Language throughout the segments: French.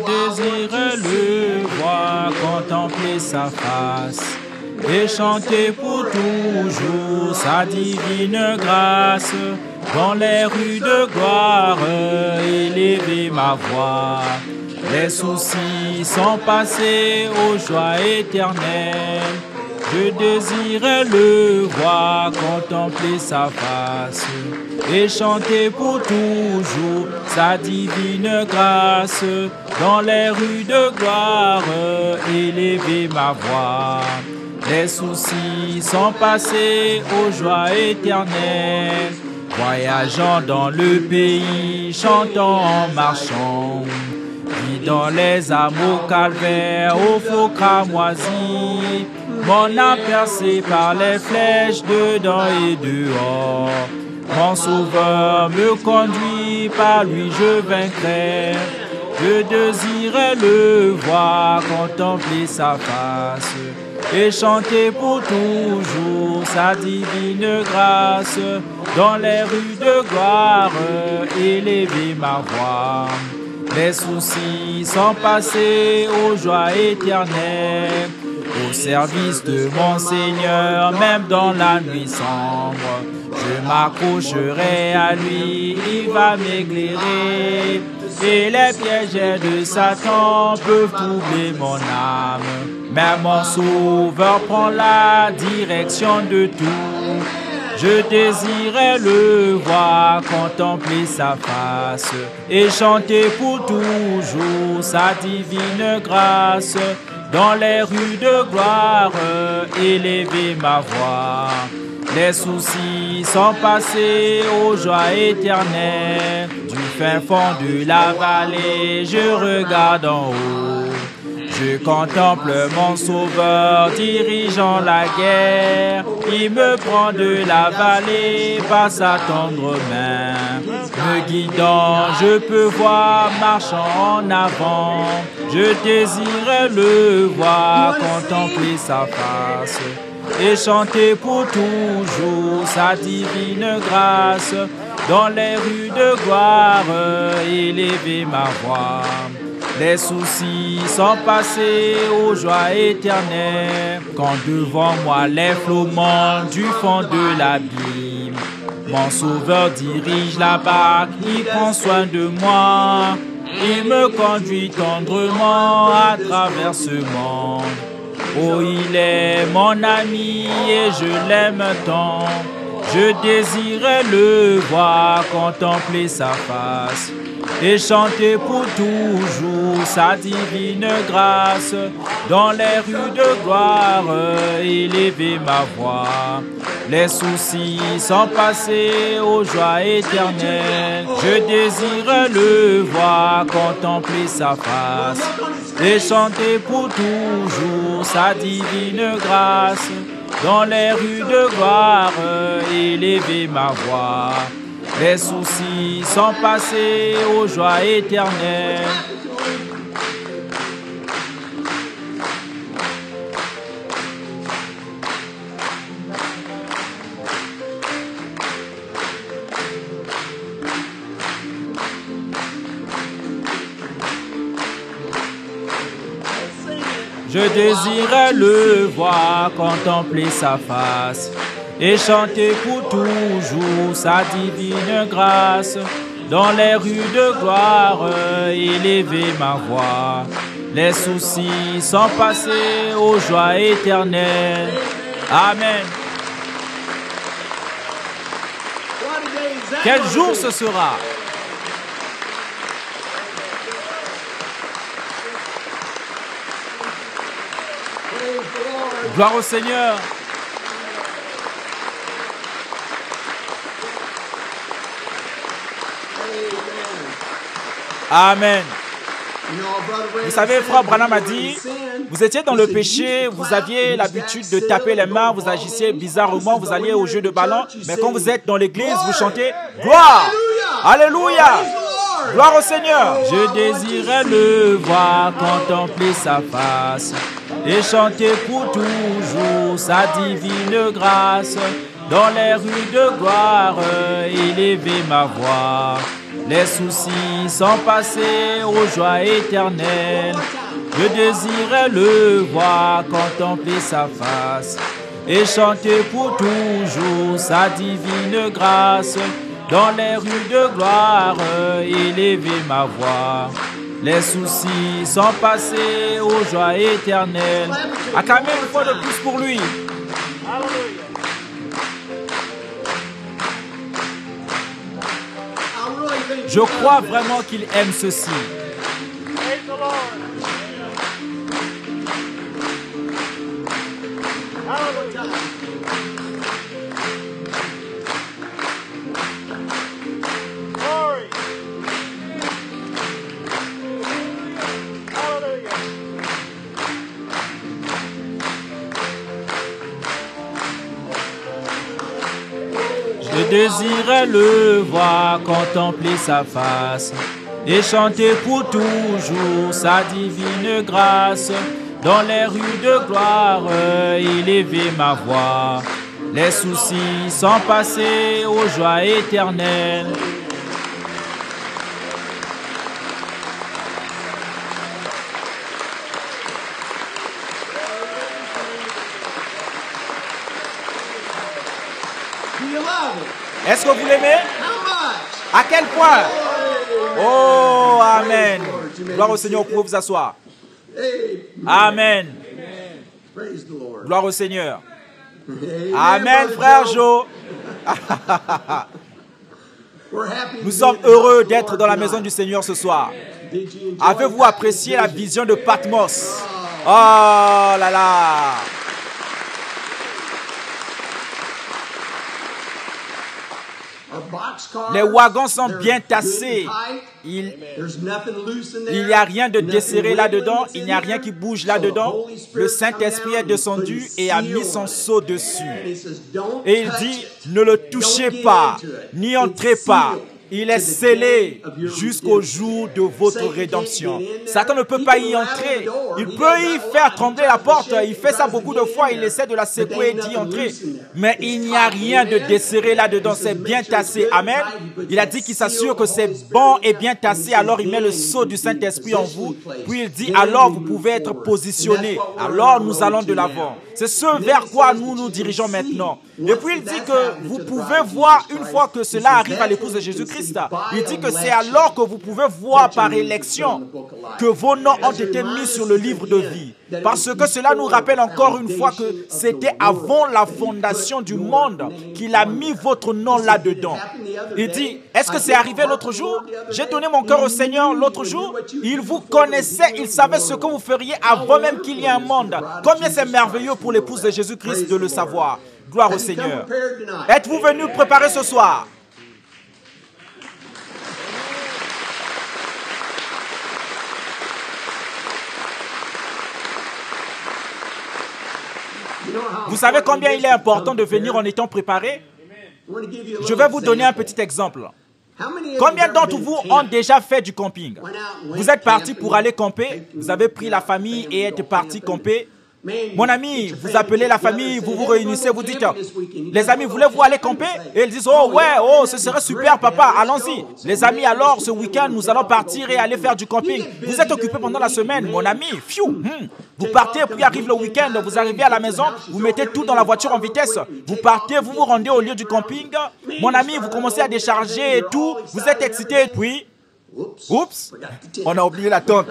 désire le voir, contempler sa face et chanter pour toujours sa divine grâce. Dans les rues de gloire, élever ma voix. Les soucis sont passés aux joies éternelles. Je désirais le voir, contempler sa face et chanter pour toujours sa divine grâce. Dans les rues de gloire, élever ma voix. Les soucis sont passés aux joies éternelles. Voyageant dans le pays, chantant en marchant, guidant les âmes au calvaire, au flot cramoisi. Mon âme percée par les flèches dedans et dehors. Mon sauveur me conduit, par lui je vaincrai. Je désirais le voir, contempler sa face et chanter pour toujours sa divine grâce. Dans les rues de gloire, élever ma voix. Les soucis sont passés aux joies éternelles. Au service de mon Seigneur, même dans la nuit sombre, je m'accrocherai à lui, il va m'éclairer. Et les pièges de Satan peuvent troubler mon âme, mais mon Sauveur prend la direction de tout. Je désirais le voir, contempler sa face et chanter pour toujours sa divine grâce. Dans les rues de gloire, élever ma voix. Les soucis sont passés aux joies éternelles. Du fin fond de la vallée, je regarde en haut. Je contemple mon sauveur dirigeant la guerre. Il me prend de la vallée par sa tendre main. Me guidant, je peux voir marchant en avant. Je désirais le voir, contempler sa face et chanter pour toujours sa divine grâce. Dans les rues de gloire, élever ma voix. Les soucis sont passés aux joies éternelles. Quand devant moi les flots montent du fond de l'abîme, mon sauveur dirige la barque, il prend soin de moi. Il me conduit tendrement à travers ce monde. Oh, il est mon ami et je l'aime tant. Je désirais le voir, contempler sa face et chanter pour toujours sa divine grâce. Dans les rues de gloire, élever ma voix. Les soucis sont passés aux joies éternelles. Je désire le voir, contempler sa face et chanter pour toujours sa divine grâce. Dans les rues de gloire, élever ma voix. Les soucis sont passés aux joies éternelles. Je désirais le voir, contempler sa face et chanter pour toujours sa divine grâce. Dans les rues de gloire, élever ma voix. Les soucis sont passés aux joies éternelles. Amen. Quel jour ce sera? Gloire au Seigneur. Amen. Vous savez, frère Branham a dit, vous étiez dans le péché, vous aviez l'habitude de taper les mains, vous agissiez bizarrement, vous alliez au jeu de ballon, mais quand vous êtes dans l'église, vous chantez gloire. Alléluia. Gloire au Seigneur. Je désirais le voir, contempler sa face et chanter pour toujours sa divine grâce. Dans les rues de gloire, élever ma voix. Les soucis sont passés aux joies éternelles. Je désirais le voir, contempler sa face et chanter pour toujours sa divine grâce. Dans les rues de gloire, élever ma voix. Les soucis sont passés aux joies éternelles. Acclamez une fois de plus pour lui. Je crois vraiment qu'il aime ceci. Je désirais le voir, contempler sa face et chanter pour toujours sa divine grâce. Dans les rues de gloire, élever ma voix. Les soucis sont passés aux joies éternelles. Est-ce que vous l'aimez? À quel point? Oh, Amen. Gloire au Seigneur, vous pouvez vous asseoir. Amen. Gloire au Seigneur. Amen, frère Joe. Nous sommes heureux d'être dans la maison du Seigneur ce soir. Avez-vous apprécié la vision de Patmos? Oh là là. Les wagons sont bien tassés. Il n'y a rien de desserré là-dedans. Il n'y a rien qui bouge là-dedans. Le Saint-Esprit est descendu et a mis son sceau dessus. Et il dit, ne le touchez pas, n'y entrez pas. Il est scellé jusqu'au jour de votre rédemption. Satan ne peut pas y entrer. Il peut y faire trembler la porte. Il fait ça beaucoup de fois. Il essaie de la secouer et d'y entrer. Mais il n'y a rien de desserré là-dedans. C'est bien tassé. Amen. Il a dit qu'il s'assure que c'est bon et bien tassé. Alors il met le sceau du Saint-Esprit en vous. Puis il dit, alors vous pouvez être positionné. Alors nous allons de l'avant. C'est ce vers quoi nous nous dirigeons maintenant. Et puis il dit que vous pouvez voir une fois que cela arrive à l'épouse de Jésus-Christ. Il dit que c'est alors que vous pouvez voir par élection que vos noms ont été mis sur le livre de vie. Parce que cela nous rappelle encore une fois que c'était avant la fondation du monde qu'il a mis votre nom là-dedans. Il dit, est-ce que c'est arrivé l'autre jour? J'ai donné mon cœur au Seigneur l'autre jour. Il vous connaissait, il savait ce que vous feriez avant même qu'il y ait un monde. Combien c'est merveilleux pour l'épouse de Jésus-Christ de le savoir. Gloire au Seigneur. Êtes-vous venus préparer ce soir? Vous savez combien il est important de venir en étant préparé? Je vais vous donner un petit exemple. Combien d'entre vous ont déjà fait du camping? Vous êtes parti pour aller camper, vous avez pris la famille et êtes parti camper. Mon ami, vous appelez la famille, vous vous réunissez, vous dites, les amis, voulez-vous aller camper? Et ils disent, oh ouais, oh, ce serait super, papa, allons-y. Les amis, alors, ce week-end, nous allons partir et aller faire du camping. Vous êtes occupé pendant la semaine, mon ami, vous partez, puis arrive le week-end, vous arrivez à la maison, vous mettez tout dans la voiture en vitesse. Vous partez, vous vous rendez au lieu du camping. Mon ami, vous commencez à décharger et tout, vous êtes excité, puis, oups, on a oublié la tente.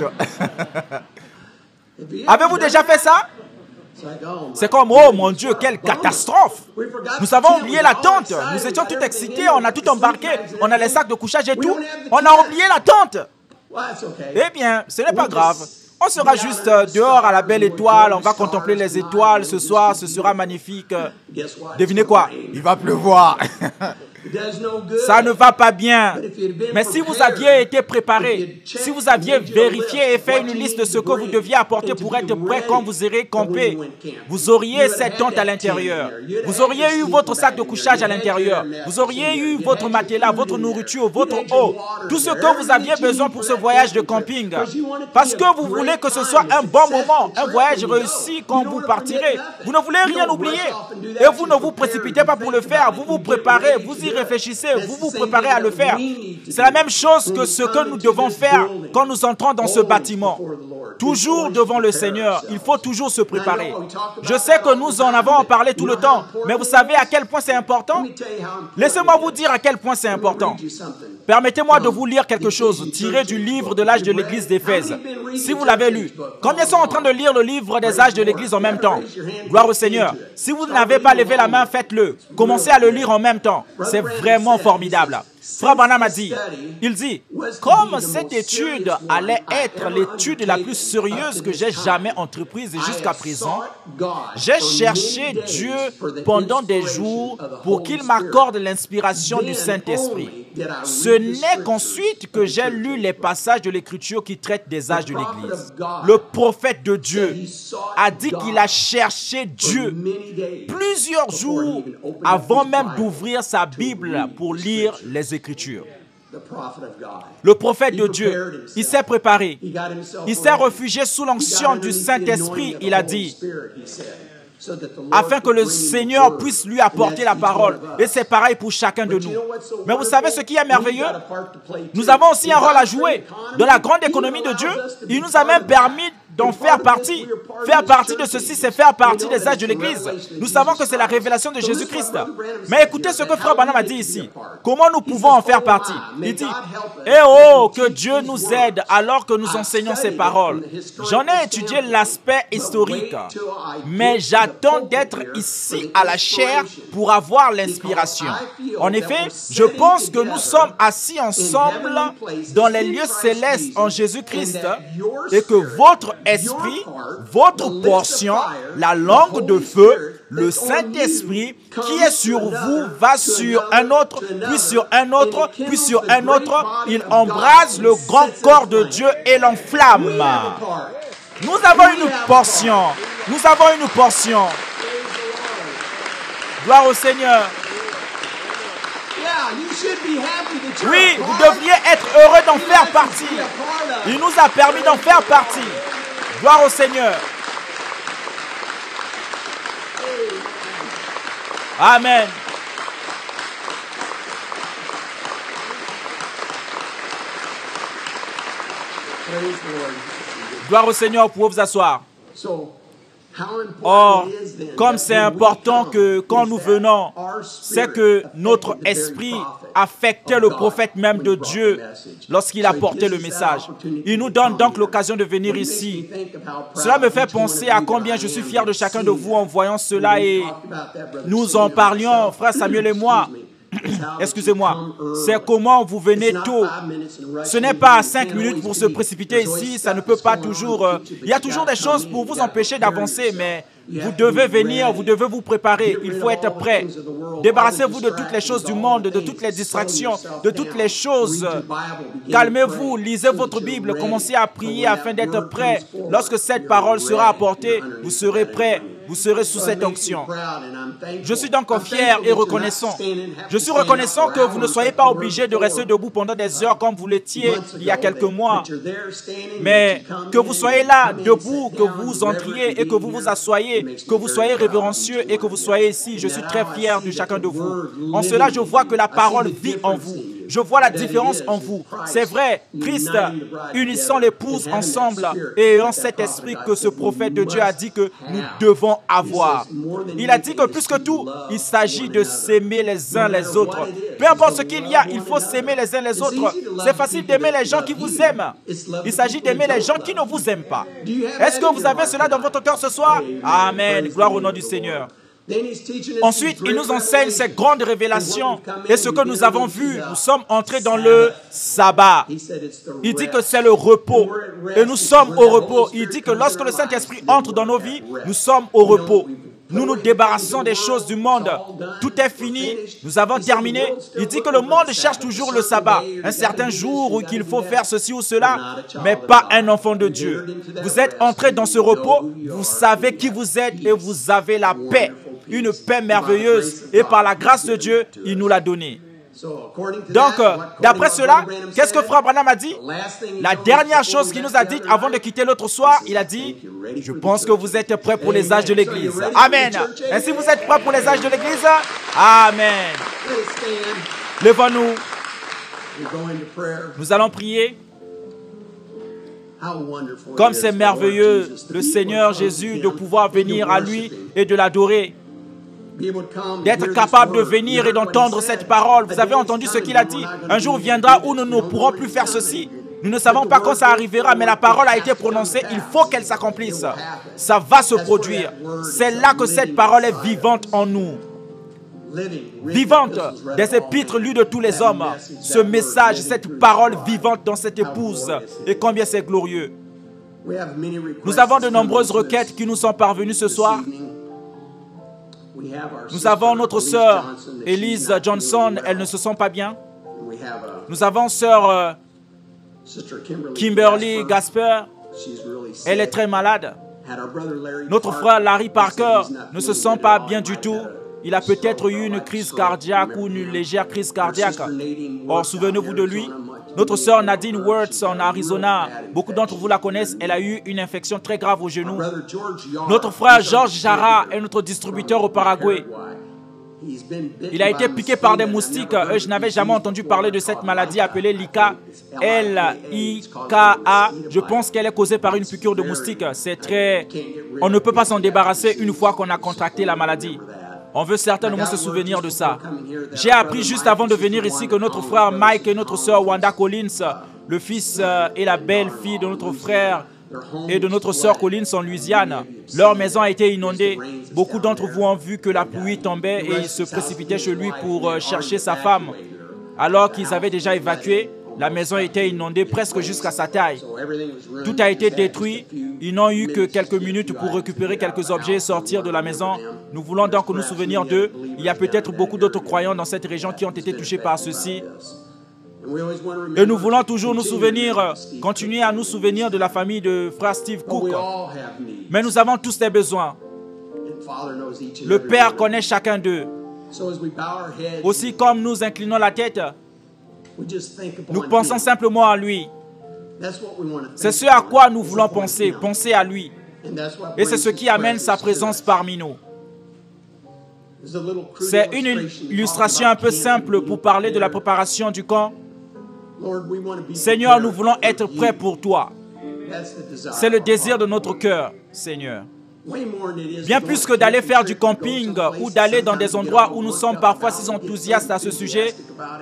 Avez-vous déjà fait ça? C'est comme, oh mon Dieu, quelle catastrophe! Nous avons oublié la tente. Nous étions tout excités, on a tout embarqué. On a les sacs de couchage et tout. On a oublié la tente. Eh bien, ce n'est pas grave. On sera juste dehors à la belle étoile. On va contempler les étoiles ce soir. Ce sera magnifique. Devinez quoi? Il va pleuvoir. Ça ne va pas bien. Mais si vous aviez été préparé, si vous aviez vérifié et fait une liste de ce que vous deviez apporter pour être prêt quand vous irez camper, vous auriez cette tente à l'intérieur. Vous auriez eu votre sac de couchage à l'intérieur. Vous auriez eu votre matelas, votre nourriture, votre eau. Tout ce que vous aviez besoin pour ce voyage de camping. Parce que vous voulez que ce soit un bon moment, un voyage réussi quand vous partirez. Vous ne voulez rien oublier. Et vous ne vous précipitez pas pour le faire. Vous vous préparez, vous irez réfléchissez, vous vous préparez à le faire. C'est la même chose que ce que nous devons faire quand nous entrons dans ce bâtiment. Toujours devant le Seigneur, il faut toujours se préparer. Je sais que nous en avons parlé tout le temps, mais vous savez à quel point c'est important? Laissez-moi vous dire à quel point c'est important. Permettez-moi de vous lire quelque chose tiré du livre de l'âge de l'Église d'Éphèse. Si vous l'avez lu, combien sont en train de lire le livre des âges de l'Église en même temps? Gloire au Seigneur. Si vous n'avez pas levé la main, faites-le. Commencez à le lire en même temps. C'est vraiment formidable. Frère Branham a dit, il dit, comme cette étude allait être l'étude la plus sérieuse que j'ai jamais entreprise jusqu'à présent, j'ai cherché Dieu pendant des jours pour qu'il m'accorde l'inspiration du Saint-Esprit. Ce n'est qu'ensuite que j'ai lu les passages de l'Écriture qui traitent des âges de l'Église. Le prophète de Dieu a dit qu'il a cherché Dieu plusieurs jours avant même d'ouvrir sa Bible pour lire les Écritures. Le prophète de Dieu, il s'est préparé. Il s'est réfugié sous l'onction du Saint-Esprit, il a dit, afin que le Seigneur puisse lui apporter la parole. Et c'est pareil pour chacun de nous. Mais vous savez ce qui est merveilleux? Nous avons aussi un rôle à jouer. Dans la grande économie de Dieu, il nous a même permis d'en faire partie. Faire partie de ceci, c'est faire partie des âges de l'Église. Nous savons que c'est la révélation de Jésus-Christ. Mais écoutez ce que Frère Branham a dit ici. Comment nous pouvons en faire partie? Il dit, « Eh oh, que Dieu nous aide alors que nous enseignons ces paroles. J'en ai étudié l'aspect historique, mais j'attends d'être ici à la chair pour avoir l'inspiration. En effet, je pense que nous sommes assis ensemble dans les lieux célestes en Jésus-Christ et que votre esprit, votre portion, la langue de feu, le Saint-Esprit qui est sur vous va sur un autre, puis sur un autre, puis sur un autre. Il embrase le grand corps de Dieu et l'enflamme. Nous avons une portion. Nous avons une portion. Gloire au Seigneur. Oui, vous devriez être heureux d'en faire partie. Il nous a permis d'en faire partie. Gloire au Seigneur. Amen. Gloire au Seigneur, vous pouvez vous asseoir. Or, comme c'est important que quand nous venons, c'est que notre esprit affectait le prophète même de Dieu lorsqu'il apportait le message. Il nous donne donc l'occasion de venir ici. Cela me fait penser à combien je suis fier de chacun de vous en voyant cela et nous en parlions, frère Samuel et moi. Excusez-moi, c'est comment vous venez tôt. Ce n'est pas 5 minutes pour se précipiter ici, ça ne peut pas toujours... il y a toujours des choses pour vous empêcher d'avancer, mais vous devez venir, vous devez vous préparer, il faut être prêt. Débarrassez-vous de toutes les choses du monde, de toutes les distractions, de toutes les choses. Calmez-vous, lisez votre Bible, commencez à prier afin d'être prêt. Lorsque cette parole sera apportée, vous serez prêt. Vous serez sous cette onction. Je suis donc fier et reconnaissant. Je suis reconnaissant que vous ne soyez pas obligés de rester debout pendant des heures comme vous l'étiez il y a quelques mois. Mais que vous soyez là, debout, que vous entriez et que vous vous assoyez, que vous soyez révérencieux et que vous soyez ici. Je suis très fier de chacun de vous. En cela, je vois que la parole vit en vous. Je vois la différence en vous. C'est vrai, Christ unissant l'épouse ensemble et en cet esprit que ce prophète de Dieu a dit que nous devons avoir. Il a dit que plus que tout, il s'agit de s'aimer les uns les autres. Peu importe ce qu'il y a, il faut s'aimer les uns les autres. C'est facile d'aimer les gens qui vous aiment. Il s'agit d'aimer les gens qui ne vous aiment pas. Est-ce que vous avez cela dans votre cœur ce soir? Amen. Gloire au nom du Seigneur. Ensuite, il nous enseigne ces grandes révélations et ce que nous avons vu, nous sommes entrés dans le sabbat. Il dit que c'est le repos et nous sommes au repos. Il dit que lorsque le Saint-Esprit entre dans nos vies, nous sommes au repos. Nous nous débarrassons des choses du monde. Tout est fini. Nous avons terminé. Il dit que le monde cherche toujours le sabbat. Un certain jour où il faut faire ceci ou cela, mais pas un enfant de Dieu. Vous êtes entrés dans ce repos. Vous savez qui vous êtes et vous avez la paix. Une paix merveilleuse. Et par la grâce de Dieu, il nous l'a donnée. Donc, d'après cela, qu'est-ce que Frère Branham a dit? La dernière chose qu'il nous a dit avant de quitter l'autre soir, il a dit, je pense que vous êtes prêts pour les âges de l'Église. Amen. Et si vous êtes prêts pour les âges de l'Église, Amen. Levons-nous. Nous allons prier. Comme c'est merveilleux, le Seigneur Jésus, de pouvoir venir à lui et de l'adorer. D'être capable de venir et d'entendre cette parole. Vous avez entendu ce qu'il a dit. Un jour viendra où nous ne pourrons plus faire ceci. Nous ne savons pas quand ça arrivera, mais la parole a été prononcée. Il faut qu'elle s'accomplisse. Ça va se produire. C'est là que cette parole est vivante en nous. Vivante, des épîtres lues de tous les hommes. Ce message, cette parole vivante dans cette épouse. Et combien c'est glorieux. Nous avons de nombreuses requêtes qui nous sont parvenues ce soir. Nous avons notre sœur Elise Johnson, elle ne se sent pas bien. Nous avons sœur Kimberly Gasper, elle est très malade. Notre frère Larry Parker ne se sent pas bien du tout. Il a peut-être eu une crise cardiaque ou une légère crise cardiaque. Or, souvenez-vous de lui. Notre sœur Nadine Wirtz en Arizona, beaucoup d'entre vous la connaissent, elle a eu une infection très grave au genou. Notre frère George Jara est notre distributeur au Paraguay. Il a été piqué par des moustiques. Je n'avais jamais entendu parler de cette maladie appelée Lika. L-I-K-A. Je pense qu'elle est causée par une piqûre de moustique. C'est très... On ne peut pas s'en débarrasser une fois qu'on a contracté la maladie. On veut certainement se souvenir de ça. J'ai appris juste avant de venir ici que notre frère Mike et notre sœur Wanda Collins, le fils et la belle-fille de notre frère et de notre sœur Collins en Louisiane, leur maison a été inondée. Beaucoup d'entre vous ont vu que la pluie tombait et ils se précipitaient chez lui pour chercher sa femme. Alors qu'ils avaient déjà évacué, la maison était inondée presque jusqu'à sa taille. Tout a été détruit. Ils n'ont eu que quelques minutes pour récupérer quelques objets et sortir de la maison. Nous voulons donc nous souvenir d'eux. Il y a peut-être beaucoup d'autres croyants dans cette région qui ont été touchés par ceci. Et nous voulons toujours nous souvenir, continuer à nous souvenir de la famille de frère Steve Cook. Mais nous avons tous des besoins. Le Père connaît chacun d'eux. Aussi, comme nous inclinons la tête, nous pensons simplement à lui. C'est ce à quoi nous voulons penser, penser à lui. Et c'est ce qui amène sa présence parmi nous. C'est une illustration un peu simple pour parler de la préparation du camp. Seigneur, nous voulons être prêts pour toi. C'est le désir de notre cœur, Seigneur. Bien plus que d'aller faire du camping ou d'aller dans des endroits où nous sommes parfois si enthousiastes à ce sujet.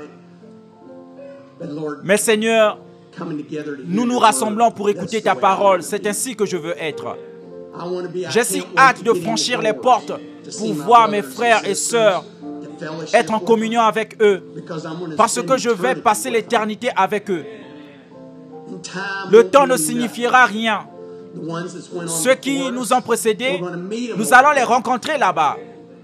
Mais Seigneur, nous nous rassemblons pour écouter ta parole. C'est ainsi que je veux être. J'ai si hâte de franchir les portes pour voir mes frères et sœurs, être en communion avec eux, parce que je vais passer l'éternité avec eux. Le temps ne signifiera rien. Ceux qui nous ont précédés, nous allons les rencontrer là-bas.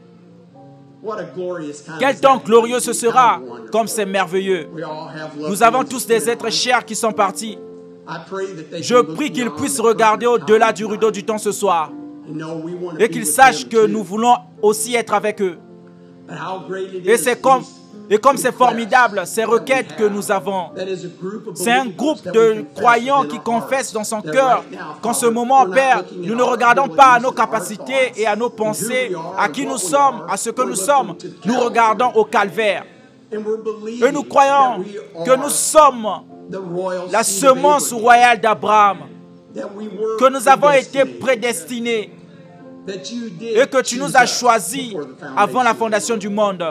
Quel temps glorieux ce sera, comme c'est merveilleux. Nous avons tous des êtres chers qui sont partis. Je prie qu'ils puissent regarder au-delà du rideau du temps ce soir et qu'ils sachent que nous voulons aussi être avec eux. Et comme c'est formidable, ces requêtes que nous avons, c'est un groupe de croyants qui confessent dans son cœur qu'en ce moment, Père, nous ne regardons pas à nos capacités et à nos pensées, à qui nous sommes, à ce que nous sommes. Nous regardons au calvaire. Et nous croyons que nous sommes la semence royale d'Abraham, que nous avons été prédestinés et que tu nous as choisis avant la fondation du monde.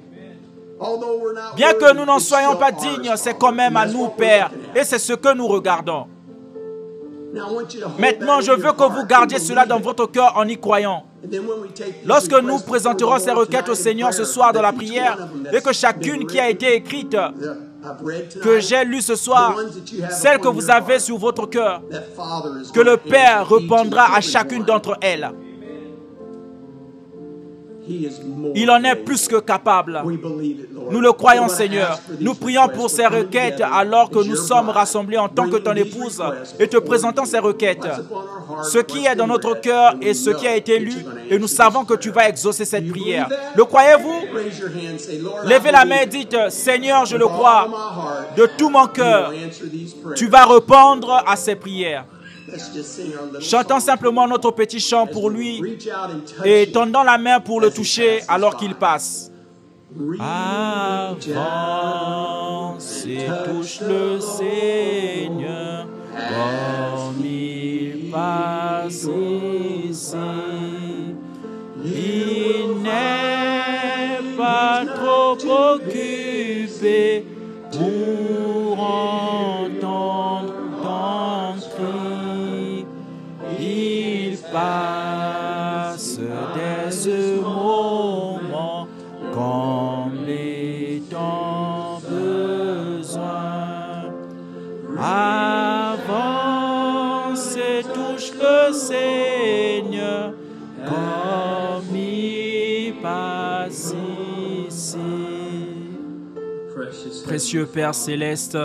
Bien que nous n'en soyons pas dignes, c'est quand même à nous, Père, et c'est ce que nous regardons. Maintenant, je veux que vous gardiez cela dans votre cœur en y croyant. Lorsque nous présenterons ces requêtes au Seigneur ce soir dans la prière, et que chacune qui a été écrite, que j'ai lue ce soir, celle que vous avez sur votre cœur, que le Père répondra à chacune d'entre elles. Il en est plus que capable. Nous le croyons, Seigneur. Nous prions pour ces requêtes alors que nous sommes rassemblés en tant que ton épouse et te présentons ces requêtes. Ce qui est dans notre cœur et ce qui a été lu, et nous savons que tu vas exaucer cette prière. Le croyez-vous? Levez la main et dites, Seigneur, je le crois. De tout mon cœur, tu vas répondre à ces prières. Chantons simplement notre petit chant pour lui et tendons la main pour le toucher alors qu'il passe. Avance et touche le Seigneur comme il passe ici. Il n'est pas trop occupé pour entendre ton cri. Il passe dès ce moment combler ton besoin. Avance et touche le Seigneur comme il passe ici. Précieux Père Céleste,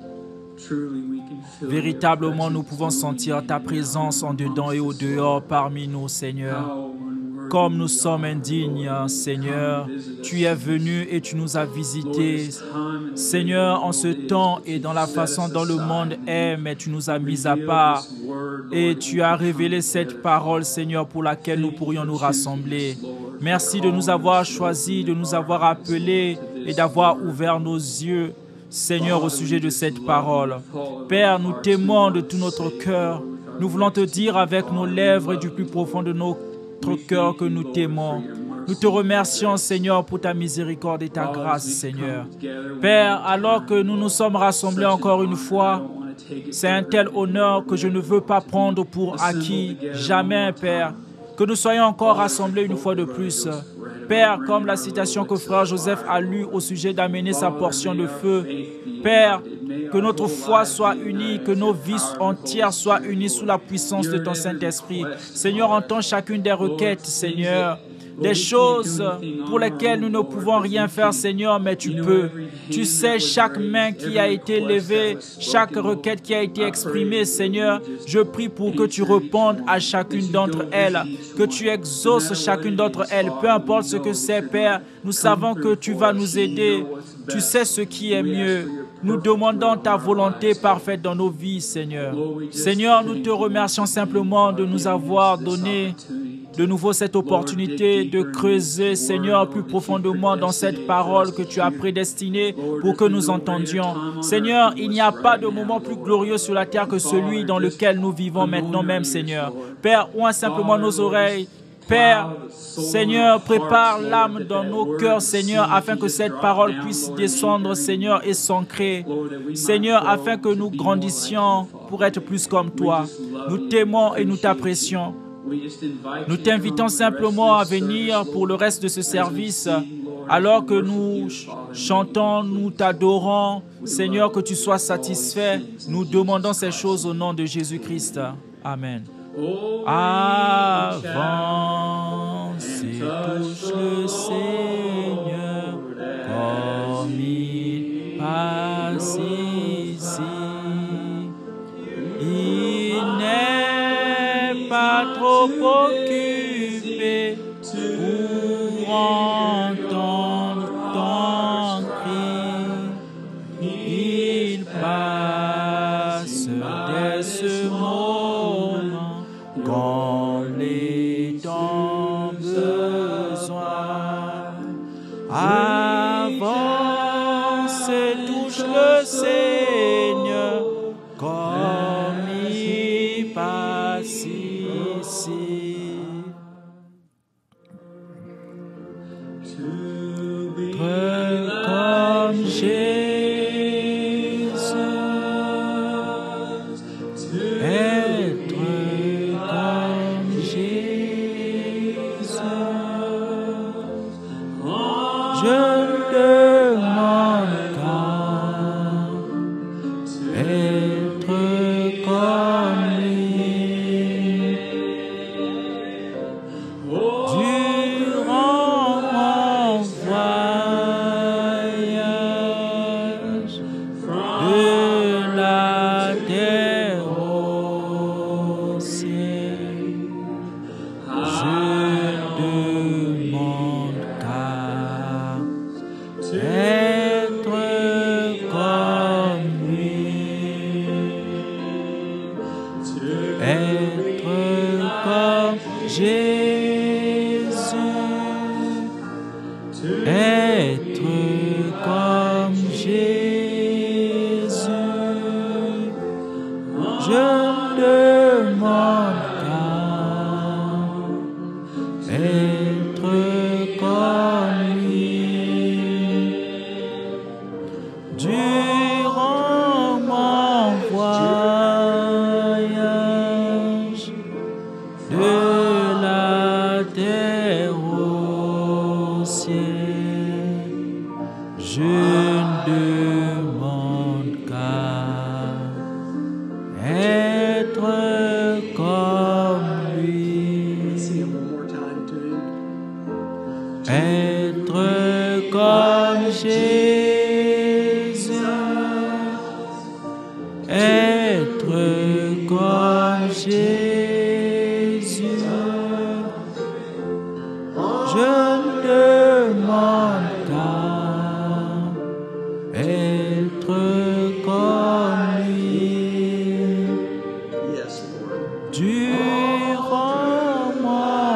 véritablement nous pouvons sentir ta présence en dedans et au dehors parmi nous, Seigneur. Comme nous sommes indignes, Seigneur, tu es venu et tu nous as visités. Seigneur, en ce temps et dans la façon dont le monde est, mais tu nous as mis à part et tu as révélé cette parole, Seigneur, pour laquelle nous pourrions nous rassembler. Merci de nous avoir choisis, de nous avoir appelés et d'avoir ouvert nos yeux, Seigneur, au sujet de cette parole. Père, nous t'aimons de tout notre cœur. Nous voulons te dire avec nos lèvres et du plus profond de notre cœur que nous t'aimons. Nous te remercions, Seigneur, pour ta miséricorde et ta grâce, Seigneur. Père, alors que nous nous sommes rassemblés encore une fois, c'est un tel honneur que je ne veux pas prendre pour acquis. Jamais, Père, que nous soyons encore rassemblés une fois de plus. Père, comme la citation que frère Joseph a lue au sujet d'amener sa portion de feu. Père, que notre foi soit unie, que nos vies entières soient unies sous la puissance de ton Saint-Esprit. Seigneur, entends chacune des requêtes, Seigneur. Des choses pour lesquelles nous ne pouvons rien faire, Seigneur, mais tu peux. Tu sais chaque main qui a été levée, chaque requête qui a été exprimée, Seigneur. Je prie pour que tu répondes à chacune d'entre elles, que tu exauces chacune d'entre elles, peu importe ce que c'est, Père. Nous savons que tu vas nous aider. Tu sais ce qui est mieux. Nous demandons ta volonté parfaite dans nos vies, Seigneur. Seigneur, nous te remercions simplement de nous avoir donné de nouveau cette opportunité de creuser, Seigneur, plus profondément dans cette parole que tu as prédestinée pour que nous entendions. Seigneur, il n'y a pas de moment plus glorieux sur la terre que celui dans lequel nous vivons maintenant même, Seigneur. Père, ouvre simplement nos oreilles. Père, Seigneur, prépare l'âme dans nos cœurs, Seigneur, afin que cette parole puisse descendre, Seigneur, et s'ancrer. Seigneur, afin que nous grandissions pour être plus comme toi. Nous t'aimons et nous t'apprécions. Nous t'invitons simplement à venir pour le reste de ce service. Alors que nous chantons, nous t'adorons. Seigneur, que tu sois satisfait. Nous demandons ces choses au nom de Jésus-Christ. Amen. Avance et touche le Seigneur comme il passe ici. Il n'est pas trop occupé pour entendre ton cri. Il passe dès ce moment combler ton besoin. Avance et touche le Seigneur comme il passe ici. Comme Jésus est Je ne demande qu'à être comme lui. Durant mon voyage de la terre au ciel, je ne demande qu'à être comme lui. Être comme Jésus. Être comme Jésus. Je ne demande qu'à être comme lui. Durant mon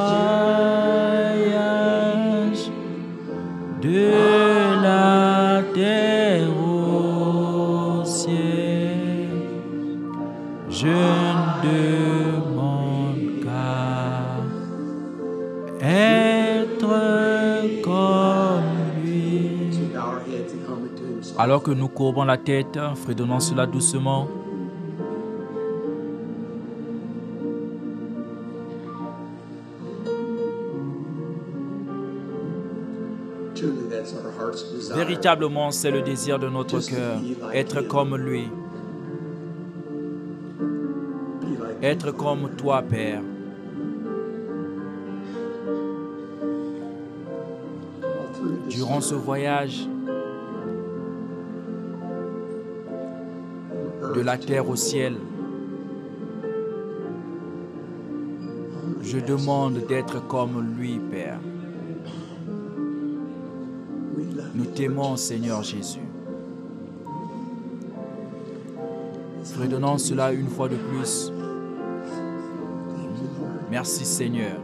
voyage de la terre au ciel, je ne demande qu'à être comme lui. Alors que nous courbons la tête, fredonnons cela doucement. Véritablement, c'est le désir de notre cœur, être comme lui. Être comme toi, Père. Durant ce voyage, de la terre au ciel, je demande d'être comme lui, Père. Nous t'aimons, Seigneur Jésus. Fredonnons cela une fois de plus. Merci, Seigneur.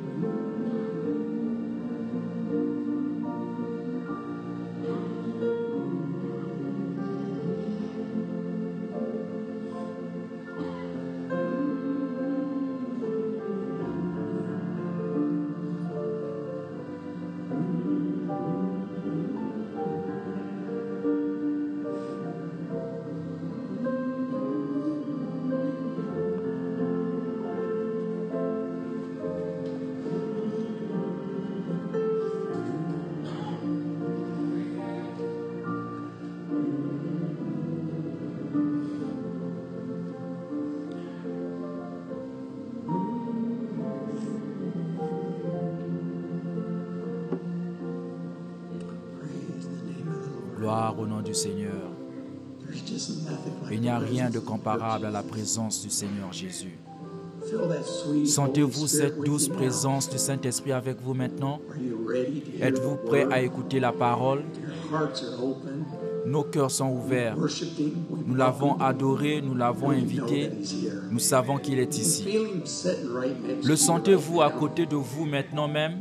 Gloire au nom du Seigneur. Il n'y a rien de comparable à la présence du Seigneur Jésus. Sentez-vous cette douce présence du Saint-Esprit avec vous maintenant? Êtes-vous prêts à écouter la parole? Nos cœurs sont ouverts. Nous l'avons adoré, nous l'avons invité. Nous savons qu'il est ici. Le sentez-vous à côté de vous maintenant même?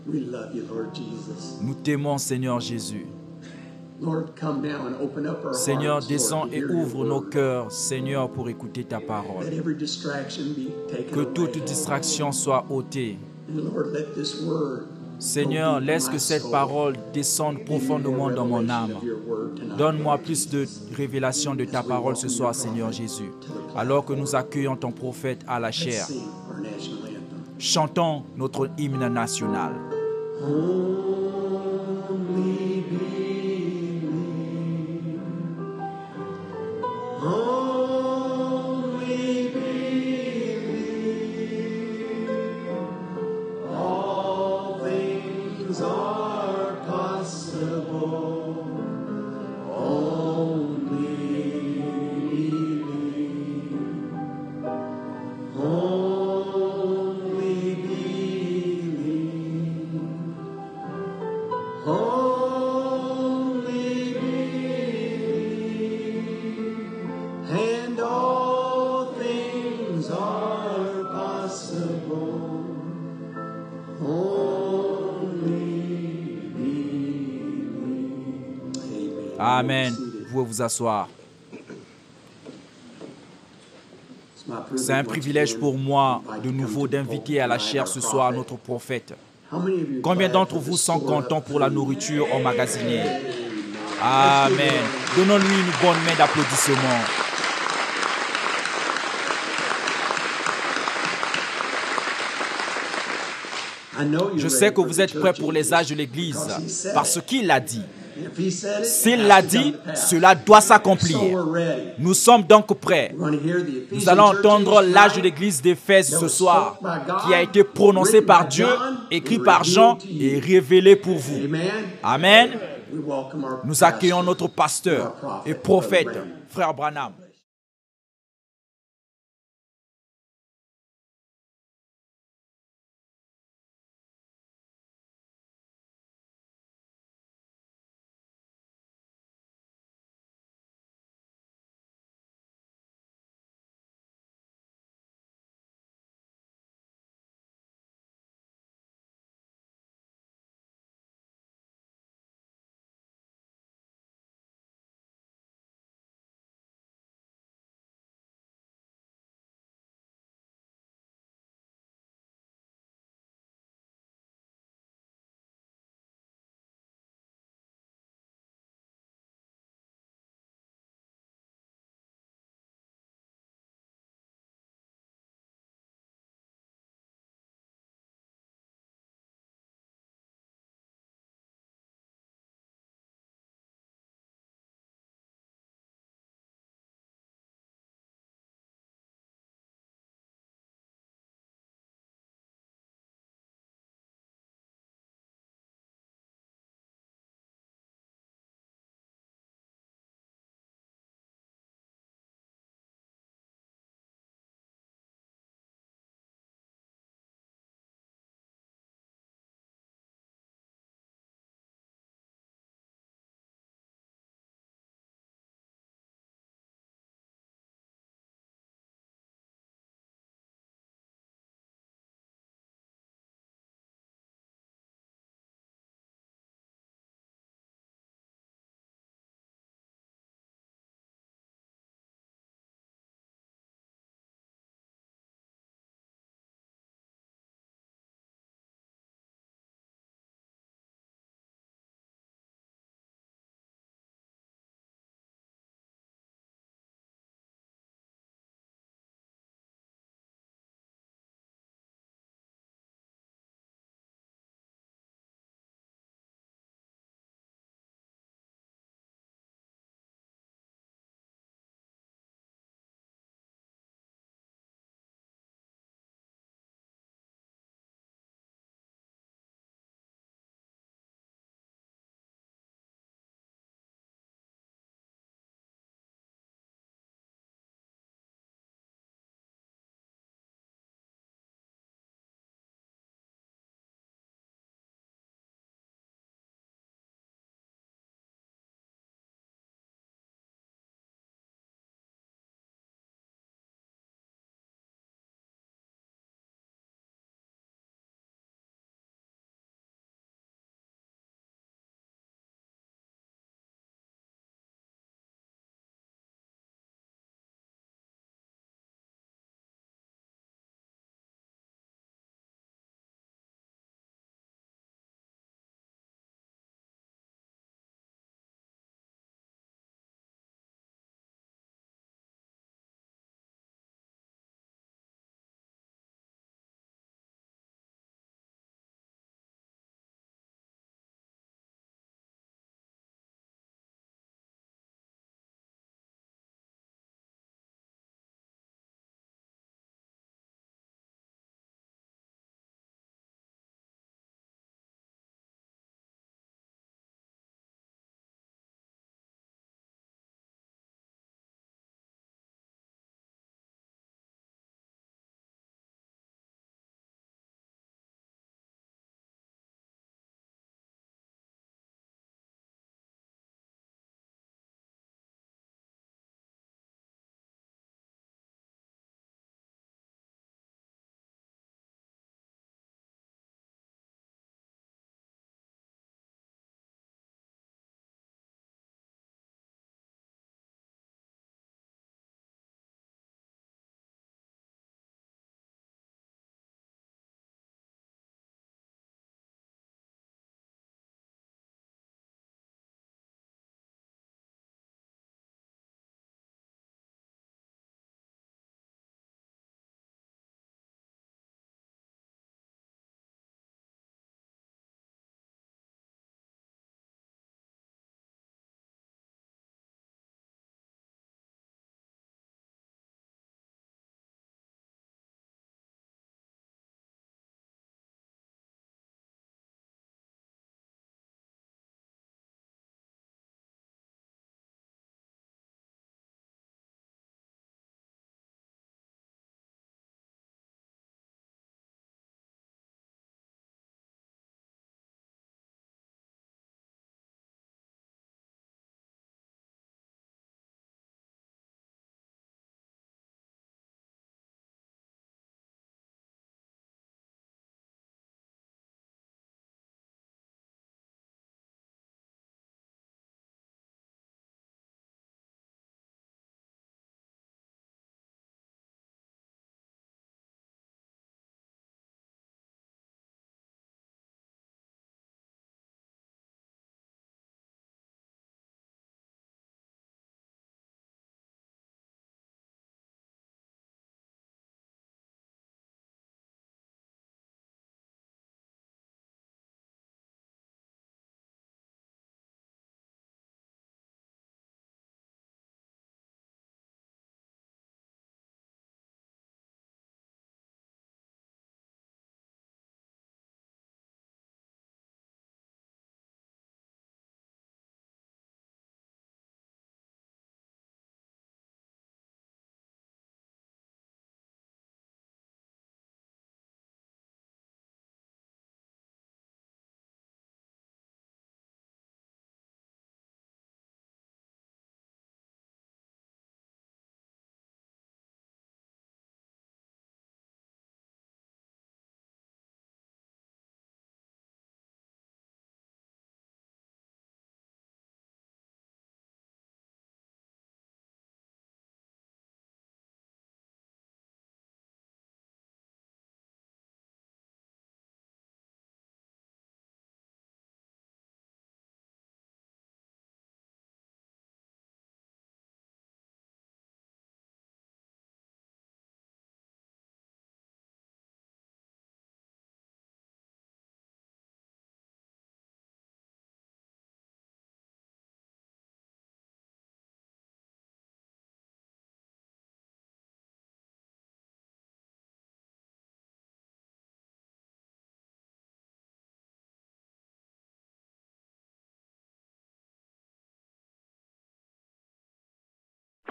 Nous t'aimons, Seigneur Jésus. Seigneur, descends et ouvre nos cœurs, Seigneur, pour écouter ta parole. Que toute distraction soit ôtée. Seigneur, laisse que cette parole descende profondément dans mon âme. Donne-moi plus de révélation de ta parole ce soir, Seigneur Jésus, alors que nous accueillons ton prophète à la chair. Chantons notre hymne national. Amen. Vous pouvez vous asseoir. C'est un privilège pour moi de nouveau d'inviter à la chaire ce soir notre prophète. Combien d'entre vous sont contents pour la nourriture emmagasinée? Amen. Donnons-lui une bonne main d'applaudissement. Je sais que vous êtes prêts pour les âges de l'Église, parce qu'il l'a dit. S'il l'a dit, cela doit s'accomplir. Nous sommes donc prêts. Nous allons entendre l'âge de l'Église d'Éphèse ce soir, qui a été prononcé par Dieu, écrit par Jean et révélé pour vous. Amen. Nous accueillons notre pasteur et prophète, frère Branham.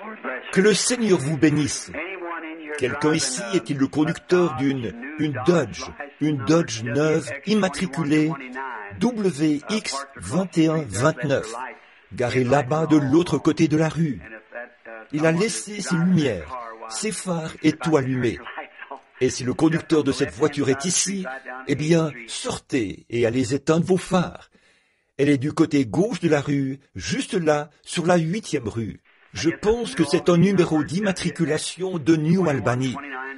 Que le Seigneur vous bénisse. Quelqu'un ici est-il le conducteur d'une Dodge neuve immatriculée WX2129, garée là-bas de l'autre côté de la rue. Il a laissé ses lumières, ses phares et tout allumé. Et si le conducteur de cette voiture est ici, eh bien, sortez et allez éteindre vos phares. Elle est du côté gauche de la rue, juste là, sur la 8e rue. Je pense que c'est un numéro d'immatriculation de New Albany.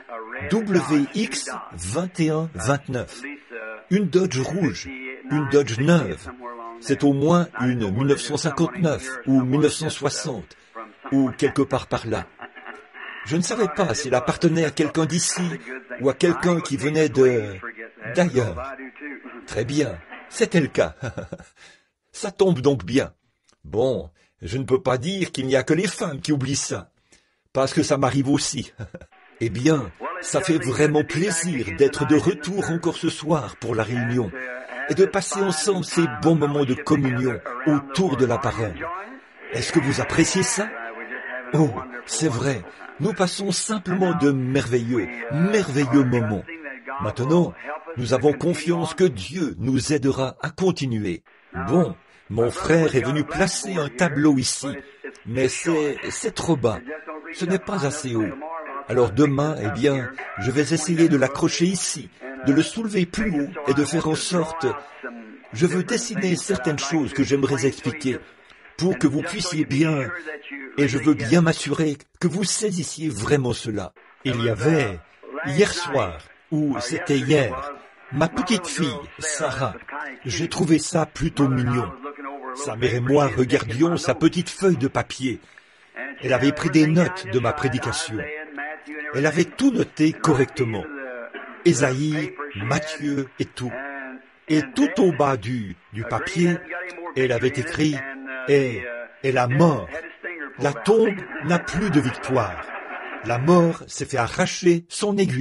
WX2129. Une Dodge rouge, une Dodge neuve. C'est au moins une 1959 ou 1960, ou quelque part par là. Je ne savais pas s'il appartenait à quelqu'un d'ici ou à quelqu'un qui venait d'ailleurs. Très bien, c'était le cas. Ça tombe donc bien. Bon, je ne peux pas dire qu'il n'y a que les femmes qui oublient ça, parce que ça m'arrive aussi. Eh bien, ça fait vraiment plaisir d'être de retour encore ce soir pour la réunion et de passer ensemble ces bons moments de communion autour de la parole. Est-ce que vous appréciez ça? Oh, c'est vrai, nous passons simplement de merveilleux moments. Maintenant, nous avons confiance que Dieu nous aidera à continuer. Bon, mon frère est venu placer un tableau ici, mais c'est trop bas. Ce n'est pas assez haut. Alors demain, eh bien, je vais essayer de l'accrocher ici, de le soulever plus haut et de faire en sorte... Je veux dessiner certaines choses que j'aimerais expliquer pour que vous puissiez bien... Et je veux bien m'assurer que vous saisissiez vraiment cela. Il y avait, hier soir, ou c'était hier, ma petite fille, Sarah. J'ai trouvé ça plutôt mignon. Sa mère et moi regardions sa petite feuille de papier. Elle avait pris des notes de ma prédication. Elle avait tout noté correctement. Ésaïe, Matthieu et tout. Et tout au bas du papier, elle avait écrit « Et la mort, la tombe n'a plus de victoire. La mort s'est fait arracher son aiguillon. »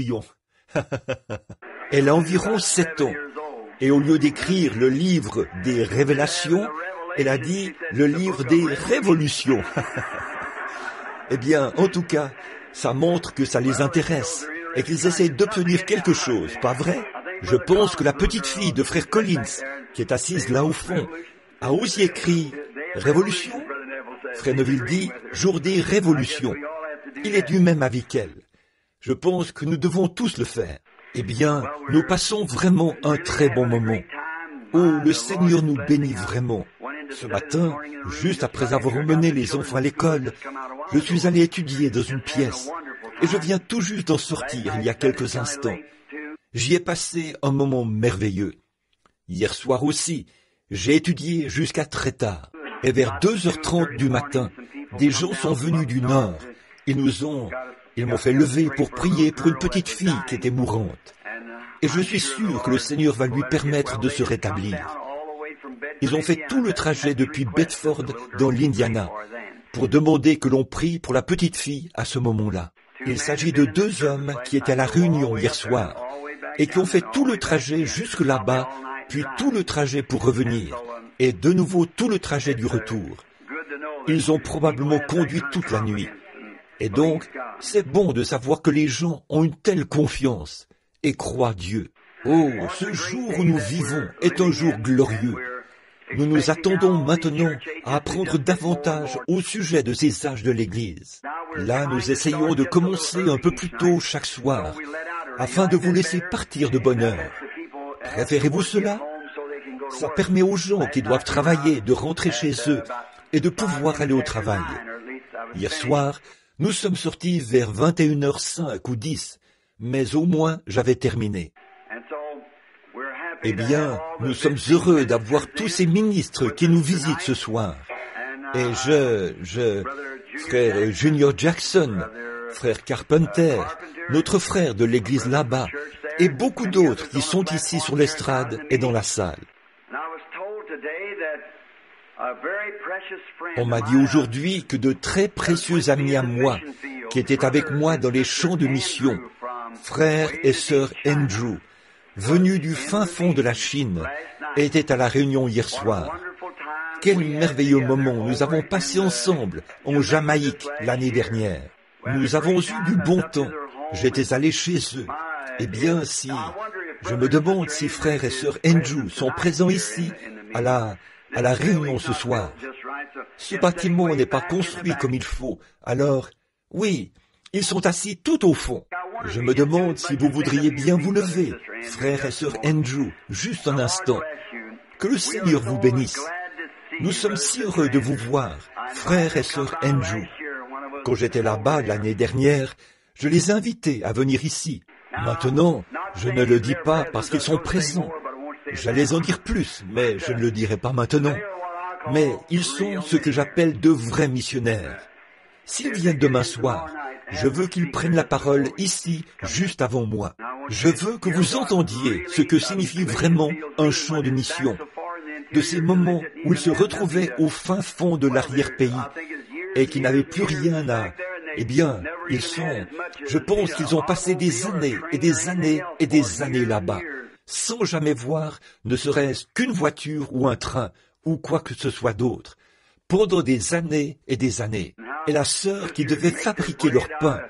Elle a environ 7 ans. Et au lieu d'écrire le livre des révélations, elle a dit le livre des révolutions. Eh bien, en tout cas, ça montre que ça les intéresse et qu'ils essaient d'obtenir quelque chose, pas vrai? Je pense que la petite fille de frère Collins, qui est assise là au fond, a aussi écrit « Révolution ?» Frère Neville dit « Jour des révolutions ». Il est du même avis qu'elle. Je pense que nous devons tous le faire. Eh bien, nous passons vraiment un très bon moment. Oh, le Seigneur nous bénit vraiment. Ce matin, juste après avoir emmené les enfants à l'école, je suis allé étudier dans une pièce et je viens tout juste d'en sortir il y a quelques instants. J'y ai passé un moment merveilleux. Hier soir aussi, j'ai étudié jusqu'à très tard. Et vers 2h30 du matin, des gens sont venus du nord. Ils m'ont fait lever pour prier pour une petite fille qui était mourante. Et je suis sûr que le Seigneur va lui permettre de se rétablir. Ils ont fait tout le trajet depuis Bedford dans l'Indiana pour demander que l'on prie pour la petite fille à ce moment-là. Il s'agit de 2 hommes qui étaient à la réunion hier soir et qui ont fait tout le trajet jusque là-bas, puis tout le trajet pour revenir, et de nouveau tout le trajet du retour. Ils ont probablement conduit toute la nuit. Et donc, c'est bon de savoir que les gens ont une telle confiance et croient Dieu. Oh, ce jour où nous vivons est un jour glorieux. Nous nous attendons maintenant à apprendre davantage au sujet de ces âges de l'Église. Là, nous essayons de commencer un peu plus tôt chaque soir, afin de vous laisser partir de bonne heure. Préférez-vous cela? Ça permet aux gens qui doivent travailler de rentrer chez eux et de pouvoir aller au travail. Hier soir, nous sommes sortis vers 21h05 ou 10, mais au moins j'avais terminé. Eh bien, nous sommes heureux d'avoir tous ces ministres qui nous visitent ce soir. Et frère Junior Jackson, frère Carpenter, notre frère de l'église là-bas, et beaucoup d'autres qui sont ici sur l'estrade et dans la salle. On m'a dit aujourd'hui que de très précieux amis à moi, qui étaient avec moi dans les champs de mission, frère et sœur Andrew, venus du fin fond de la Chine, étaient à la réunion hier soir. Quel merveilleux moment nous avons passé ensemble en Jamaïque l'année dernière. Nous avons eu du bon temps. J'étais allé chez eux. Eh bien, je me demande si frère et sœur Andrew sont présents ici à la réunion ce soir. Ce bâtiment n'est pas construit comme il faut. Alors, oui, ils sont assis tout au fond. Je me demande si vous voudriez bien vous lever, frère et sœur Andrew, juste un instant. Que le Seigneur vous bénisse. Nous sommes si heureux de vous voir, frère et sœur Andrew. Quand j'étais là-bas l'année dernière, je les invitais à venir ici. Maintenant, je ne le dis pas parce qu'ils sont présents. J'allais en dire plus, mais je ne le dirai pas maintenant. Mais ils sont ce que j'appelle de vrais missionnaires. S'ils viennent demain soir, je veux qu'ils prennent la parole ici, juste avant moi. Je veux que vous entendiez ce que signifie vraiment un chant de mission. De ces moments où ils se retrouvaient au fin fond de l'arrière-pays et qui n'avaient plus rien à... Eh bien, je pense qu'ils ont passé des années et des années et des années là-bas, sans jamais voir ne serait-ce qu'une voiture ou un train, ou quoi que ce soit d'autre, pendant des années et des années. Et la sœur qui devait fabriquer leur pain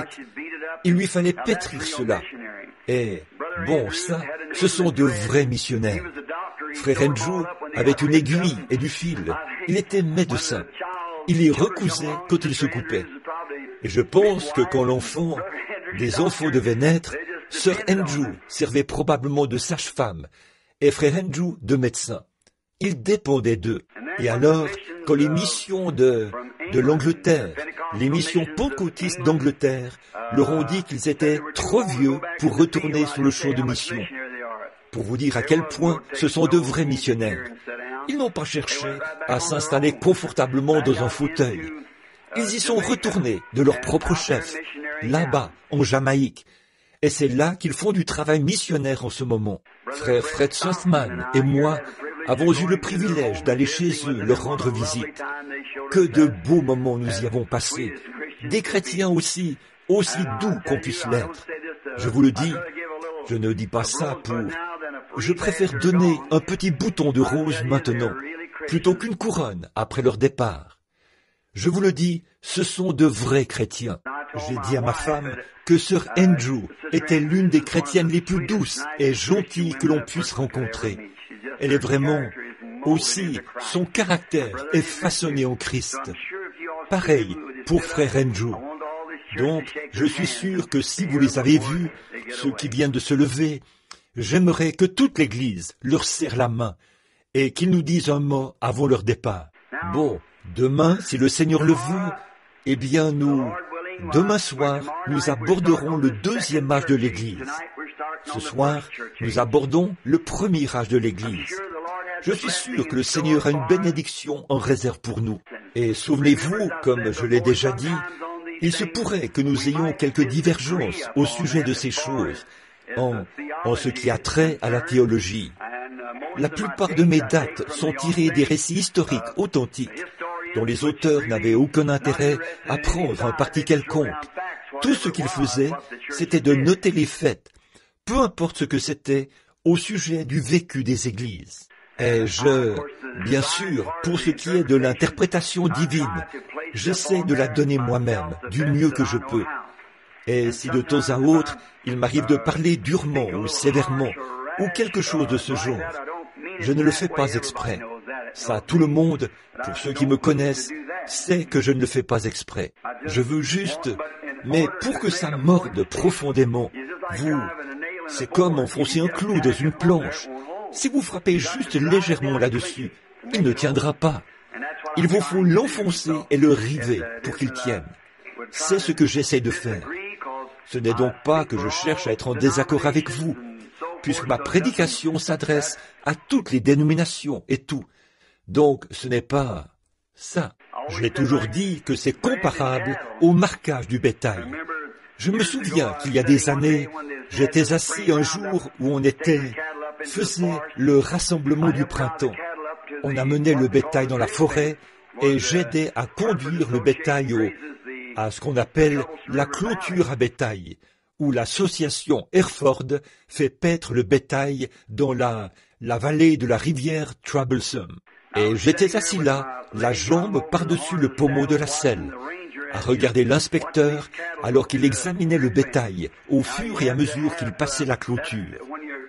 il lui fallait pétrir cela. Et, bon, ça, ce sont de vrais missionnaires. Frère Andrew avait une aiguille et du fil. Il était médecin. Il les recousait quand il se coupait. Et je pense que quand des enfants devaient naître, sœur Andrew servait probablement de sage-femme et frère Andrew de médecin. Ils dépendaient d'eux. Et alors, quand les missions de l'Angleterre, les missions pentecôtistes d'Angleterre, leur ont dit qu'ils étaient trop vieux pour retourner sur le champ de mission. Pour vous dire à quel point ce sont de vrais missionnaires. Ils n'ont pas cherché à s'installer confortablement dans un fauteuil. Ils y sont retournés de leur propre chef, là-bas, en Jamaïque. Et c'est là qu'ils font du travail missionnaire en ce moment. Frère Fred Southman et moi avons eu le privilège d'aller chez eux leur rendre visite. Que de beaux moments nous y avons passés. Des chrétiens aussi doux qu'on puisse l'être. Je vous le dis, je ne dis pas ça Je préfère donner un petit bouton de rose maintenant, plutôt qu'une couronne après leur départ. Je vous le dis, ce sont de vrais chrétiens. J'ai dit à ma femme que sœur Andrew était l'une des chrétiennes les plus douces et gentilles que l'on puisse rencontrer. Elle est vraiment aussi, son caractère est façonné en Christ. Pareil pour frère Andrew. Donc, je suis sûr que si vous les avez vus, ceux qui viennent de se lever, j'aimerais que toute l'Église leur serre la main et qu'ils nous disent un mot avant leur départ. Bon, demain, si le Seigneur le veut, eh bien demain soir, nous aborderons le deuxième âge de l'Église. Ce soir, nous abordons le premier âge de l'Église. Je suis sûr que le Seigneur a une bénédiction en réserve pour nous. Et souvenez-vous, comme je l'ai déjà dit, il se pourrait que nous ayons quelques divergences au sujet de ces choses, en ce qui a trait à la théologie. La plupart de mes dates sont tirées des récits historiques authentiques, dont les auteurs n'avaient aucun intérêt à prendre un parti quelconque. Tout ce qu'ils faisaient, c'était de noter les faits, peu importe ce que c'était, au sujet du vécu des églises. Et bien sûr, pour ce qui est de l'interprétation divine, j'essaie de la donner moi-même, du mieux que je peux. Et si de temps à autre, il m'arrive de parler durement ou sévèrement, ou quelque chose de ce genre, je ne le fais pas exprès. Ça, tout le monde, pour ceux qui me connaissent, sait que je ne le fais pas exprès. Je veux juste, mais pour que ça morde profondément, c'est comme enfoncer un clou dans une planche. Si vous frappez juste légèrement là-dessus, il ne tiendra pas. Il vous faut l'enfoncer et le river pour qu'il tienne. C'est ce que j'essaie de faire. Ce n'est donc pas que je cherche à être en désaccord avec vous, puisque ma prédication s'adresse à toutes les dénominations et tout. Donc, ce n'est pas ça. Je l'ai toujours dit que c'est comparable au marquage du bétail. Je me souviens qu'il y a des années, j'étais assis un jour où on faisait le rassemblement du printemps. On amenait le bétail dans la forêt et j'aidais à conduire le bétail à ce qu'on appelle la clôture à bétail, où l'association Hereford fait paître le bétail dans la vallée de la rivière Troublesome. Et j'étais assis là, la jambe par-dessus le pommeau de la selle, à regarder l'inspecteur alors qu'il examinait le bétail au fur et à mesure qu'il passait la clôture.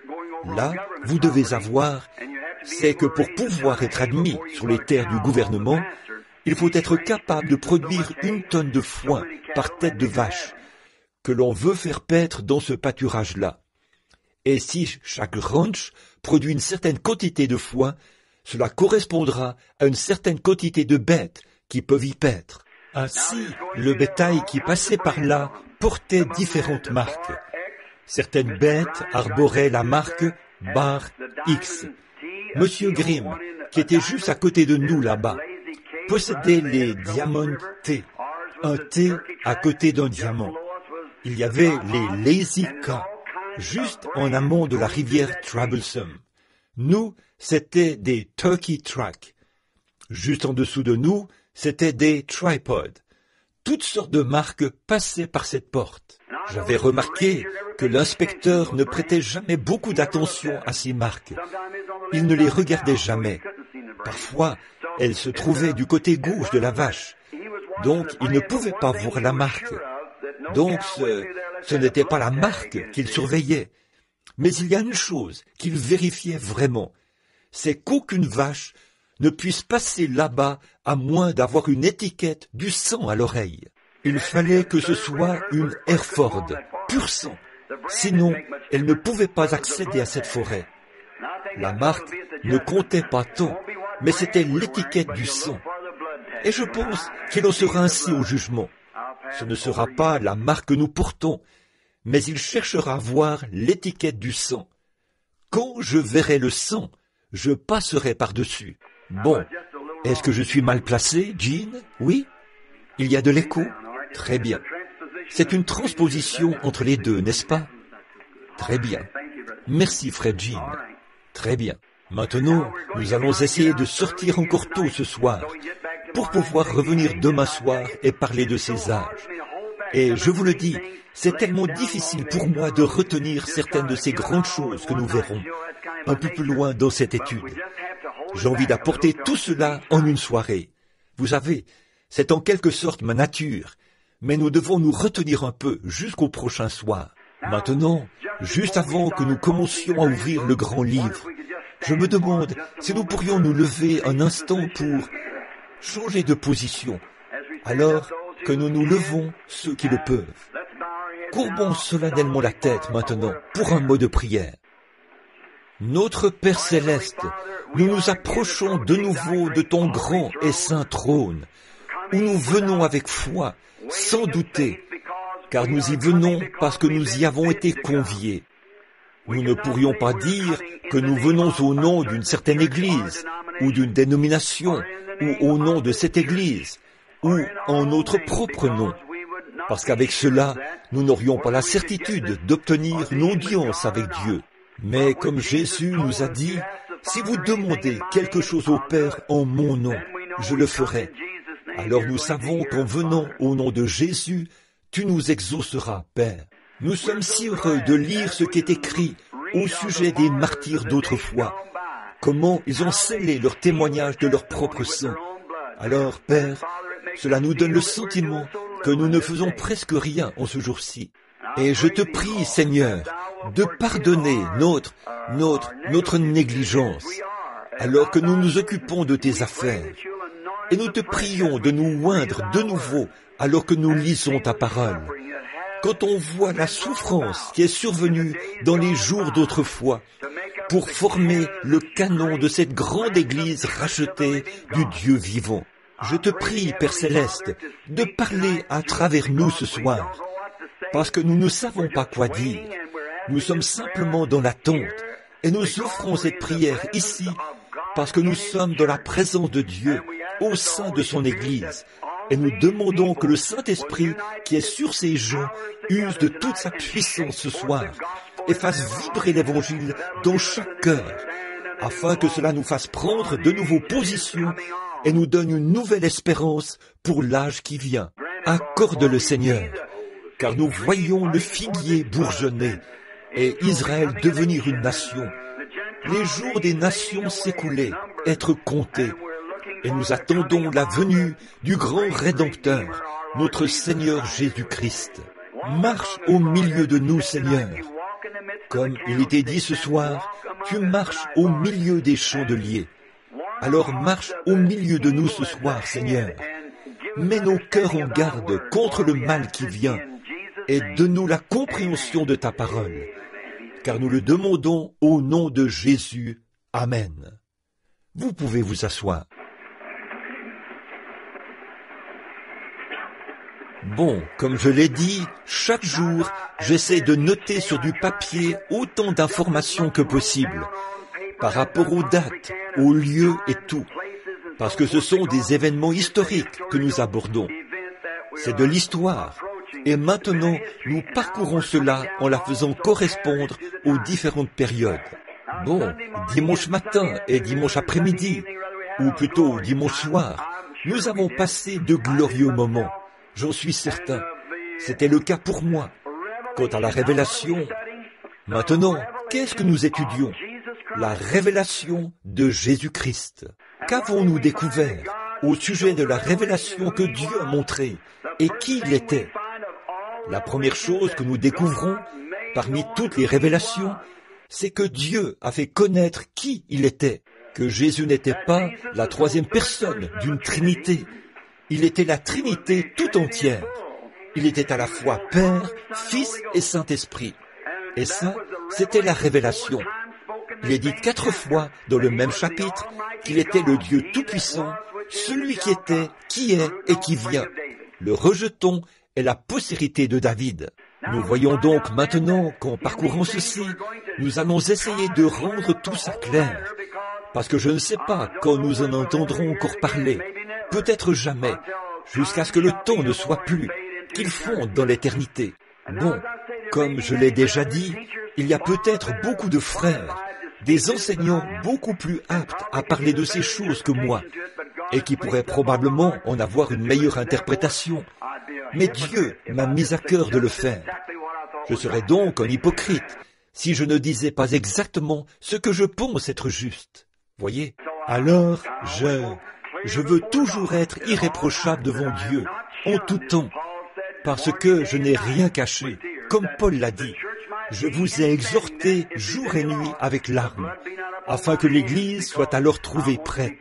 Là, vous devez avoir, c'est que pour pouvoir être admis sur les terres du gouvernement, il faut être capable de produire 1 tonne de foin par tête de vache, que l'on veut faire paître dans ce pâturage-là. Et si chaque ranch produit une certaine quantité de foin, cela correspondra à une certaine quantité de bêtes qui peuvent y paître. Ainsi, le bétail qui passait par là portait différentes marques. Certaines bêtes arboraient la marque Bar X. Monsieur Grimm, qui était juste à côté de nous là-bas, possédait les Diamond T, un T à côté d'un diamant. Il y avait les Lazy K, juste en amont de la rivière Troublesome. Nous, c'était des Turkey Track. Juste en dessous de nous, c'était des Tripod. Toutes sortes de marques passaient par cette porte. J'avais remarqué que l'inspecteur ne prêtait jamais beaucoup d'attention à ces marques. Il ne les regardait jamais. Parfois, elles se trouvaient du côté gauche de la vache. Donc, il ne pouvait pas voir la marque. Donc, ce n'était pas la marque qu'il surveillait. Mais il y a une chose qu'il vérifiait vraiment. C'est qu'aucune vache ne puisse passer là-bas à moins d'avoir une étiquette du sang à l'oreille. Il fallait que ce soit une Hereford, pur sang. Sinon, elle ne pouvait pas accéder à cette forêt. La marque ne comptait pas tant, mais c'était l'étiquette du sang. Et je pense qu'il en sera ainsi au jugement. Ce ne sera pas la marque que nous portons, mais il cherchera à voir l'étiquette du sang. Quand je verrai le sang, je passerai par-dessus. Bon, est-ce que je suis mal placé, Jean? Oui? Il y a de l'écho? Très bien. C'est une transposition entre les deux, n'est-ce pas? Très bien. Merci, Fred Jean. Très bien. Maintenant, nous allons essayer de sortir encore tôt ce soir, pour pouvoir revenir demain soir et parler de ces âges. Et je vous le dis, c'est tellement difficile pour moi de retenir certaines de ces grandes choses que nous verrons un peu plus loin dans cette étude. J'ai envie d'apporter tout cela en une soirée. Vous savez, c'est en quelque sorte ma nature, mais nous devons nous retenir un peu jusqu'au prochain soir. Maintenant, juste avant que nous commencions à ouvrir le grand livre, je me demande si nous pourrions nous lever un instant pour changer de position, alors que nous nous levons ceux qui le peuvent. Courbons solennellement la tête maintenant pour un mot de prière. Notre Père Céleste, nous nous approchons de nouveau de ton grand et saint trône, où nous venons avec foi, sans douter, car nous y venons parce que nous y avons été conviés. Nous ne pourrions pas dire que nous venons au nom d'une certaine église, ou d'une dénomination, ou au nom de cette église, ou en notre propre nom, parce qu'avec cela, nous n'aurions pas la certitude d'obtenir une audience avec Dieu. Mais comme Jésus nous a dit, si vous demandez quelque chose au Père en mon nom, je le ferai. Alors nous savons qu'en venant au nom de Jésus, tu nous exauceras, Père. Nous sommes si heureux de lire ce qui est écrit au sujet des martyrs d'autrefois, comment ils ont scellé leur témoignage de leur propre sang. Alors, Père, cela nous donne le sentiment que nous ne faisons presque rien en ce jour-ci. Et je te prie, Seigneur, de pardonner notre négligence, alors que nous nous occupons de tes affaires. Et nous te prions de nous oindre de nouveau, alors que nous lisons ta parole. Quand on voit la souffrance qui est survenue dans les jours d'autrefois, pour former le canon de cette grande Église rachetée du Dieu vivant. Je te prie, Père Céleste, de parler à travers nous ce soir, parce que nous ne savons pas quoi dire. Nous sommes simplement dans l'attente, et nous offrons cette prière ici, parce que nous sommes dans la présence de Dieu, au sein de son Église, et nous demandons que le Saint-Esprit, qui est sur ces gens, use de toute sa puissance ce soir, et fasse vibrer l'Évangile dans chaque cœur, afin que cela nous fasse prendre de nouveau position et nous donne une nouvelle espérance pour l'âge qui vient. Accorde-le, Seigneur, car nous voyons le figuier bourgeonner et Israël devenir une nation. Les jours des nations s'écoulaient être comptés. Et nous attendons la venue du grand Rédempteur, notre Seigneur Jésus-Christ. Marche au milieu de nous, Seigneur. Comme il était dit ce soir, tu marches au milieu des chandeliers. Alors marche au milieu de nous ce soir, Seigneur. Mets nos cœurs en garde contre le mal qui vient et donne-nous la compréhension de ta parole. Car nous le demandons au nom de Jésus. Amen. Vous pouvez vous asseoir. Bon, comme je l'ai dit, chaque jour, j'essaie de noter sur du papier autant d'informations que possible, par rapport aux dates, aux lieux et tout, parce que ce sont des événements historiques que nous abordons. C'est de l'histoire, et maintenant, nous parcourons cela en la faisant correspondre aux différentes périodes. Bon, dimanche matin et dimanche après-midi, ou plutôt dimanche soir, nous avons passé de glorieux moments. J'en suis certain. C'était le cas pour moi. Quant à la révélation, maintenant, qu'est-ce que nous étudions? La révélation de Jésus-Christ. Qu'avons-nous découvert au sujet de la révélation que Dieu a montrée et qui il était? La première chose que nous découvrons, parmi toutes les révélations, c'est que Dieu a fait connaître qui il était, que Jésus n'était pas la troisième personne d'une Trinité. Il était la Trinité tout entière. Il était à la fois Père, Fils et Saint-Esprit. Et ça, c'était la révélation. Il est dit 4 fois dans le même chapitre qu'il était le Dieu Tout-Puissant, celui qui était, qui est et qui vient. Le rejeton est la postérité de David. Nous voyons donc maintenant qu'en parcourant ceci, nous allons essayer de rendre tout ça clair. Parce que je ne sais pas quand nous en entendrons encore parler. Peut-être jamais, jusqu'à ce que le temps ne soit plus, qu'il fonde dans l'éternité. Bon, comme je l'ai déjà dit, il y a peut-être beaucoup de frères, des enseignants beaucoup plus aptes à parler de ces choses que moi, et qui pourraient probablement en avoir une meilleure interprétation. Mais Dieu m'a mis à cœur de le faire. Je serais donc un hypocrite si je ne disais pas exactement ce que je pense être juste. Voyez? Alors, je veux toujours être irréprochable devant Dieu, en tout temps, parce que je n'ai rien caché, comme Paul l'a dit. Je vous ai exhorté jour et nuit avec larmes, afin que l'Église soit alors trouvée prête.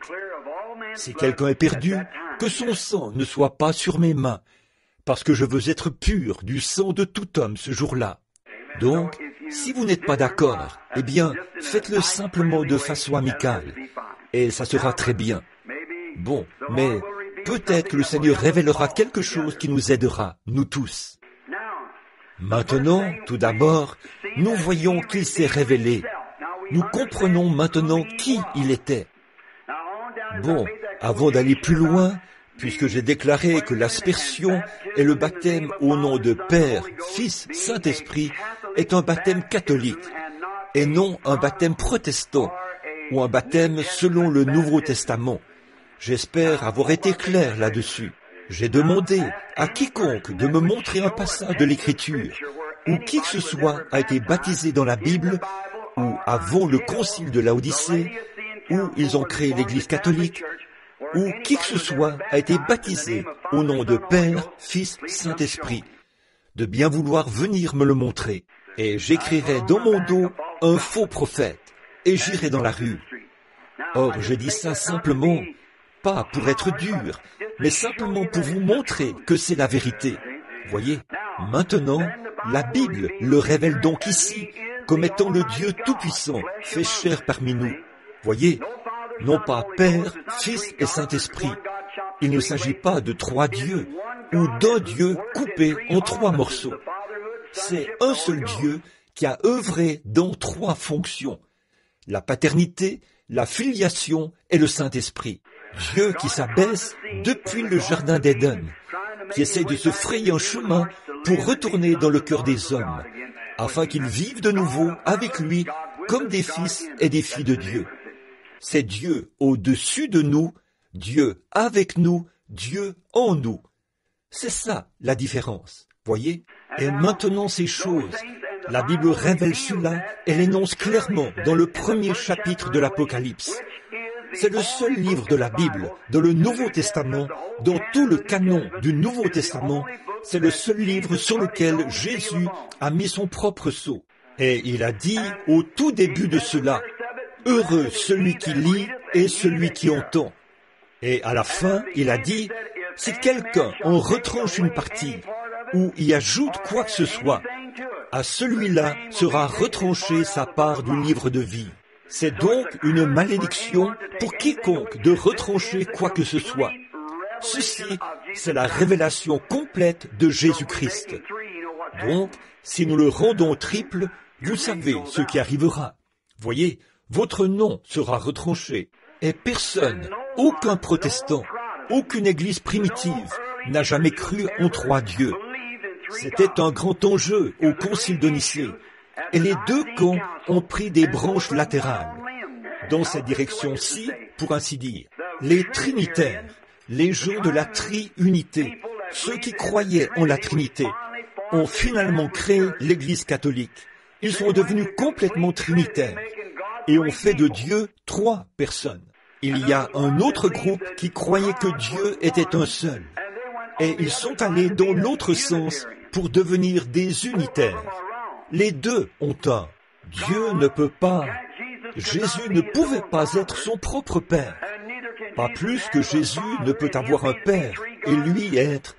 Si quelqu'un est perdu, que son sang ne soit pas sur mes mains, parce que je veux être pur du sang de tout homme ce jour-là. Donc, si vous n'êtes pas d'accord, eh bien, faites-le simplement de façon amicale, et ça sera très bien. Bon, mais peut-être que le Seigneur révélera quelque chose qui nous aidera, nous tous. Maintenant, tout d'abord, nous voyons qu'il s'est révélé. Nous comprenons maintenant qui il était. Bon, avant d'aller plus loin, puisque j'ai déclaré que l'aspersion et le baptême au nom de Père, Fils, Saint-Esprit est un baptême catholique, et non un baptême protestant, ou un baptême selon le Nouveau Testament. J'espère avoir été clair là-dessus. J'ai demandé à quiconque de me montrer un passage de l'Écriture, où qui que ce soit a été baptisé dans la Bible, ou avant le concile de Laodicée, où ils ont créé l'Église catholique, ou qui que ce soit a été baptisé au nom de Père, Fils, Saint-Esprit, de bien vouloir venir me le montrer. Et j'écrirai dans mon dos un faux prophète, et j'irai dans la rue. Or, je dis ça simplement, pas pour être dur, mais simplement pour vous montrer que c'est la vérité. Voyez, maintenant, la Bible le révèle donc ici, comme étant le Dieu Tout-Puissant, fait chair parmi nous. Voyez, non pas Père, Fils et Saint-Esprit. Il ne s'agit pas de 3 dieux, ou d'un Dieu coupé en 3 morceaux. C'est un seul Dieu qui a œuvré dans 3 fonctions. La paternité, la filiation et le Saint-Esprit. Dieu qui s'abaisse depuis le jardin d'Éden, qui essaie de se frayer un chemin pour retourner dans le cœur des hommes, afin qu'ils vivent de nouveau avec lui comme des fils et des filles de Dieu. C'est Dieu au-dessus de nous, Dieu avec nous, Dieu en nous. C'est ça la différence, voyez? Et maintenant ces choses, la Bible révèle cela et l'énonce clairement dans le premier chapitre de l'Apocalypse. C'est le seul livre de la Bible, dans le Nouveau Testament, dans tout le canon du Nouveau Testament, c'est le seul livre sur lequel Jésus a mis son propre sceau. Et il a dit au tout début de cela, « Heureux celui qui lit et celui qui entend ». Et à la fin, il a dit, « Si quelqu'un en retranche une partie ou y ajoute quoi que ce soit, à celui-là sera retranchée sa part du livre de vie. » C'est donc une malédiction pour quiconque de retrancher quoi que ce soit. Ceci, c'est la révélation complète de Jésus-Christ. Donc, si nous le rendons triple, vous savez ce qui arrivera. Voyez, votre nom sera retranché. Et personne, aucun protestant, aucune église primitive n'a jamais cru en trois dieux. C'était un grand enjeu au concile de Nicée. Et les deux camps ont pris des branches latérales, dans cette direction-ci, pour ainsi dire. Les trinitaires, les gens de la triunité, ceux qui croyaient en la Trinité, ont finalement créé l'Église catholique. Ils sont devenus complètement trinitaires et ont fait de Dieu trois personnes. Il y a un autre groupe qui croyait que Dieu était un seul. Et ils sont allés dans l'autre sens pour devenir des unitaires. Les deux ont tort. Dieu ne peut pas. Jésus ne pouvait pas être son propre Père. Pas plus que Jésus ne peut avoir un Père et lui être.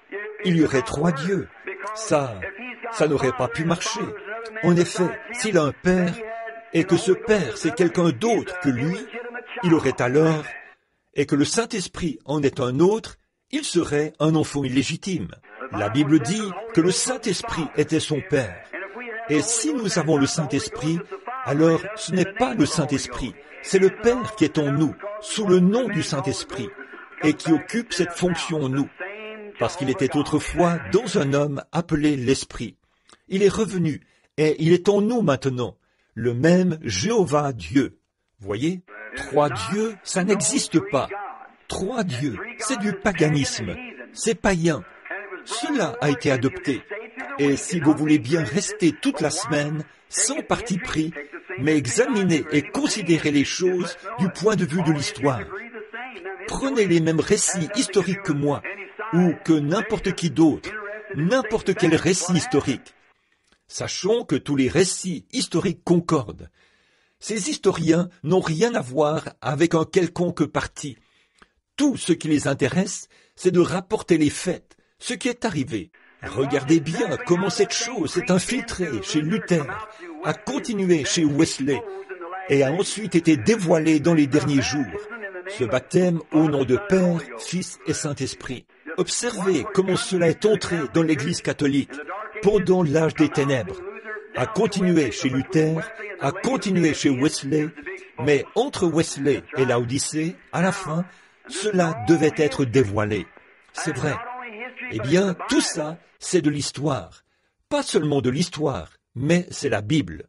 Il y aurait trois dieux. Ça n'aurait pas pu marcher. En effet, s'il a un Père et que ce Père c'est quelqu'un d'autre que lui, il aurait alors, et que le Saint-Esprit en est un autre, il serait un enfant illégitime. La Bible dit que le Saint-Esprit était son Père. Et si nous avons le Saint-Esprit, alors ce n'est pas le Saint-Esprit, c'est le Père qui est en nous, sous le nom du Saint-Esprit, et qui occupe cette fonction en nous, parce qu'il était autrefois dans un homme appelé l'Esprit. Il est revenu, et il est en nous maintenant, le même Jéhovah Dieu. Voyez, trois dieux, ça n'existe pas. Trois dieux, c'est du paganisme, c'est païen. Cela a été adopté. Et si vous voulez bien rester toute la semaine, sans parti pris, mais examiner et considérer les choses du point de vue de l'histoire. Prenez les mêmes récits historiques que moi, ou que n'importe qui d'autre, n'importe quel récit historique. Sachons que tous les récits historiques concordent. Ces historiens n'ont rien à voir avec un quelconque parti. Tout ce qui les intéresse, c'est de rapporter les faits, ce qui est arrivé. Regardez bien comment cette chose s'est infiltrée chez Luther, a continué chez Wesley, et a ensuite été dévoilée dans les derniers jours. Ce baptême au nom de Père, Fils et Saint-Esprit. Observez comment cela est entré dans l'Église catholique pendant l'âge des ténèbres. A continué chez Luther, a continué chez Wesley, mais entre Wesley et Laodicée, à la fin, cela devait être dévoilé. C'est vrai. Eh bien, tout ça, c'est de l'histoire. Pas seulement de l'histoire, mais c'est la Bible.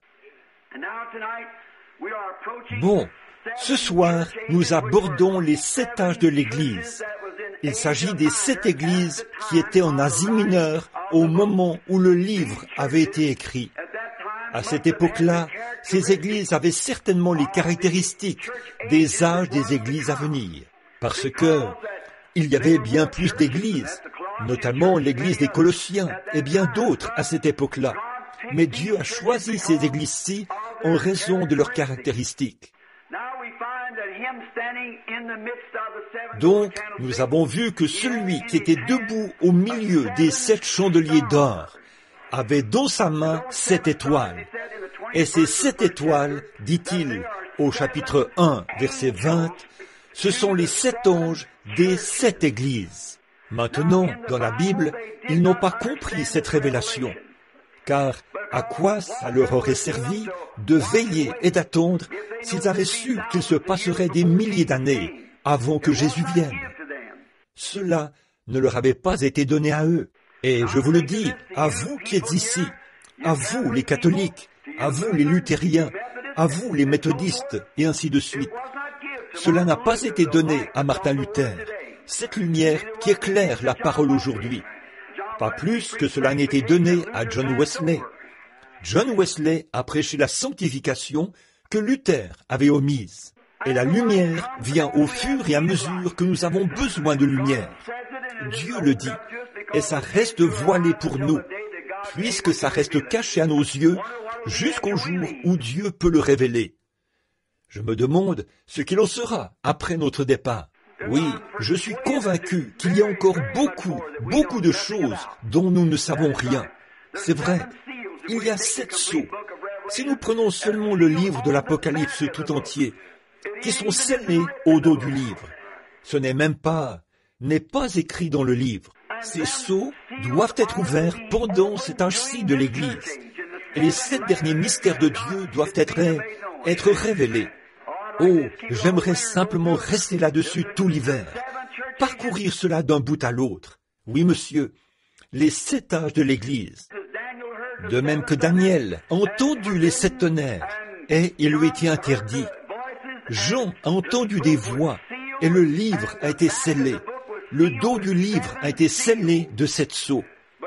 Bon, ce soir, nous abordons les 7 âges de l'Église. Il s'agit des 7 églises qui étaient en Asie mineure au moment où le livre avait été écrit. À cette époque-là, ces églises avaient certainement les caractéristiques des âges des églises à venir, parce que il y avait bien plus d'églises, notamment l'église des Colossiens et bien d'autres à cette époque-là. Mais Dieu a choisi ces églises-ci en raison de leurs caractéristiques. Donc, nous avons vu que celui qui était debout au milieu des 7 chandeliers d'or avait dans sa main 7 étoiles. Et ces 7 étoiles, dit-il au chapitre 1, verset 20, ce sont les 7 anges des 7 églises. Maintenant, dans la Bible, ils n'ont pas compris cette révélation. Car à quoi ça leur aurait servi de veiller et d'attendre s'ils avaient su qu'il se passerait des milliers d'années avant que Jésus vienne? Cela ne leur avait pas été donné à eux. Et je vous le dis, à vous qui êtes ici, à vous les catholiques, à vous les luthériens, à vous les méthodistes, et ainsi de suite. Cela n'a pas été donné à Martin Luther, cette lumière qui éclaire la parole aujourd'hui. Pas plus que cela n'était donné à John Wesley. John Wesley a prêché la sanctification que Luther avait omise. Et la lumière vient au fur et à mesure que nous avons besoin de lumière. Dieu le dit, et ça reste voilé pour nous, puisque ça reste caché à nos yeux jusqu'au jour où Dieu peut le révéler. Je me demande ce qu'il en sera après notre départ. Oui, je suis convaincu qu'il y a encore beaucoup de choses dont nous ne savons rien. C'est vrai, il y a 7 sceaux. Si nous prenons seulement le livre de l'Apocalypse tout entier, qui sont scellés au dos du livre, ce n'est pas écrit dans le livre. Ces sceaux doivent être ouverts pendant cet âge-ci de l'Église. Et les 7 derniers mystères de Dieu doivent être révélés. Oh, j'aimerais simplement rester là-dessus tout l'hiver, parcourir cela d'un bout à l'autre. Oui, monsieur, les 7 âges de l'Église. De même que Daniel a entendu les 7 tonnerres, et il lui était interdit. Jean a entendu des voix, et le livre a été scellé. Le dos du livre a été scellé de 7 sceaux.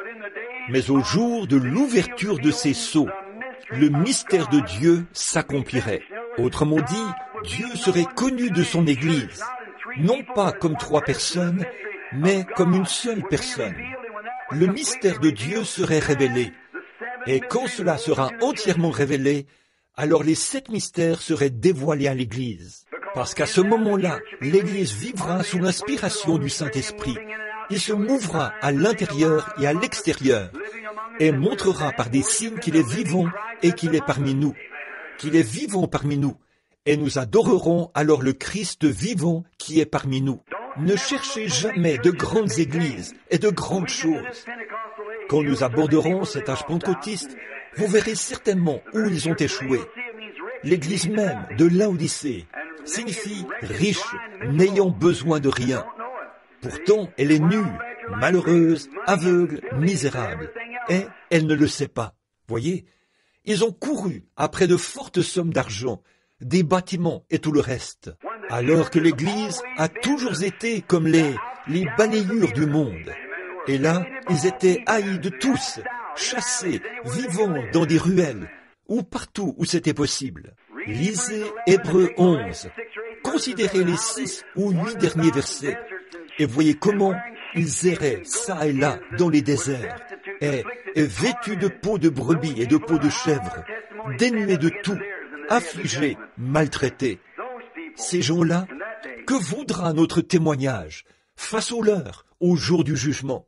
Mais au jour de l'ouverture de ces sceaux, le mystère de Dieu s'accomplirait. Autrement dit, Dieu serait connu de son Église, non pas comme 3 personnes, mais comme une seule personne. Le mystère de Dieu serait révélé. Et quand cela sera entièrement révélé, alors les 7 mystères seraient dévoilés à l'Église. Parce qu'à ce moment-là, l'Église vivra sous l'inspiration du Saint-Esprit. Il se mouvra à l'intérieur et à l'extérieur, et montrera par des signes qu'il est vivant et qu'il est parmi nous. Qu'il est vivant parmi nous. Et nous adorerons alors le Christ vivant qui est parmi nous. Ne cherchez jamais de grandes églises et de grandes choses. Quand nous aborderons cet âge pentecôtiste, vous verrez certainement où ils ont échoué. L'église même de Laodicée signifie riche, n'ayant besoin de rien. Pourtant, elle est nue, malheureuse, aveugle, misérable. Et elle ne le sait pas. Voyez, ils ont couru après de fortes sommes d'argent, des bâtiments et tout le reste. Alors que l'Église a toujours été comme les balayures du monde. Et là, ils étaient haïs de tous, chassés, vivant dans des ruelles, ou partout où c'était possible. Lisez Hébreux 11. Considérez les 6 ou 8 derniers versets et voyez comment ils erraient ça et là dans les déserts, et vêtus de peau de brebis et de peau de chèvre, dénués de tout, affligés, maltraités. Ces gens-là, que voudra notre témoignage face au leur au jour du jugement?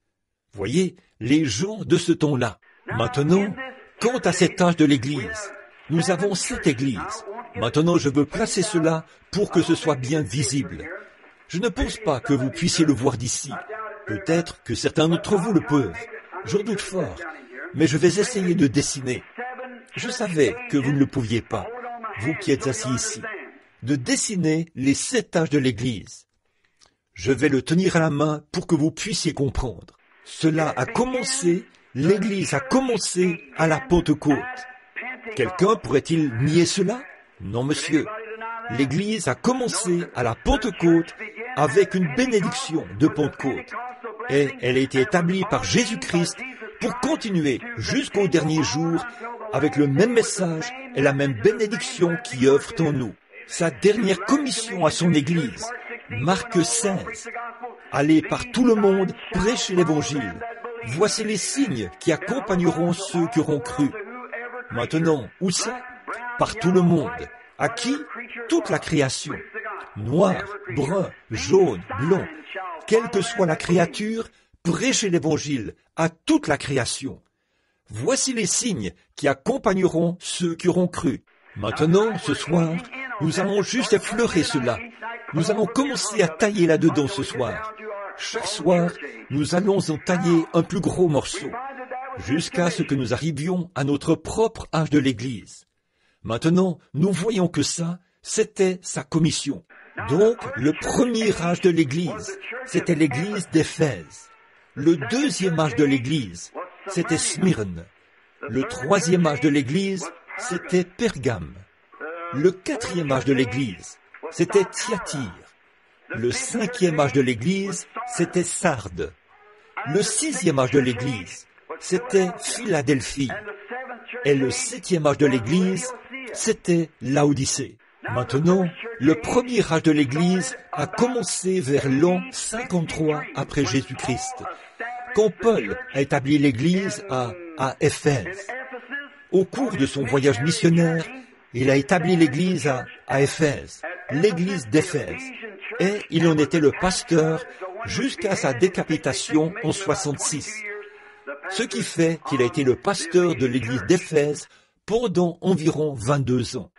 Voyez, les gens de ce temps-là. Maintenant, quant à cet âge de l'Église, nous avons 7 églises. Maintenant, je veux placer cela pour que ce soit bien visible. Je ne pense pas que vous puissiez le voir d'ici. Peut-être que certains d'entre vous le peuvent. J'en doute fort, mais je vais essayer de dessiner. Je savais que vous ne le pouviez pas, vous qui êtes assis ici, de dessiner les 7 âges de l'Église. Je vais le tenir à la main pour que vous puissiez comprendre. Cela a commencé, l'Église a commencé à la Pentecôte. Quelqu'un pourrait-il nier cela? Non, monsieur. L'Église a commencé à la Pentecôte avec une bénédiction de Pentecôte. Et elle a été établie par Jésus-Christ pour continuer jusqu'au dernier jour avec le même message et la même bénédiction qui œuvre en nous. Sa dernière commission à son Église, Marc 16. Allez par tout le monde, prêchez l'Évangile. Voici les signes qui accompagneront ceux qui auront cru. Maintenant, où ça? Par tout le monde. À qui? Toute la création. Noir, brun, jaune, blond. Quelle que soit la créature, prêchez l'Évangile à toute la création. Voici les signes qui accompagneront ceux qui auront cru. Maintenant, ce soir, nous allons juste effleurer cela. Nous allons commencer à tailler là-dedans ce soir. Chaque soir, nous allons en tailler un plus gros morceau, jusqu'à ce que nous arrivions à notre propre âge de l'Église. Maintenant, nous voyons que ça, c'était sa commission. Donc, le premier âge de l'Église, c'était l'Église d'Éphèse. Le deuxième âge de l'Église, c'était Smyrne. Le troisième âge de l'Église, c'était Pergame. Le quatrième âge de l'Église, c'était Thyatire. Le cinquième âge de l'Église, c'était Sardes. Le sixième âge de l'Église, c'était Philadelphie. Et le septième âge de l'Église, c'était Laodicée. Maintenant, le premier âge de l'Église a commencé vers l'an 53 après Jésus-Christ, quand Paul a établi l'Église à Éphèse. Au cours de son voyage missionnaire, il a établi l'Église à Éphèse, l'Église d'Éphèse, et il en était le pasteur jusqu'à sa décapitation en 66. Ce qui fait qu'il a été le pasteur de l'Église d'Éphèse pendant environ 22 ans.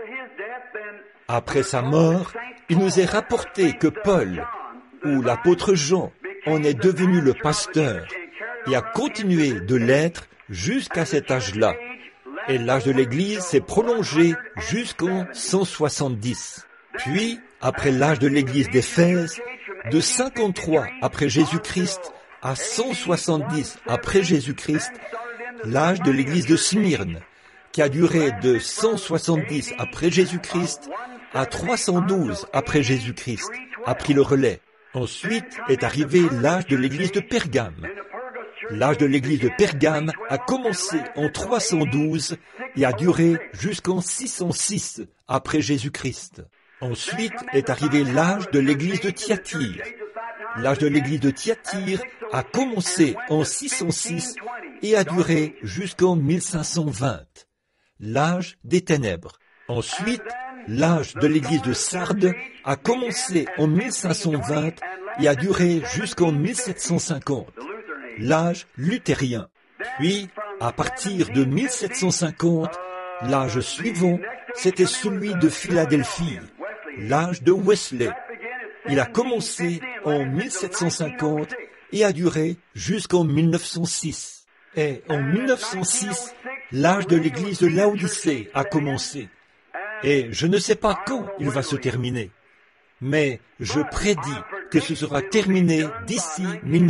Après sa mort, il nous est rapporté que Paul, ou l'apôtre Jean, en est devenu le pasteur et a continué de l'être jusqu'à cet âge-là. Et l'âge de l'Église s'est prolongé jusqu'en 170. Puis, après l'âge de l'Église d'Éphèse, de 53 après Jésus-Christ à 170 après Jésus-Christ, l'âge de l'Église de Smyrne, qui a duré de 170 après Jésus-Christ à 312 après Jésus-Christ, a pris le relais. Ensuite est arrivé l'âge de l'Église de Pergame. L'âge de l'Église de Pergame a commencé en 312 et a duré jusqu'en 606 après Jésus-Christ. Ensuite est arrivé l'âge de l'Église de Thyatire. L'âge de l'Église de Thyatire a commencé en 606 et a duré jusqu'en 1520. L'âge des ténèbres. Ensuite, l'âge de l'Église de Sardes a commencé en 1520 et a duré jusqu'en 1750. L'âge luthérien. Puis, à partir de 1750, l'âge suivant, c'était celui de Philadelphie, l'âge de Wesley. Il a commencé en 1750 et a duré jusqu'en 1906. Et en 1906, l'âge de l'Église de Laodicée a commencé. Et je ne sais pas quand il va se terminer. Mais je prédis que ce sera terminé d'ici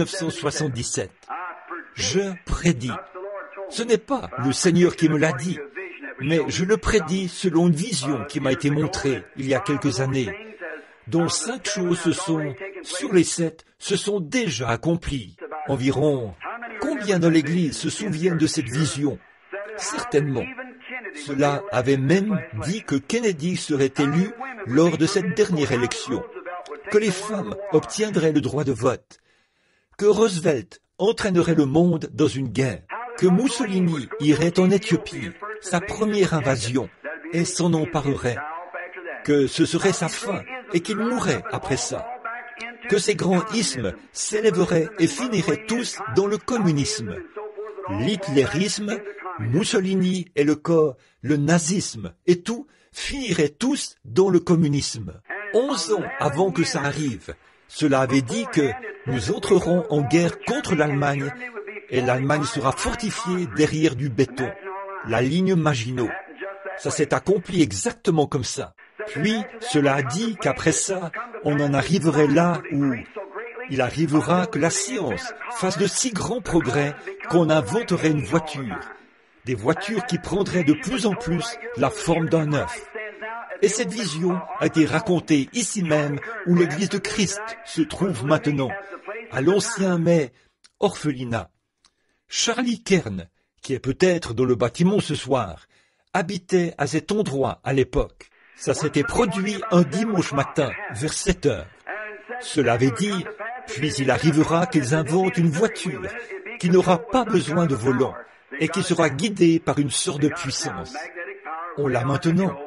1977. Je prédis. Ce n'est pas le Seigneur qui me l'a dit, mais je le prédis selon une vision qui m'a été montrée il y a quelques années, dont 5 choses sur les 7, se sont déjà accomplies. Environ, combien dans l'Église se souviennent de cette vision? Certainement. Cela avait même dit que Kennedy serait élu lors de cette dernière élection, que les femmes obtiendraient le droit de vote, que Roosevelt entraînerait le monde dans une guerre, que Mussolini irait en Éthiopie, sa première invasion, et s'en emparerait, que ce serait sa fin et qu'il mourrait après ça, que ces grands ismes s'élèveraient et finiraient tous dans le communisme, l'hitlérisme, Mussolini et le nazisme et tout finiraient tous dans le communisme. 11 ans avant que ça arrive, cela avait dit que nous entrerons en guerre contre l'Allemagne et l'Allemagne sera fortifiée derrière du béton, la ligne Maginot. Ça s'est accompli exactement comme ça. Puis, cela a dit qu'après ça, on en arriverait là où il arrivera que la science fasse de si grands progrès qu'on inventerait une voiture. Des voitures qui prendraient de plus en plus la forme d'un œuf. Et cette vision a été racontée ici même où l'église de Christ se trouve maintenant, à l'ancien mais orphelinat. Charlie Kern, qui est peut-être dans le bâtiment ce soir, habitait à cet endroit à l'époque. Ça s'était produit un dimanche matin, vers 7 heures. Cela avait dit, puis il arrivera qu'ils inventent une voiture qui n'aura pas besoin de volant et qui sera guidée par une sorte de puissance. On l'a maintenant.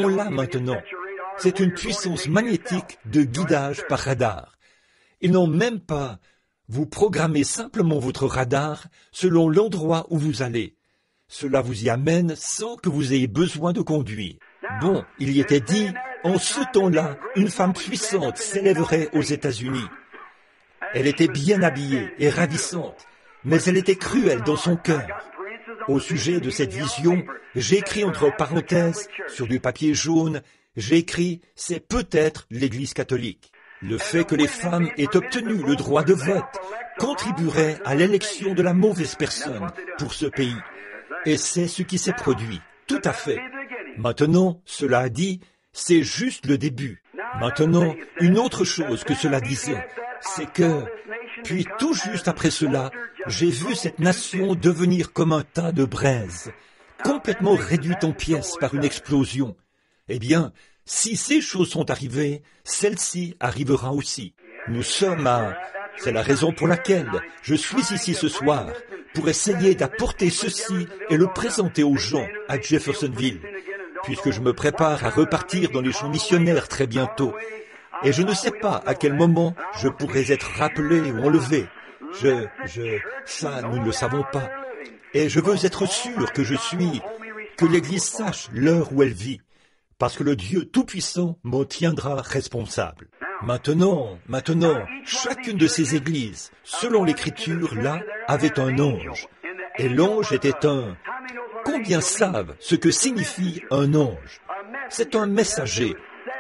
C'est une puissance magnétique de guidage par radar. Ils n'ont même pas... Vous programmez simplement votre radar selon l'endroit où vous allez. Cela vous y amène sans que vous ayez besoin de conduire. Bon, il y était dit, en ce temps-là, une femme puissante s'élèverait aux États-Unis. Elle était bien habillée et ravissante, mais elle était cruelle dans son cœur. Au sujet de cette vision, j'ai écrit entre parenthèses, sur du papier jaune, j'ai écrit « c'est peut-être l'Église catholique ». Le fait que les femmes aient obtenu le droit de vote contribuerait à l'élection de la mauvaise personne pour ce pays. Et c'est ce qui s'est produit. Tout à fait. Maintenant, cela a dit, c'est juste le début. Maintenant, une autre chose que cela disait, c'est que, puis tout juste après cela, j'ai vu cette nation devenir comme un tas de braise, complètement réduite en pièces par une explosion. Eh bien, Si ces choses sont arrivées, celle-ci arrivera aussi. Nous sommes à... C'est la raison pour laquelle je suis ici ce soir, pour essayer d'apporter ceci et le présenter aux gens à Jeffersonville, puisque je me prépare à repartir dans les champs missionnaires très bientôt. Et je ne sais pas à quel moment je pourrais être rappelé ou enlevé. Ça, nous ne le savons pas. Et je veux être sûr que l'Église sache l'heure où elle vit, parce que le Dieu Tout-Puissant m'en tiendra responsable. Maintenant, chacune de ces églises, selon l'Écriture, là, avait un ange. Et l'ange était un... Combien savent ce que signifie un ange? C'est un messager.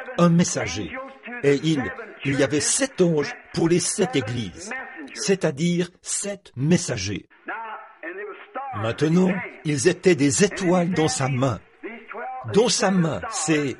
Et il y avait 7 anges pour les 7 églises, c'est-à-dire 7 messagers. Maintenant, ils étaient des étoiles dans sa main. Dans sa main, ces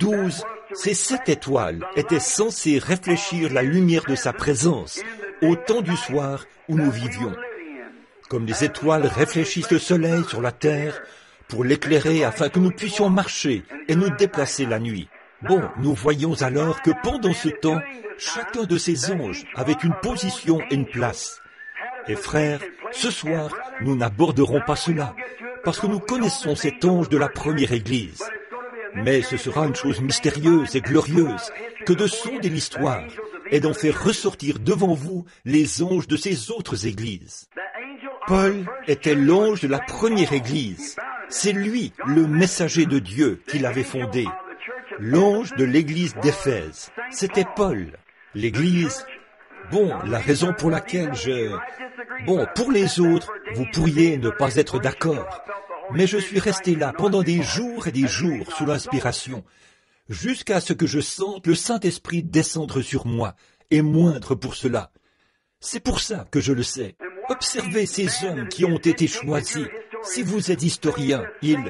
7 étoiles étaient censées réfléchir la lumière de sa présence au temps du soir où nous vivions. Comme les étoiles réfléchissent le soleil sur la terre pour l'éclairer afin que nous puissions marcher et nous déplacer la nuit. Bon, nous voyons alors que pendant ce temps, chacun de ces anges avait une position et une place. Et frères, ce soir, nous n'aborderons pas cela, parce que nous connaissons cet ange de la première Église. Mais ce sera une chose mystérieuse et glorieuse que de sonder l'histoire et d'en faire ressortir devant vous les anges de ces autres églises. Paul était l'ange de la première Église. C'est lui, le messager de Dieu, qui l'avait fondé. L'ange de l'église d'Éphèse, c'était Paul. L'église, la raison pour laquelle pour les autres, vous pourriez ne pas être d'accord, mais je suis resté là pendant des jours et des jours sous l'inspiration, jusqu'à ce que je sente le Saint-Esprit descendre sur moi et moindre pour cela. C'est pour ça que je le sais. Observez ces hommes qui ont été choisis. Si vous êtes historien,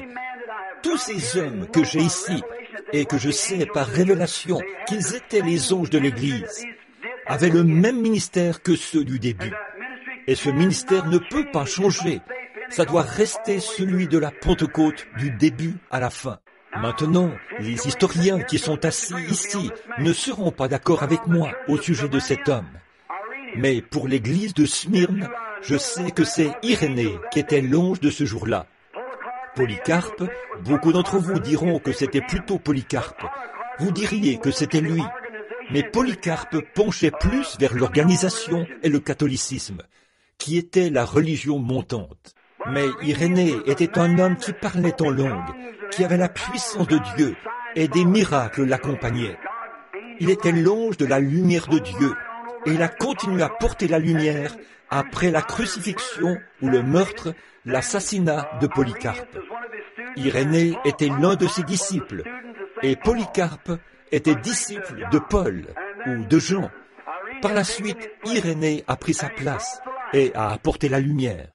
tous ces hommes que j'ai ici, et que je sais par révélation qu'ils étaient les anges de l'Église, avaient le même ministère que ceux du début. Et ce ministère ne peut pas changer. Ça doit rester celui de la Pentecôte du début à la fin. Maintenant, les historiens qui sont assis ici ne seront pas d'accord avec moi au sujet de cet homme. Mais pour l'église de Smyrne, je sais que c'est Irénée qui était l'ange de ce jour-là. Polycarpe, beaucoup d'entre vous diront que c'était plutôt Polycarpe. Vous diriez que c'était lui. Mais Polycarpe penchait plus vers l'organisation et le catholicisme, qui était la religion montante. Mais Irénée était un homme qui parlait en langue, qui avait la puissance de Dieu, et des miracles l'accompagnaient. Il était l'ange de la lumière de Dieu, et il a continué à porter la lumière après la crucifixion ou le meurtre, l'assassinat de Polycarpe. Irénée était l'un de ses disciples, et Polycarpe était disciple de Paul ou de Jean. Par la suite, Irénée a pris sa place et a apporté la lumière.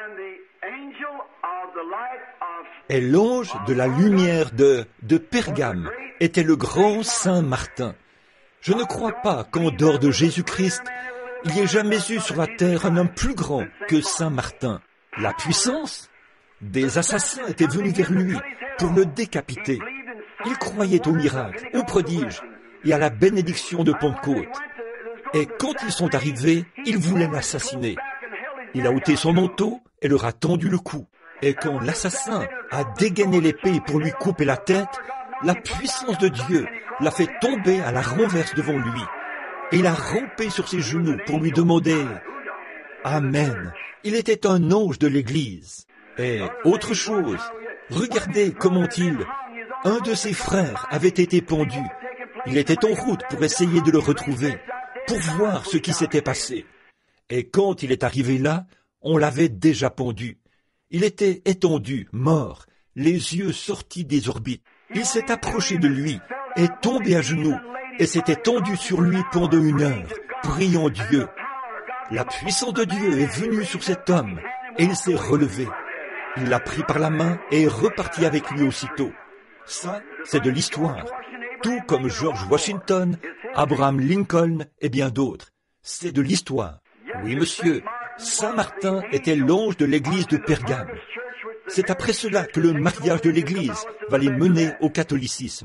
Et l'ange de la lumière de Pergame était le grand Saint Martin. Je ne crois pas qu'en dehors de Jésus-Christ, il n'y ait jamais eu sur la terre un homme plus grand que Saint Martin. La puissance? Des assassins étaient venus vers lui pour le décapiter. Il croyait aux miracles, aux prodiges et à la bénédiction de Pentecôte. Et quand ils sont arrivés, ils voulaient l'assassiner. Il a ôté son manteau et leur a tendu le cou. Et quand l'assassin a dégainé l'épée pour lui couper la tête, la puissance de Dieu l'a fait tomber à la renverse devant lui. Et il a rampé sur ses genoux pour lui demander « Amen ». Il était un ange de l'Église. Et autre chose, regardez comment un de ses frères avait été pendu. Il était en route pour essayer de le retrouver, pour voir ce qui s'était passé. Et quand il est arrivé là, on l'avait déjà pendu. Il était étendu, mort, les yeux sortis des orbites. Il s'est approché de lui, est tombé à genoux, et s'est étendu sur lui pendant 1 heure, priant Dieu. La puissance de Dieu est venue sur cet homme, et il s'est relevé. Il l'a pris par la main et est reparti avec lui aussitôt. Ça, c'est de l'histoire. Tout comme George Washington, Abraham Lincoln et bien d'autres. C'est de l'histoire. Oui, monsieur, Saint Martin était l'ange de l'église de Pergame. C'est après cela que le mariage de l'église va les mener au catholicisme.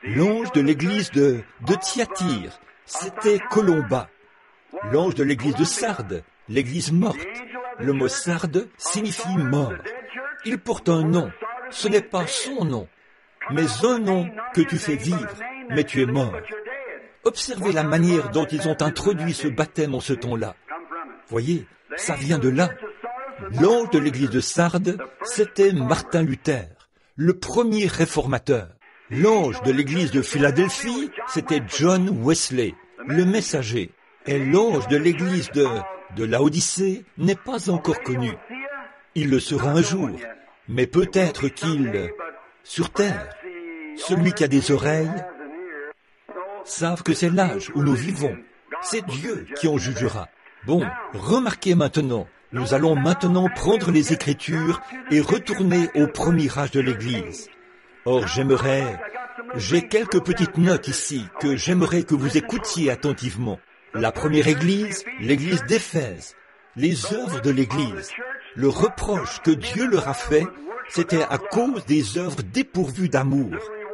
L'ange de l'église de Thyatire, c'était Colomba. L'ange de l'église de Sardes, l'église morte. Le mot Sardes signifie mort. Il porte un nom. Ce n'est pas son nom, mais un nom que tu fais vivre, mais tu es mort. Observez la manière dont ils ont introduit ce baptême en ce temps-là. Voyez, ça vient de là. L'ange de l'église de Sardes, c'était Martin Luther, le premier réformateur. L'ange de l'église de Philadelphie, c'était John Wesley, le messager. Et l'ange de l'église de Laodicée n'est pas encore connu. Il le sera un jour, mais peut-être qu'il, sur terre, celui qui a des oreilles, savent que c'est l'âge où nous vivons. C'est Dieu qui en jugera. Bon, remarquez maintenant, nous allons maintenant prendre les Écritures et retourner au premier âge de l'Église. Or, j'ai quelques petites notes ici que j'aimerais que vous écoutiez attentivement. La première Église, l'Église d'Éphèse, les œuvres de l'Église, le reproche que Dieu leur a fait, c'était à cause des œuvres dépourvues d'amour.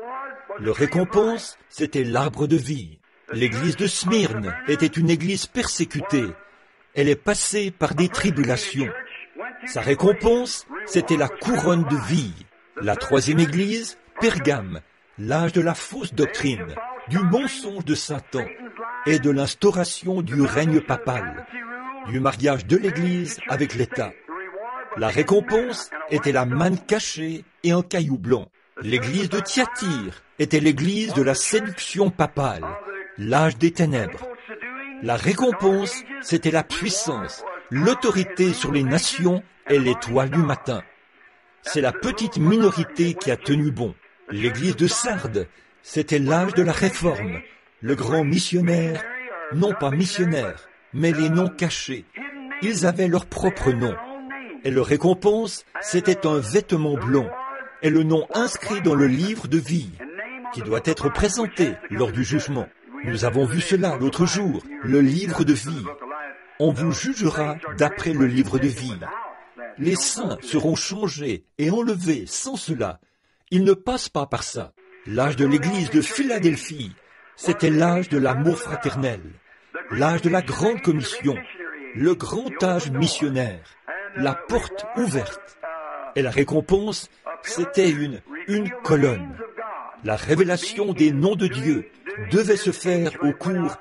Le récompense, c'était l'arbre de vie. L'église de Smyrne était une église persécutée. Elle est passée par des tribulations. Sa récompense, c'était la couronne de vie. La troisième église, Pergame, l'âge de la fausse doctrine, du mensonge de Satan et de l'instauration du règne papal, du mariage de l'église avec l'État. La récompense était la manne cachée et un caillou blanc. L'église de Thyatire était l'église de la séduction papale, l'âge des ténèbres. La récompense, c'était la puissance, l'autorité sur les nations et l'étoile du matin. C'est la petite minorité qui a tenu bon. L'église de Sardes, c'était l'âge de la réforme, le grand missionnaire, non pas missionnaire, mais les noms cachés. Ils avaient leur propre nom. Et leur récompense, c'était un vêtement blanc et le nom inscrit dans le livre de vie, qui doit être présenté lors du jugement. Nous avons vu cela l'autre jour, le livre de vie. On vous jugera d'après le livre de vie. Les saints seront changés et enlevés sans cela. Ils ne passent pas par ça. L'âge de l'église de Philadelphie, c'était l'âge de l'amour fraternel, l'âge de la grande commission, le grand âge missionnaire, la porte ouverte. Et la récompense, c'était une colonne. La révélation des noms de Dieu devait se faire au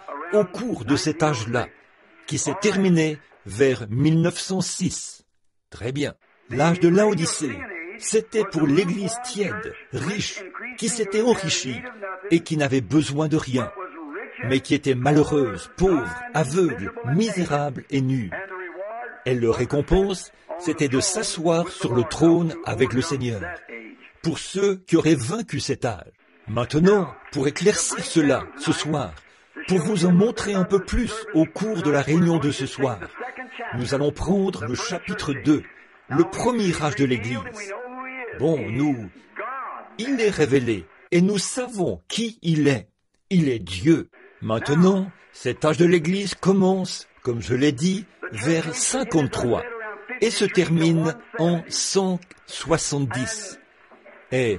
cours de cet âge-là, qui s'est terminé vers 1906. Très bien. L'âge de Laodicée, c'était pour l'église tiède, riche, qui s'était enrichie et qui n'avait besoin de rien, mais qui était malheureuse, pauvre, aveugle, misérable et nue. Et leur récompense, c'était de s'asseoir sur le trône avec le Seigneur, pour ceux qui auraient vaincu cet âge. Maintenant, pour éclaircir cela ce soir, pour vous en montrer un peu plus au cours de la réunion de ce soir, nous allons prendre le chapitre 2, le premier âge de l'Église. Bon, il est révélé, et nous savons qui il est. Il est Dieu. Maintenant, cet âge de l'Église commence, comme je l'ai dit, vers 53, et se termine en 170. Et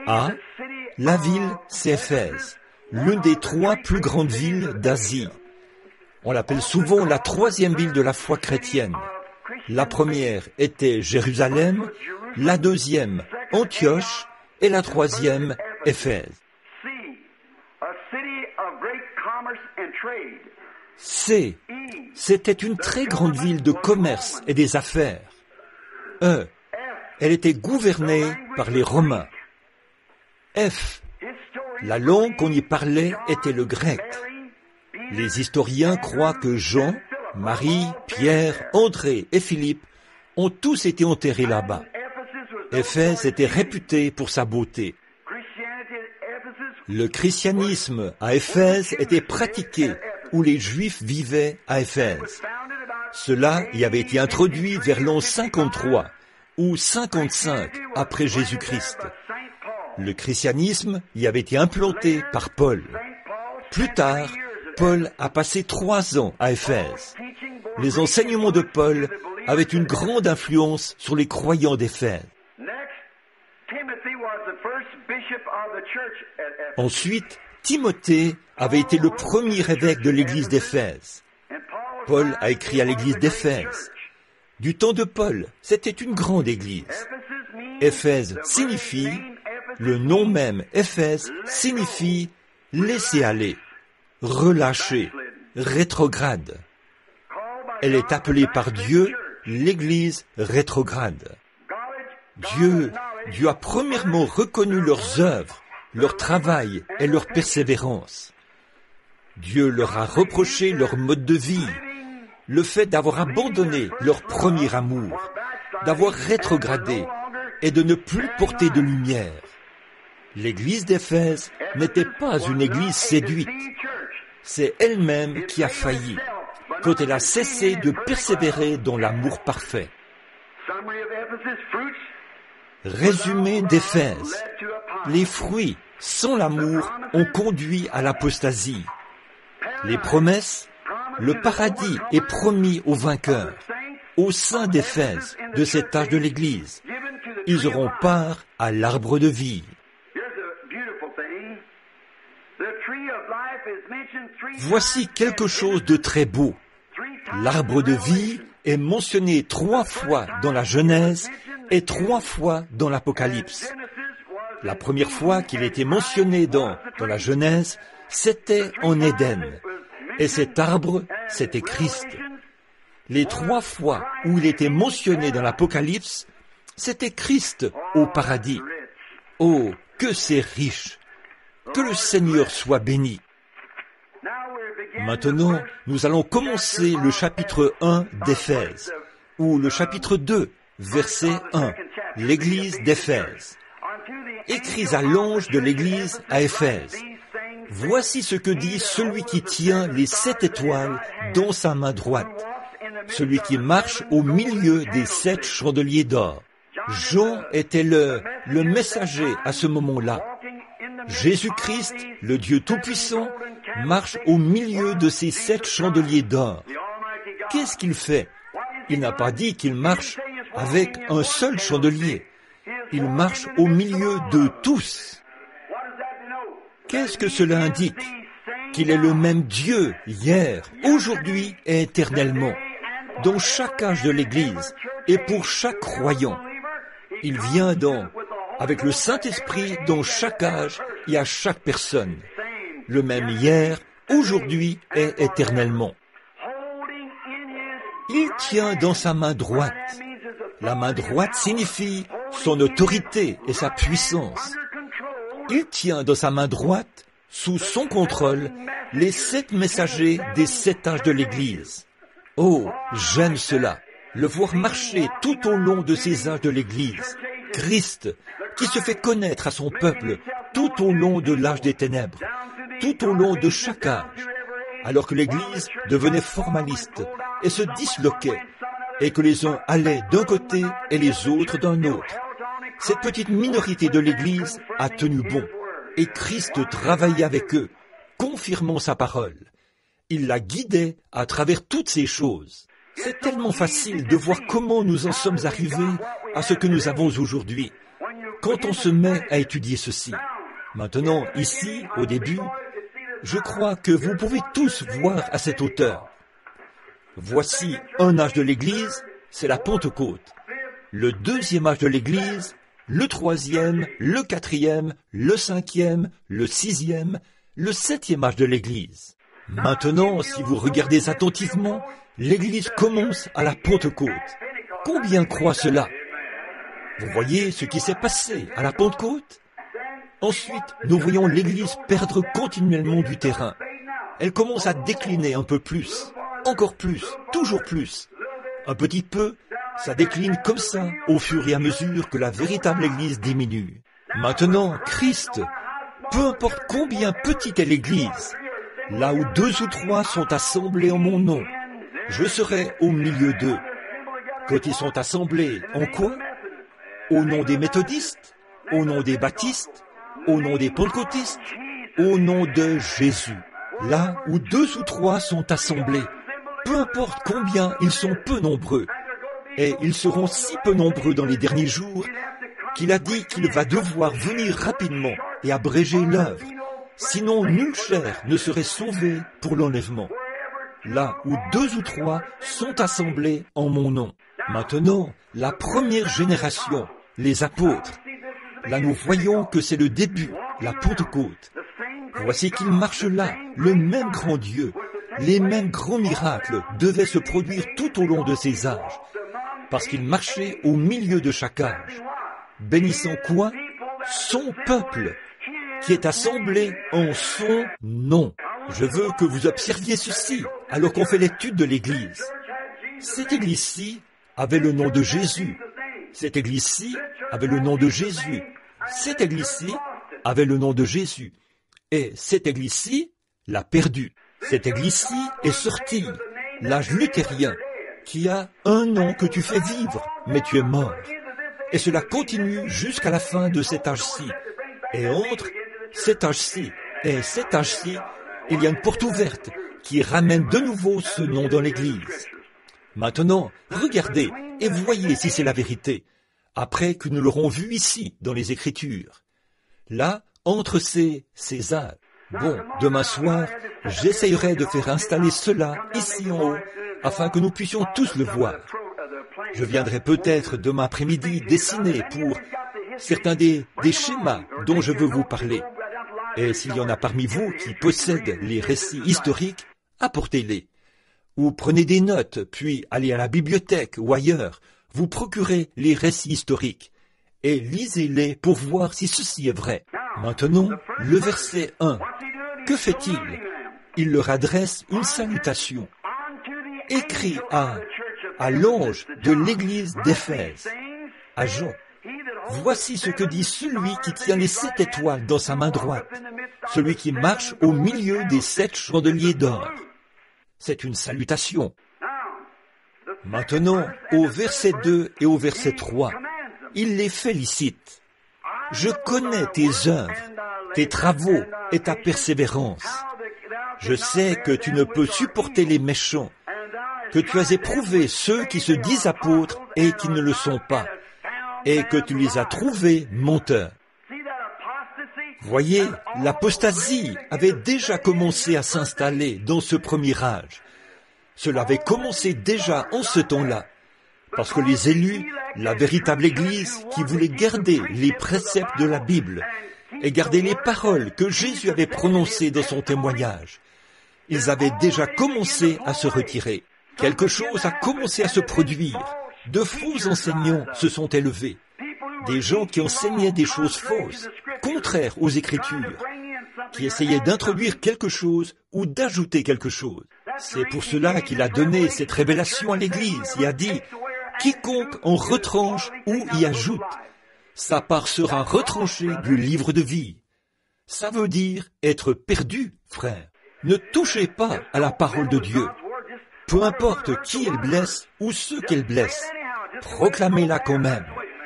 la ville, c'est Éphèse, l'une des 3 plus grandes villes d'Asie. On l'appelle souvent la 3e ville de la foi chrétienne. La première était Jérusalem, la 2e, Antioche, et la 3e, Éphèse. C'était une très grande ville de commerce et des affaires. Elle était gouvernée par les Romains. F, la langue qu'on y parlait était le grec. Les historiens croient que Jean, Marie, Pierre, André et Philippe ont tous été enterrés là-bas. Éphèse était réputé pour sa beauté. Le christianisme à Éphèse était pratiqué où les Juifs vivaient à Éphèse. Cela y avait été introduit vers l'an 53 ou 55 après Jésus-Christ. Le christianisme y avait été implanté par Paul. Plus tard, Paul a passé 3 ans à Éphèse. Les enseignements de Paul avaient une grande influence sur les croyants d'Éphèse. Ensuite, Timothée avait été le premier évêque de l'église d'Éphèse. Paul a écrit à l'église d'Éphèse. Du temps de Paul, c'était une grande église. Éphèse signifie, le nom même Éphèse signifie laisser aller, relâcher, rétrograde. Elle est appelée par Dieu l'église rétrograde. Dieu a premièrement reconnu leurs œuvres, leur travail et leur persévérance. Dieu leur a reproché leur mode de vie, le fait d'avoir abandonné leur premier amour, d'avoir rétrogradé et de ne plus porter de lumière. L'église d'Éphèse n'était pas une église séduite. C'est elle-même qui a failli, quand elle a cessé de persévérer dans l'amour parfait. Résumé d'Éphèse. Les fruits, sans l'amour, ont conduit à l'apostasie. Les promesses, le paradis est promis aux vainqueurs, au sein d'Éphèse, de cet âge de l'Église. Ils auront part à l'arbre de vie. Voici quelque chose de très beau. L'arbre de vie est mentionné 3 fois dans la Genèse et 3 fois dans l'Apocalypse. La première fois qu'il était mentionné dans la Genèse, c'était en Éden. Et cet arbre, c'était Christ. Les 3 fois où il était mentionné dans l'Apocalypse, c'était Christ au paradis. Oh, que c'est riche! Que le Seigneur soit béni. Maintenant, nous allons commencer le chapitre 1 d'Éphèse, ou le chapitre 2, verset 1, l'église d'Éphèse. Écrit à l'ange de l'église à Éphèse. Voici ce que dit celui qui tient les 7 étoiles dans sa main droite, celui qui marche au milieu des 7 chandeliers d'or. Jean était le messager à ce moment-là. Jésus-Christ, le Dieu Tout-Puissant, marche au milieu de ces 7 chandeliers d'or. Qu'est-ce qu'il fait? Il n'a pas dit qu'il marche avec un seul chandelier. Il marche au milieu de tous. Qu'est-ce que cela indique? Qu'il est le même Dieu hier, aujourd'hui et éternellement, dans chaque âge de l'Église et pour chaque croyant. Il vient avec le Saint-Esprit dans chaque âge et à chaque personne. Le même hier, aujourd'hui et éternellement. Il tient dans sa main droite. La main droite signifie son autorité et sa puissance. Il tient dans sa main droite, sous son contrôle, les 7 messagers des 7 âges de l'Église. Oh, j'aime cela, le voir marcher tout au long de ces âges de l'Église. Christ, qui se fait connaître à son peuple tout au long de l'âge des ténèbres, tout au long de chaque âge, alors que l'Église devenait formaliste et se disloquait, et que les uns allaient d'un côté et les autres d'un autre. Cette petite minorité de l'Église a tenu bon, et Christ travaillait avec eux, confirmant sa parole. Il la guidait à travers toutes ces choses. C'est tellement facile de voir comment nous en sommes arrivés à ce que nous avons aujourd'hui, quand on se met à étudier ceci. Maintenant, ici, au début, je crois que vous pouvez tous voir à cette hauteur. Voici un âge de l'Église, c'est la Pentecôte. Le 2e âge de l'Église, le 3e, le 4e, le 5e, le 6e, le 7e âge de l'Église. Maintenant, si vous regardez attentivement, l'Église commence à la Pentecôte. Combien croient cela? Vous voyez ce qui s'est passé à la Pentecôte? Ensuite, nous voyons l'Église perdre continuellement du terrain. Elle commence à décliner un peu plus, encore plus, toujours plus. Un petit peu, ça décline comme ça, au fur et à mesure que la véritable Église diminue. Maintenant, Christ, peu importe combien petite est l'Église, là où 2 ou 3 sont assemblés en mon nom, je serai au milieu d'eux. Quand ils sont assemblés, en quoi? Au nom des méthodistes, au nom des baptistes, au nom des pentecôtistes, au nom de Jésus. Là où 2 ou 3 sont assemblés, peu importe combien ils sont peu nombreux, et ils seront si peu nombreux dans les derniers jours, qu'il a dit qu'il va devoir venir rapidement et abréger l'œuvre. Sinon, nulle chair ne serait sauvée pour l'enlèvement. Là où 2 ou 3 sont assemblés en mon nom. Maintenant, la première génération, les apôtres. Là, nous voyons que c'est le début, la Pentecôte. Voici qu'il marche là, le même grand Dieu. Les mêmes grands miracles devaient se produire tout au long de ces âges, parce qu'il marchait au milieu de chaque âge, bénissant quoi? Son peuple, qui est assemblé en son nom. Je veux que vous observiez ceci, alors qu'on fait l'étude de l'Église. Cette Église-ci avait le nom de Jésus. Cette Église-ci avait le nom de Jésus. Cette Église-ci avait le nom de Jésus. Et cette Église-ci l'a perdu. Cette Église-ci est sortie, l'âge luthérien, qui a un nom que tu fais vivre, mais tu es mort. Et cela continue jusqu'à la fin de cet âge-ci. Et entre cet âge-ci et cet âge-ci, il y a une porte ouverte qui ramène de nouveau ce nom dans l'Église. Maintenant, regardez et voyez si c'est la vérité, après que nous l'aurons vu ici dans les Écritures. Là, entre ces âges. Bon, demain soir, j'essayerai de faire installer cela ici en haut, afin que nous puissions tous le voir. Je viendrai peut-être demain après-midi dessiner pour certains des schémas dont je veux vous parler. Et s'il y en a parmi vous qui possèdent les récits historiques, apportez-les. Ou prenez des notes, puis allez à la bibliothèque ou ailleurs, vous procurez les récits historiques, et lisez-les pour voir si ceci est vrai. Maintenant, le verset 1. Que fait-il? Il leur adresse une salutation. Écrit à l'ange de l'église d'Éphèse, à Jean. Voici ce que dit celui qui tient les 7 étoiles dans sa main droite, celui qui marche au milieu des 7 chandeliers d'or. C'est une salutation. Maintenant, au verset 2 et au verset 3, il les félicite. Je connais tes œuvres, tes travaux et ta persévérance. Je sais que tu ne peux supporter les méchants, que tu as éprouvé ceux qui se disent apôtres et qui ne le sont pas, et que tu les as trouvés menteurs. Voyez, l'apostasie avait déjà commencé à s'installer dans ce premier âge. Cela avait commencé déjà en ce temps-là, parce que les élus, la véritable Église qui voulait garder les préceptes de la Bible et garder les paroles que Jésus avait prononcées dans son témoignage, ils avaient déjà commencé à se retirer. Quelque chose a commencé à se produire. De faux enseignants se sont élevés. Des gens qui enseignaient des choses fausses, contraires aux Écritures, qui essayaient d'introduire quelque chose ou d'ajouter quelque chose. C'est pour cela qu'il a donné cette révélation à l'Église et a dit « Quiconque en retranche ou y ajoute, sa part sera retranchée du livre de vie. » Ça veut dire être perdu, frère. Ne touchez pas à la parole de Dieu. Peu importe qui elle blesse ou ceux qu'elle blesse, proclamez-la quand même.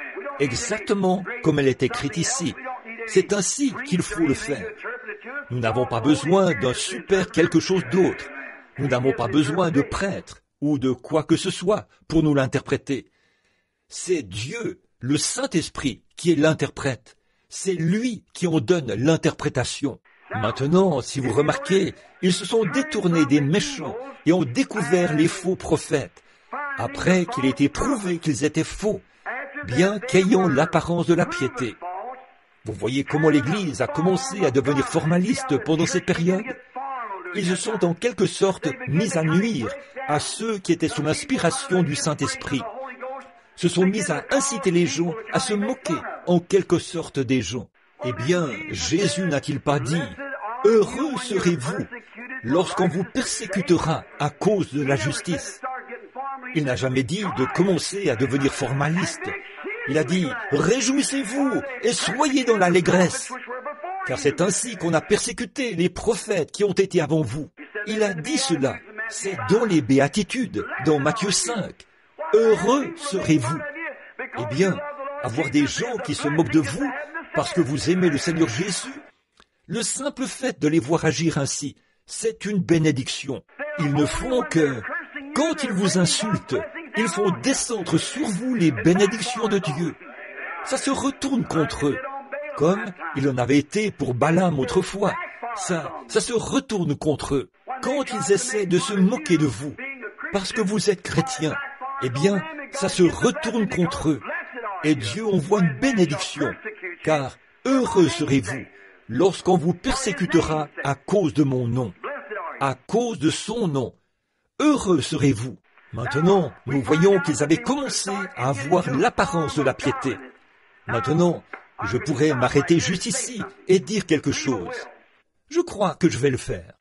Exactement comme elle est écrite ici. C'est ainsi qu'il faut le faire. Nous n'avons pas besoin d'un super quelque chose d'autre. Nous n'avons pas besoin de prêtres ou de quoi que ce soit pour nous l'interpréter. C'est Dieu, le Saint-Esprit, qui est l'interprète. C'est lui qui en donne l'interprétation. Maintenant, si vous remarquez, ils se sont détournés des méchants et ont découvert les faux prophètes, après qu'il ait été prouvé qu'ils étaient faux, bien qu'ayant l'apparence de la piété. Vous voyez comment l'Église a commencé à devenir formaliste pendant cette période? Ils se sont en quelque sorte mis à nuire à ceux qui étaient sous l'inspiration du Saint-Esprit. Se sont mis à inciter les gens à se moquer en quelque sorte des gens. Eh bien, Jésus n'a-t-il pas dit « Heureux serez-vous lorsqu'on vous persécutera à cause de la justice ?» Il n'a jamais dit de commencer à devenir formaliste. Il a dit « Réjouissez-vous et soyez dans l'allégresse, car c'est ainsi qu'on a persécuté les prophètes qui ont été avant vous. » Il a dit cela. C'est dans les Béatitudes, dans Matthieu 5. « Heureux serez-vous » Eh bien, avoir des gens qui se moquent de vous parce que vous aimez le Seigneur Jésus, le simple fait de les voir agir ainsi, c'est une bénédiction. Ils ne font que, quand ils vous insultent, ils font descendre sur vous les bénédictions de Dieu. ça se retourne contre eux, comme il en avait été pour Balaam autrefois. Ça se retourne contre eux. Quand ils essaient de se moquer de vous, parce que vous êtes chrétiens, eh bien, ça se retourne contre eux. Et Dieu envoie une bénédiction, car heureux serez-vous lorsqu'on vous persécutera à cause de mon nom, à cause de son nom. Heureux serez-vous. Maintenant, nous voyons qu'ils avaient commencé à avoir l'apparence de la piété. Maintenant, je pourrais m'arrêter juste ici et dire quelque chose. Je crois que je vais le faire.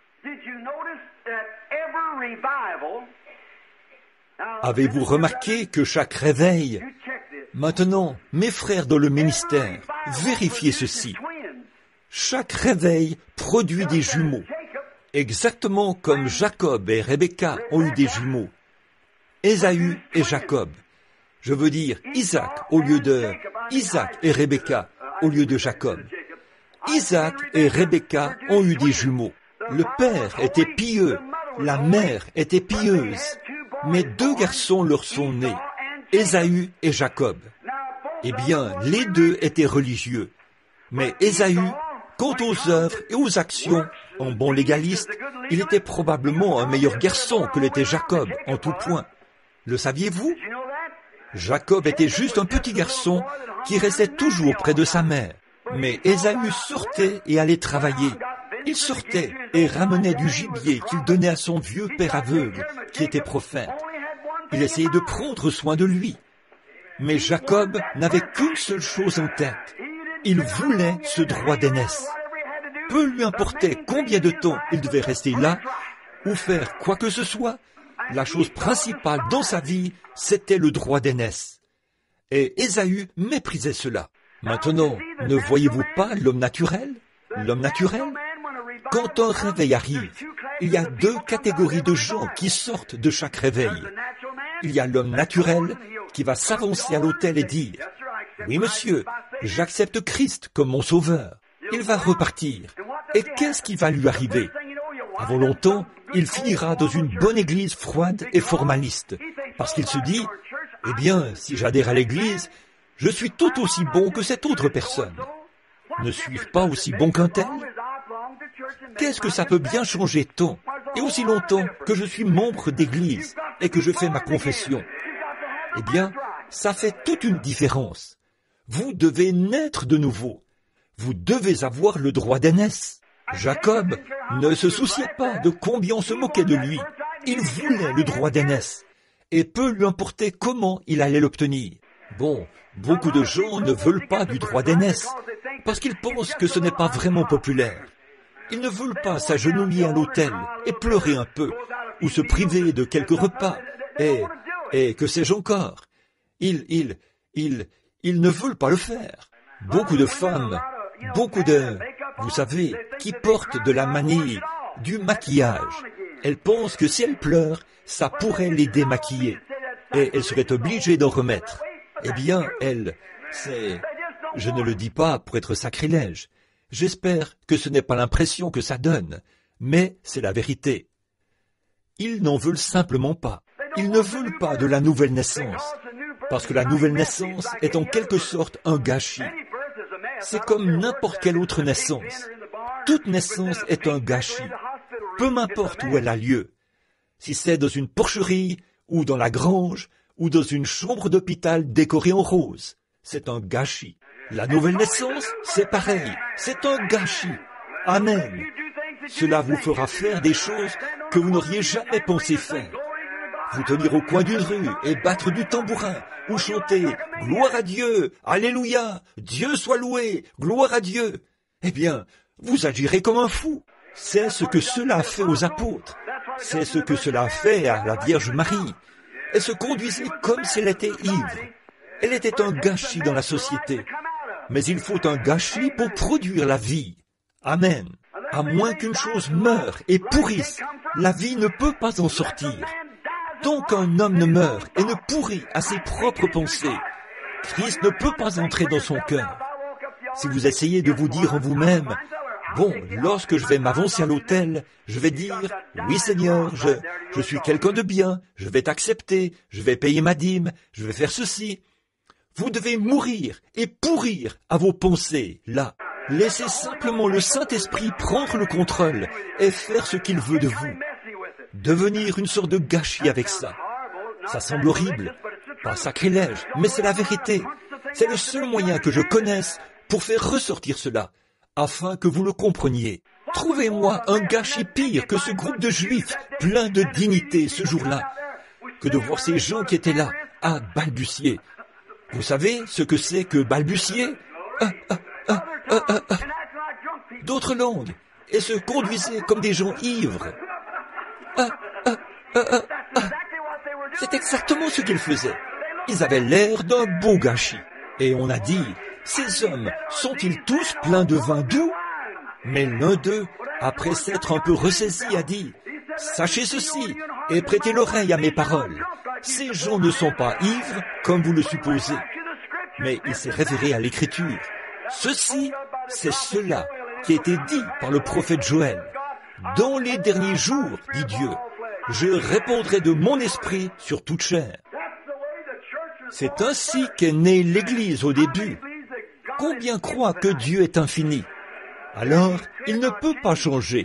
Avez-vous remarqué que chaque réveil... Maintenant, mes frères dans le ministère, vérifiez ceci. Chaque réveil produit des jumeaux, exactement comme Jacob et Rebecca ont eu des jumeaux. Ésaü et Jacob. Je veux dire Isaac au lieu de Isaac et Rebecca au lieu de Jacob. Isaac et Rebecca ont eu des jumeaux. Le père était pieux, la mère était pieuse, mais deux garçons leur sont nés, Ésaü et Jacob. Eh bien, les deux étaient religieux, mais Ésaü, quant aux œuvres et aux actions, en bon légaliste, il était probablement un meilleur garçon que l'était Jacob en tout point. Le saviez-vous? Jacob était juste un petit garçon qui restait toujours près de sa mère. Mais Ésaü sortait et allait travailler. Il sortait et ramenait du gibier qu'il donnait à son vieux père aveugle, qui était prophète. Il essayait de prendre soin de lui. Mais Jacob n'avait qu'une seule chose en tête. Il voulait ce droit d'aînesse. Peu lui importait combien de temps il devait rester là, ou faire quoi que ce soit. La chose principale dans sa vie, c'était le droit d'aînesse. Et Ésaü méprisait cela. Maintenant, ne voyez-vous pas l'homme naturel? L'homme naturel? Quand un réveil arrive, il y a deux catégories de gens qui sortent de chaque réveil. Il y a l'homme naturel qui va s'avancer à l'autel et dire « Oui, monsieur, j'accepte Christ comme mon sauveur. » Il va repartir. Et qu'est-ce qui va lui arriver? Avant longtemps, il finira dans une bonne église froide et formaliste, parce qu'il se dit « Eh bien, si j'adhère à l'église, je suis tout aussi bon que cette autre personne. Ne suis-je pas aussi bon qu'un tel? Qu'est-ce que ça peut bien changer tant et aussi longtemps que je suis membre d'église et que je fais ma confession? Eh bien, ça fait toute une différence. Vous devez naître de nouveau. Vous devez avoir le droit d'aînesse. Jacob ne se souciait pas de combien on se moquait de lui. Il voulait le droit d'aînesse. Et peu lui importait comment il allait l'obtenir. Bon, beaucoup de gens ne veulent pas du droit d'aînesse, parce qu'ils pensent que ce n'est pas vraiment populaire. Ils ne veulent pas s'agenouiller à l'autel et pleurer un peu, ou se priver de quelques repas, et que sais-je encore. Ils ne veulent pas le faire. Beaucoup de femmes, vous savez, qui portent de la manie, du maquillage. Elles pensent que si elles pleurent, ça pourrait les démaquiller, et elles seraient obligées d'en remettre. Eh bien, je ne le dis pas pour être sacrilège. J'espère que ce n'est pas l'impression que ça donne, mais c'est la vérité. Ils n'en veulent simplement pas. Ils ne veulent pas de la nouvelle naissance, parce que la nouvelle naissance est en quelque sorte un gâchis. C'est comme n'importe quelle autre naissance. Toute naissance est un gâchis, peu m'importe où elle a lieu. Si c'est dans une porcherie, ou dans la grange, ou dans une chambre d'hôpital décorée en rose, c'est un gâchis. La nouvelle naissance, c'est pareil, c'est un gâchis. Amen. Cela vous fera faire des choses que vous n'auriez jamais pensé faire. Vous tenir au coin d'une rue et battre du tambourin, ou chanter « Gloire à Dieu, Alléluia, Dieu soit loué, gloire à Dieu ». Eh bien, vous agirez comme un fou. C'est ce que cela a fait aux apôtres. C'est ce que cela a fait à la Vierge Marie. Elle se conduisait comme si elle était ivre. Elle était un gâchis dans la société. Mais il faut un gâchis pour produire la vie. Amen. À moins qu'une chose meure et pourrisse, la vie ne peut pas en sortir. Tant qu'un homme ne meurt et ne pourrit à ses propres pensées, Christ ne peut pas entrer dans son cœur. Si vous essayez de vous dire en vous-même, bon, lorsque je vais m'avancer à l'autel, je vais dire, oui Seigneur, je suis quelqu'un de bien, je vais t'accepter, je vais payer ma dîme, je vais faire ceci. Vous devez mourir et pourrir à vos pensées, là. Laissez simplement le Saint-Esprit prendre le contrôle et faire ce qu'il veut de vous. Devenir une sorte de gâchis avec ça. Ça semble horrible, pas sacrilège, mais c'est la vérité. C'est le seul moyen que je connaisse pour faire ressortir cela, afin que vous le compreniez. Trouvez-moi un gâchis pire que ce groupe de Juifs plein de dignité ce jour-là, que de voir ces gens qui étaient là à balbutier. Vous savez ce que c'est que balbutier? D'autres langues, et se conduisaient comme des gens ivres. C'est exactement ce qu'ils faisaient. Ils avaient l'air d'un beau gâchis. Et on a dit, ces hommes sont-ils tous pleins de vin doux? Mais l'un d'eux, après s'être un peu ressaisi, a dit, sachez ceci et prêtez l'oreille à mes paroles. Ces gens ne sont pas ivres comme vous le supposez. Mais il s'est référé à l'Écriture. Ceci, c'est cela qui a été dit par le prophète Joël. Dans les derniers jours, dit Dieu, je répandrai de mon esprit sur toute chair. C'est ainsi qu'est née l'Église au début. Combien croient que Dieu est infini? Alors, il ne peut pas changer.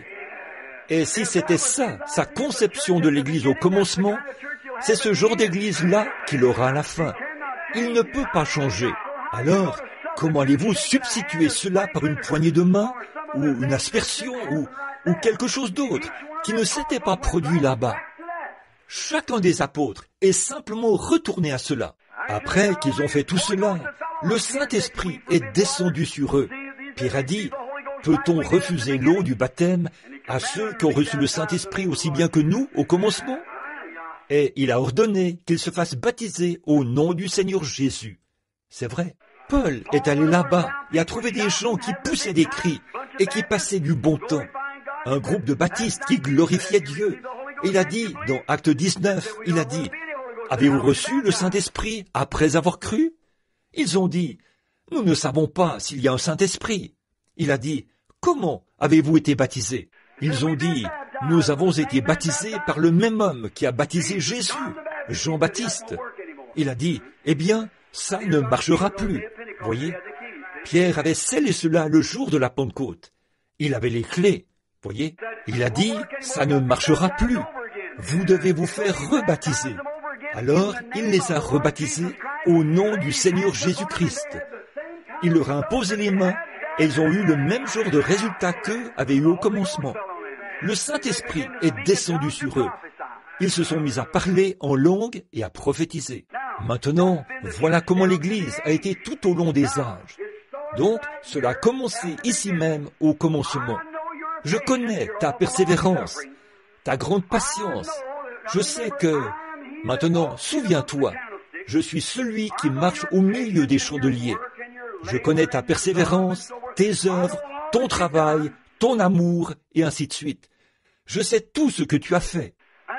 Et si c'était ça, sa conception de l'Église au commencement, c'est ce genre d'Église-là qu'il aura à la fin. Il ne peut pas changer. Alors, comment allez-vous substituer cela par une poignée de main, ou une aspersion, ou quelque chose d'autre, qui ne s'était pas produit là-bas? Chacun des apôtres est simplement retourné à cela. Après qu'ils ont fait tout cela, le Saint-Esprit est descendu sur eux. Pierre a dit, peut-on refuser l'eau du baptême à ceux qui ont reçu le Saint-Esprit aussi bien que nous au commencement? Et il a ordonné qu'ils se fassent baptiser au nom du Seigneur Jésus. C'est vrai. Paul est allé là-bas et a trouvé des gens qui poussaient des cris et qui passaient du bon temps. Un groupe de baptistes qui glorifiait Dieu. Et il a dit, dans Acte 19, il a dit, « Avez-vous reçu le Saint-Esprit après avoir cru ?» Ils ont dit, « Nous ne savons pas s'il y a un Saint-Esprit. » Il a dit, « Comment avez-vous été baptisés ?» Ils ont dit, « Nous avons été baptisés par le même homme qui a baptisé Jésus, Jean-Baptiste. » Il a dit, « Eh bien, ça ne marchera plus. » Voyez, Pierre avait scellé cela le jour de la Pentecôte. Il avait les clés. Voyez, il a dit, ça ne marchera plus. Vous devez vous faire rebaptiser. Alors, il les a rebaptisés au nom du Seigneur Jésus-Christ. Il leur a imposé les mains et ils ont eu le même genre de résultat qu'eux avaient eu au commencement. Le Saint-Esprit est descendu sur eux. Ils se sont mis à parler en langue et à prophétiser. Maintenant, voilà comment l'Église a été tout au long des âges. Donc, cela a commencé ici même au commencement. Je connais ta persévérance, ta grande patience. Je sais que... Maintenant, souviens-toi, je suis celui qui marche au milieu des chandeliers. Je connais ta persévérance, tes œuvres, ton travail, ton amour, et ainsi de suite. Je sais tout ce que tu as fait.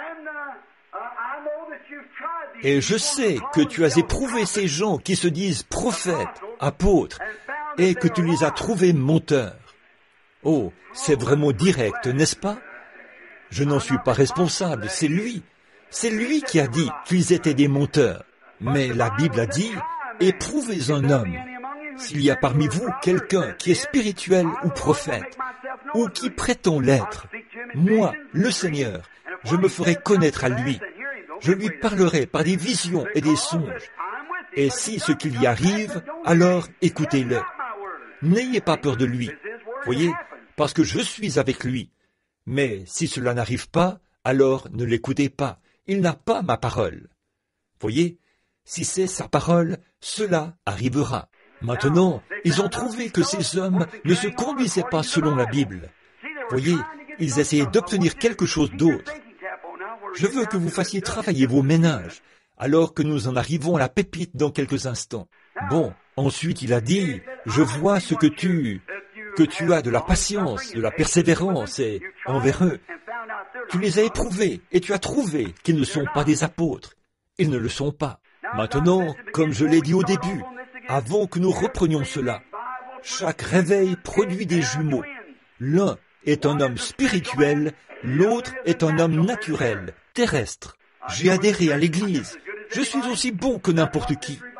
Et je sais que tu as éprouvé ces gens qui se disent prophètes, apôtres, et que tu les as trouvés menteurs. Oh, c'est vraiment direct, n'est-ce pas? Je n'en suis pas responsable, c'est lui. C'est lui qui a dit qu'ils étaient des menteurs. Mais la Bible a dit, éprouvez un homme. S'il y a parmi vous quelqu'un qui est spirituel ou prophète, ou qui prétend l'être, moi, le Seigneur, je me ferai connaître à lui. Je lui parlerai par des visions et des songes. Et si ce qu'il y arrive, alors écoutez-le. N'ayez pas peur de lui. Voyez, parce que je suis avec lui. Mais si cela n'arrive pas, alors ne l'écoutez pas. Il n'a pas ma parole. Voyez, si c'est sa parole, cela arrivera. Maintenant, ils ont trouvé que ces hommes ne se conduisaient pas selon la Bible. Voyez, ils essayaient d'obtenir quelque chose d'autre. Je veux que vous fassiez travailler vos ménages, alors que nous en arrivons à la pépite dans quelques instants. Bon, ensuite il a dit, je vois ce que tu as de la patience, de la persévérance et envers eux. Tu les as éprouvés et tu as trouvé qu'ils ne sont pas des apôtres. Ils ne le sont pas. Maintenant, comme je l'ai dit au début, avant que nous reprenions cela, chaque réveil produit des jumeaux. L'un est un homme spirituel, l'autre est un homme naturel, terrestre. J'ai adhéré à l'Église. Je suis aussi bon que n'importe qui.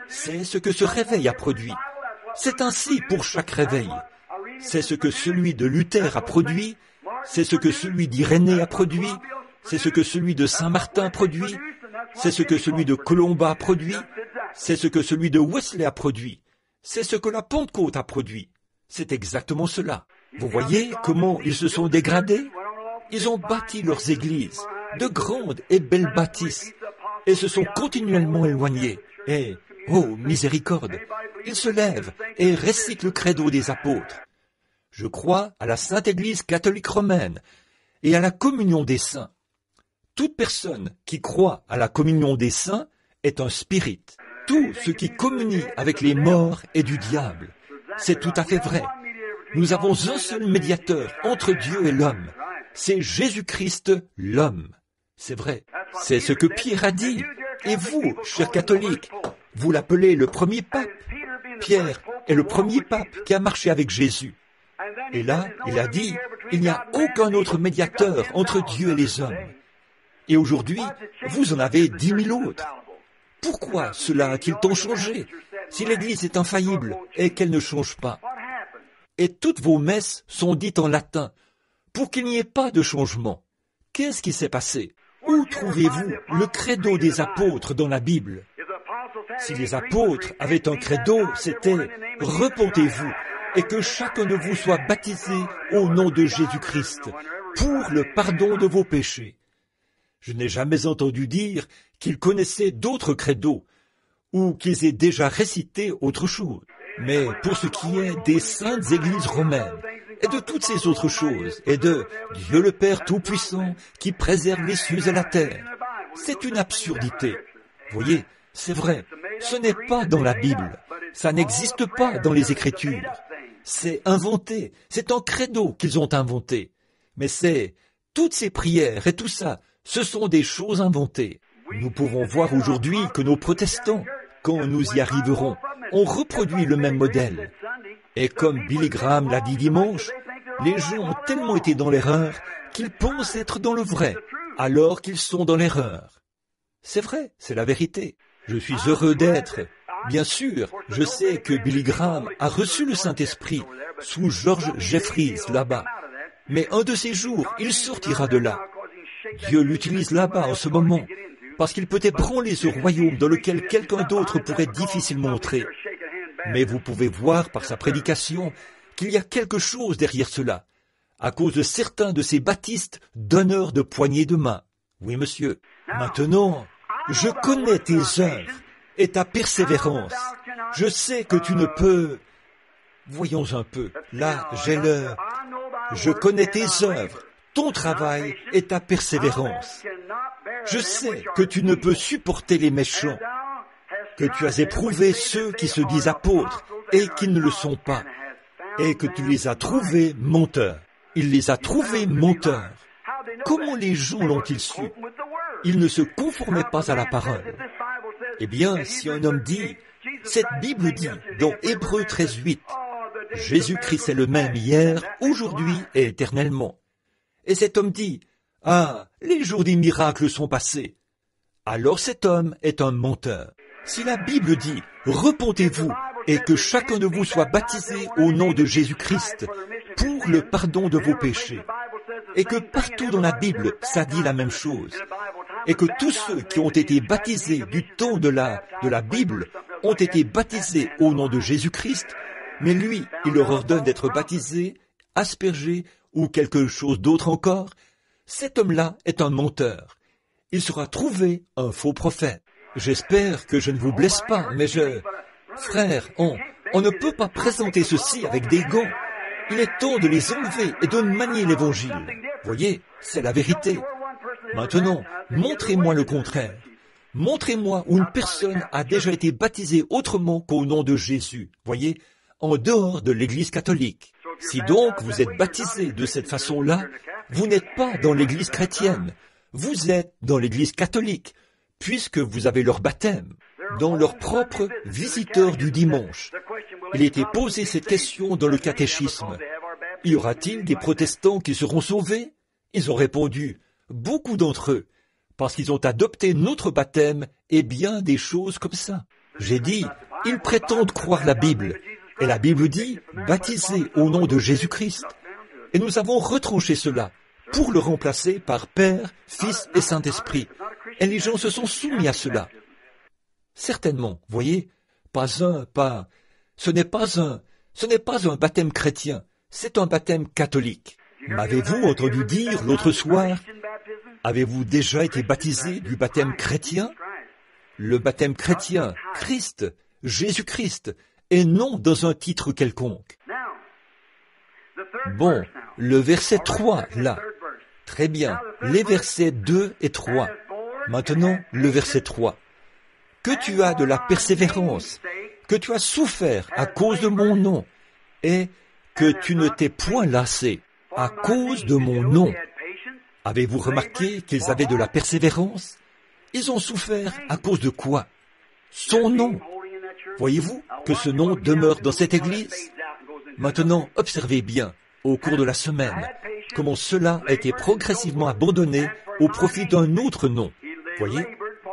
c'est ce que ce réveil a produit. C'est ainsi pour chaque réveil. C'est ce que celui de Luther a produit, c'est ce que celui d'Irénée a produit, c'est ce que celui de Saint-Martin a produit, c'est ce que celui de Colomba a produit, c'est ce que celui de Wesley a produit, c'est ce que la Pentecôte a produit. C'est exactement cela. Vous voyez comment ils se sont dégradés? Ils ont bâti leurs églises, de grandes et belles bâtisses, et se sont continuellement éloignés. Et, oh, miséricorde, ils se lèvent et récitent le credo des apôtres. Je crois à la Sainte Église catholique romaine et à la communion des saints. Toute personne qui croit à la communion des saints est un spirit. Tout ce qui communie avec les morts est du diable. C'est tout à fait vrai. Nous avons un seul médiateur entre Dieu et l'homme. C'est Jésus-Christ, l'homme. C'est vrai. C'est ce que Pierre a dit. Et vous, chers catholiques, vous l'appelez le premier pape. Pierre est le premier pape qui a marché avec Jésus. Et là, il a dit, il n'y a aucun autre médiateur entre Dieu et les hommes. Et aujourd'hui, vous en avez 10 000 autres. Pourquoi cela a-t-il tant changé, si l'Église est infaillible et qu'elle ne change pas? Et toutes vos messes sont dites en latin, pour qu'il n'y ait pas de changement. Qu'est-ce qui s'est passé? Où trouvez-vous le credo des apôtres dans la Bible? Si les apôtres avaient un credo, c'était « Repentez-vous et que chacun de vous soit baptisé au nom de Jésus-Christ pour le pardon de vos péchés. » Je n'ai jamais entendu dire qu'ils connaissaient d'autres credos ou qu'ils aient déjà récité autre chose. Mais pour ce qui est des saintes églises romaines et de toutes ces autres choses, et de Dieu le Père Tout-Puissant qui préserve les cieux et la terre, c'est une absurdité. Voyez, c'est vrai, ce n'est pas dans la Bible, ça n'existe pas dans les Écritures. C'est inventé, c'est un credo qu'ils ont inventé. Mais c'est toutes ces prières et tout ça, ce sont des choses inventées. Nous pouvons voir aujourd'hui que nos protestants, quand nous y arriverons, ont reproduit le même modèle. Et comme Billy Graham l'a dit dimanche, les gens ont tellement été dans l'erreur qu'ils pensent être dans le vrai, alors qu'ils sont dans l'erreur. C'est vrai, c'est la vérité. Je suis heureux d'être. Bien sûr, je sais que Billy Graham a reçu le Saint-Esprit sous George Jeffries là-bas. Mais un de ces jours, il sortira de là. Dieu l'utilise là-bas en ce moment, parce qu'il peut ébranler ce royaume dans lequel quelqu'un d'autre pourrait difficilement entrer. Mais vous pouvez voir par sa prédication qu'il y a quelque chose derrière cela, à cause de certains de ces baptistes donneurs de poignées de main. Oui, monsieur. Maintenant, je connais tes œuvres et ta persévérance. Je sais que tu ne peux... Voyons un peu. Là, j'ai l'heure. Je connais tes œuvres, ton travail et ta persévérance. Je sais que tu ne peux supporter les méchants, que tu as éprouvé ceux qui se disent apôtres et qui ne le sont pas, et que tu les as trouvés menteurs. Il les a trouvés menteurs. Comment les gens l'ont-ils su? Ils ne se conformaient pas à la parole. Eh bien, si un homme dit, cette Bible dit, dans Hébreux 13:8, Jésus-Christ est le même hier, aujourd'hui et éternellement. Et cet homme dit, ah, les jours des miracles sont passés. Alors cet homme est un menteur. Si la Bible dit, repentez-vous et que chacun de vous soit baptisé au nom de Jésus-Christ pour le pardon de vos péchés, et que partout dans la Bible, ça dit la même chose, et que tous ceux qui ont été baptisés du temps de la Bible ont été baptisés au nom de Jésus-Christ, mais lui, il leur ordonne d'être baptisés, aspergés ou quelque chose d'autre encore, cet homme-là est un menteur. Il sera trouvé un faux prophète. J'espère que je ne vous blesse pas, mais Frère, on ne peut pas présenter ceci avec des gants. Il est temps de les enlever et de manier l'Évangile. Voyez, c'est la vérité. Maintenant, montrez-moi le contraire. Montrez-moi où une personne a déjà été baptisée autrement qu'au nom de Jésus. Voyez, en dehors de l'Église catholique. Si donc vous êtes baptisé de cette façon-là, vous n'êtes pas dans l'Église chrétienne. Vous êtes dans l'Église catholique, puisque vous avez leur baptême, dans leur propre visiteur du dimanche. Il était posé cette question dans le catéchisme. Y aura-t-il des protestants qui seront sauvés? Ils ont répondu, beaucoup d'entre eux, parce qu'ils ont adopté notre baptême et bien des choses comme ça. J'ai dit, ils prétendent croire la Bible. Et la Bible dit, baptisez au nom de Jésus-Christ. Et nous avons retranché cela pour le remplacer par Père, Fils et Saint-Esprit. Et les gens se sont soumis à cela. Certainement, voyez, ce n'est pas un baptême chrétien, c'est un baptême catholique. M'avez-vous entendu dire l'autre soir, avez-vous déjà été baptisé du baptême chrétien? Le baptême chrétien, Christ, Jésus-Christ, et non dans un titre quelconque. Bon, le verset 3, là. Très bien, les versets 2 et 3. Maintenant, le verset 3. Que tu as de la persévérance, que tu as souffert à cause de mon nom, et que tu ne t'es point lassé à cause de mon nom. Avez-vous remarqué qu'ils avaient de la persévérance? Ils ont souffert à cause de quoi? Son nom. Voyez-vous que ce nom demeure dans cette église? Maintenant, observez bien, au cours de la semaine, comment cela a été progressivement abandonné au profit d'un autre nom. Voyez?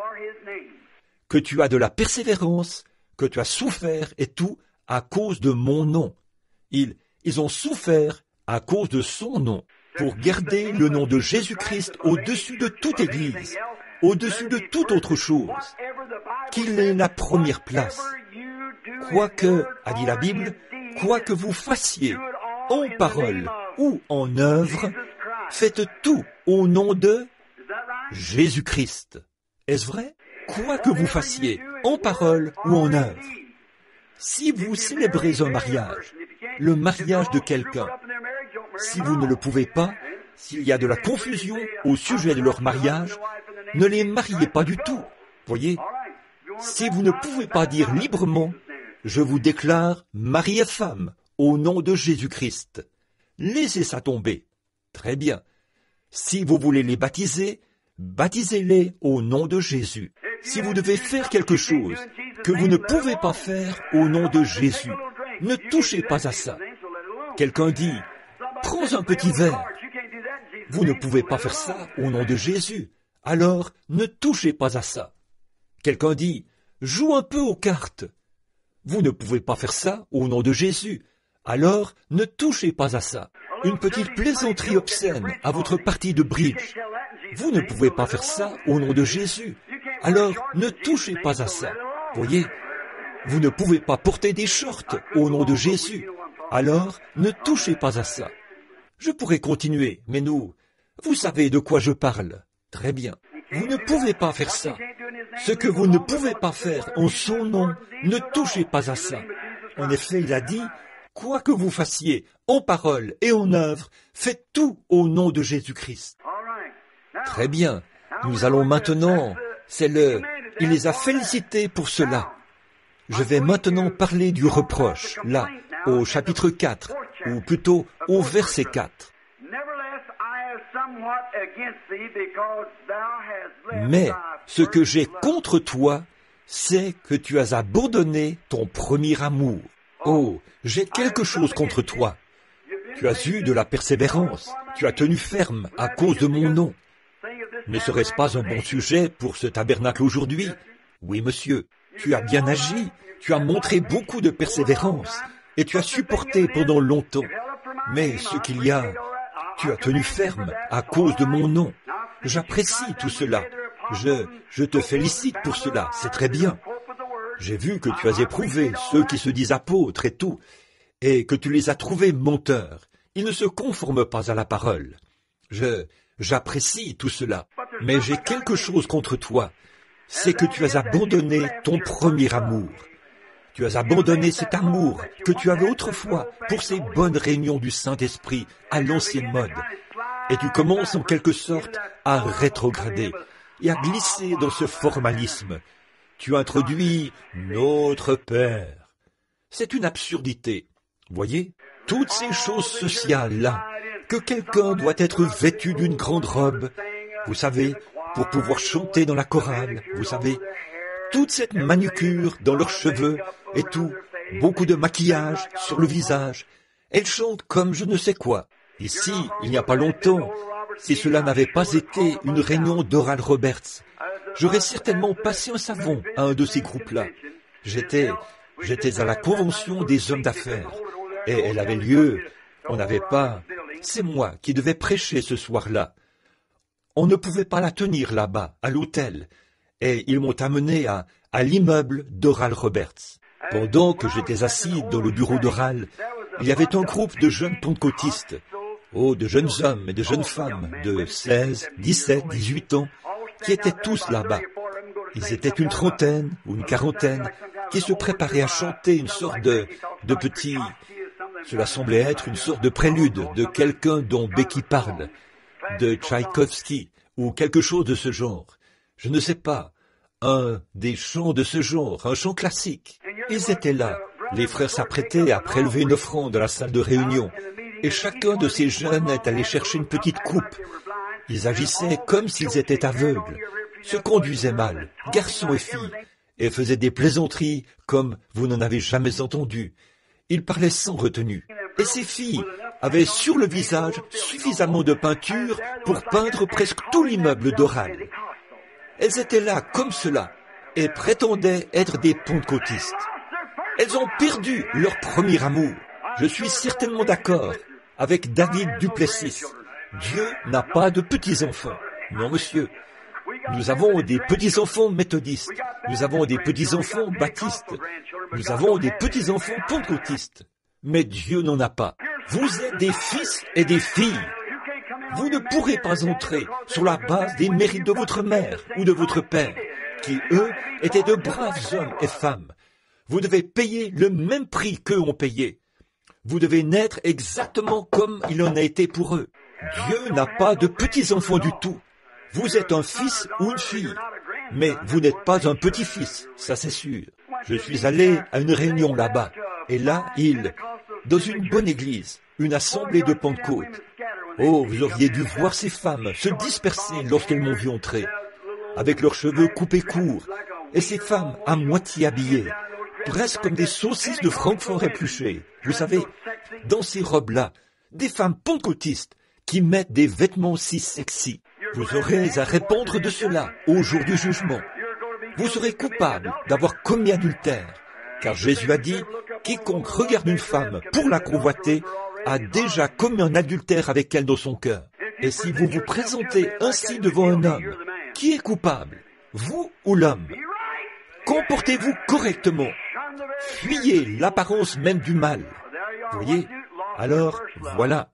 Que tu as de la persévérance, que tu as souffert et tout à cause de mon nom. Ils ont souffert à cause de son nom, pour garder le nom de Jésus-Christ au-dessus de toute église, au-dessus de toute autre chose, qu'il ait la première place. Quoique, a dit la Bible, quoi que vous fassiez, en parole ou en œuvre, faites tout au nom de Jésus-Christ. Est-ce vrai? Quoi que vous fassiez, en parole ou en œuvre. Si vous célébrez un mariage, le mariage de quelqu'un, si vous ne le pouvez pas, s'il y a de la confusion au sujet de leur mariage, ne les mariez pas du tout. Voyez, si vous ne pouvez pas dire librement, je vous déclare mari et femme au nom de Jésus-Christ. Laissez ça tomber. Très bien. Si vous voulez les baptiser, baptisez-les au nom de Jésus. Si vous devez faire quelque chose que vous ne pouvez pas faire au nom de Jésus, ne touchez pas à ça. Quelqu'un dit, prends un petit verre. Vous ne pouvez pas faire ça au nom de Jésus. Alors, ne touchez pas à ça. Quelqu'un dit, joue un peu aux cartes. Vous ne pouvez pas faire ça au nom de Jésus. Alors, ne touchez pas à ça. Une petite plaisanterie obscène à votre partie de bridge. Vous ne pouvez pas faire ça au nom de Jésus. Alors, ne touchez pas à ça. Voyez, vous ne pouvez pas porter des shorts au nom de Jésus. Alors, ne touchez pas à ça. Je pourrais continuer, mais vous savez de quoi je parle. Très bien. Vous ne pouvez pas faire ça. Ce que vous ne pouvez pas faire en son nom, ne touchez pas à ça. En effet, il a dit, quoi que vous fassiez, en parole et en œuvre, faites tout au nom de Jésus-Christ. Très bien. Nous allons maintenant, il les a félicités pour cela. Je vais maintenant parler du reproche, là, au chapitre 4, ou plutôt au verset 4. Mais ce que j'ai contre toi, c'est que tu as abandonné ton premier amour. Oh, j'ai quelque chose contre toi. Tu as eu de la persévérance, tu as tenu ferme à cause de mon nom. Ne serait-ce pas un bon sujet pour ce tabernacle aujourd'hui? Oui, monsieur, tu as bien agi, tu as montré beaucoup de persévérance, et tu as supporté pendant longtemps. Mais ce qu'il y a, tu as tenu ferme à cause de mon nom. J'apprécie tout cela. Je te félicite pour cela, c'est très bien. J'ai vu que tu as éprouvé ceux qui se disent apôtres et tout, et que tu les as trouvés menteurs. Ils ne se conforment pas à la parole. J'apprécie tout cela, mais j'ai quelque chose contre toi. C'est que tu as abandonné ton premier amour. Tu as abandonné cet amour que tu avais autrefois pour ces bonnes réunions du Saint-Esprit à l'ancienne mode. Et tu commences en quelque sorte à rétrograder et à glisser dans ce formalisme. Tu introduis notre Père. C'est une absurdité. Voyez, toutes ces choses sociales-là, que quelqu'un doit être vêtu d'une grande robe, vous savez, pour pouvoir chanter dans la chorale, vous savez, toute cette manucure dans leurs cheveux et tout, beaucoup de maquillage sur le visage. Elles chantent comme je ne sais quoi. Ici, il n'y a pas longtemps, si cela n'avait pas été une réunion d'Oral Roberts, j'aurais certainement passé un savon à un de ces groupes-là. J'étais à la convention des hommes d'affaires. Et elle avait lieu, on n'avait pas... C'est moi qui devais prêcher ce soir-là. On ne pouvait pas la tenir là-bas, à l'hôtel. Et ils m'ont amené à l'immeuble d'Oral Roberts. Pendant que j'étais assis dans le bureau d'Oral, il y avait un groupe de jeunes pentecôtistes. Oh, de jeunes hommes et de jeunes femmes de 16, 17, 18 ans, qui étaient tous là-bas. Ils étaient une trentaine ou une quarantaine qui se préparaient à chanter une sorte de petit... Cela semblait être une sorte de prélude de quelqu'un dont Becky parle, de Tchaïkovski ou quelque chose de ce genre. Je ne sais pas, un des chants de ce genre, un chant classique. Ils étaient là. Les frères s'apprêtaient à prélever une offrande dans la salle de réunion. Et chacun de ces jeunes est allé chercher une petite coupe. Ils agissaient comme s'ils étaient aveugles, se conduisaient mal, garçons et filles, et faisaient des plaisanteries comme vous n'en avez jamais entendu. Ils parlaient sans retenue. Et ces filles avaient sur le visage suffisamment de peinture pour peindre presque tout l'immeuble d'Oral. Elles étaient là comme cela et prétendaient être des pentecôtistes. Elles ont perdu leur premier amour. Je suis certainement d'accord avec David Duplessis. Dieu n'a pas de petits-enfants. Non, monsieur. Nous avons des petits-enfants méthodistes. Nous avons des petits-enfants baptistes. Nous avons des petits-enfants pentecôtistes. Mais Dieu n'en a pas. Vous êtes des fils et des filles. Vous ne pourrez pas entrer sur la base des mérites de votre mère ou de votre père, qui, eux, étaient de braves hommes et femmes. Vous devez payer le même prix qu'eux ont payé. Vous devez naître exactement comme il en a été pour eux. Dieu n'a pas de petits-enfants du tout. Vous êtes un fils ou une fille, mais vous n'êtes pas un petit-fils, ça c'est sûr. Je suis allé à une réunion là-bas, et là, dans une bonne église, une assemblée de Pentecôte. Oh, vous auriez dû voir ces femmes se disperser lorsqu'elles m'ont vu entrer, avec leurs cheveux coupés courts, et ces femmes à moitié habillées, presque comme des saucisses de Francfort épluchées. Vous savez, dans ces robes-là, des femmes pentecôtistes qui mettent des vêtements si sexy. Vous aurez à répondre de cela au jour du jugement. Vous serez coupable d'avoir commis adultère, car Jésus a dit, quiconque regarde une femme pour la convoiter a déjà commis un adultère avec elle dans son cœur. Et si vous vous présentez ainsi devant un homme, qui est coupable, vous ou l'homme? Comportez-vous correctement. Fuyez l'apparence même du mal. Voyez? Alors, voilà.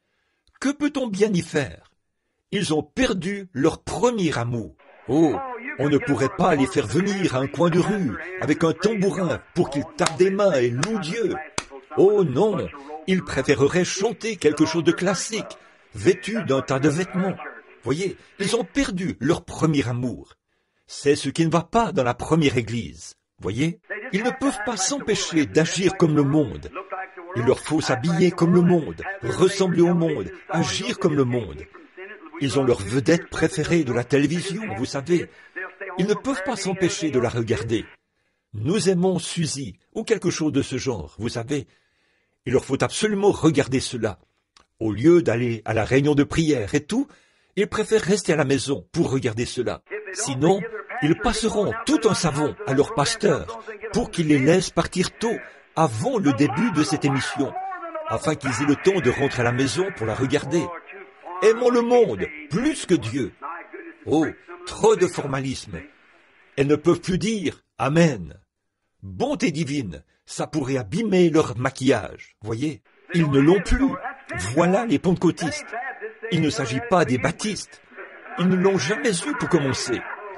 Que peut-on bien y faire? Ils ont perdu leur premier amour. Oh, on ne pourrait pas les faire venir à un coin de rue avec un tambourin pour qu'ils tapent des mains et louent Dieu. Oh non, ils préféreraient chanter quelque chose de classique, vêtus d'un tas de vêtements. Voyez, ils ont perdu leur premier amour. C'est ce qui ne va pas dans la première église. Voyez, ils ne peuvent pas s'empêcher d'agir comme le monde. Il leur faut s'habiller comme le monde, ressembler au monde, agir comme le monde. Ils ont leur vedette préférée de la télévision, vous savez. Ils ne peuvent pas s'empêcher de la regarder. Nous aimons Suzy, ou quelque chose de ce genre, vous savez. Il leur faut absolument regarder cela. Au lieu d'aller à la réunion de prière et tout, ils préfèrent rester à la maison pour regarder cela. Sinon, ils passeront tout un savon à leur pasteur pour qu'il les laisse partir tôt, avant le début de cette émission, afin qu'ils aient le temps de rentrer à la maison pour la regarder. Aimons le monde plus que Dieu. Oh, trop de formalisme. Elles ne peuvent plus dire « Amen ». Bonté divine, ça pourrait abîmer leur maquillage, voyez. Ils ne l'ont plus. Voilà les pentecôtistes. Il ne s'agit pas des baptistes. Ils ne l'ont jamais eu pour commencer.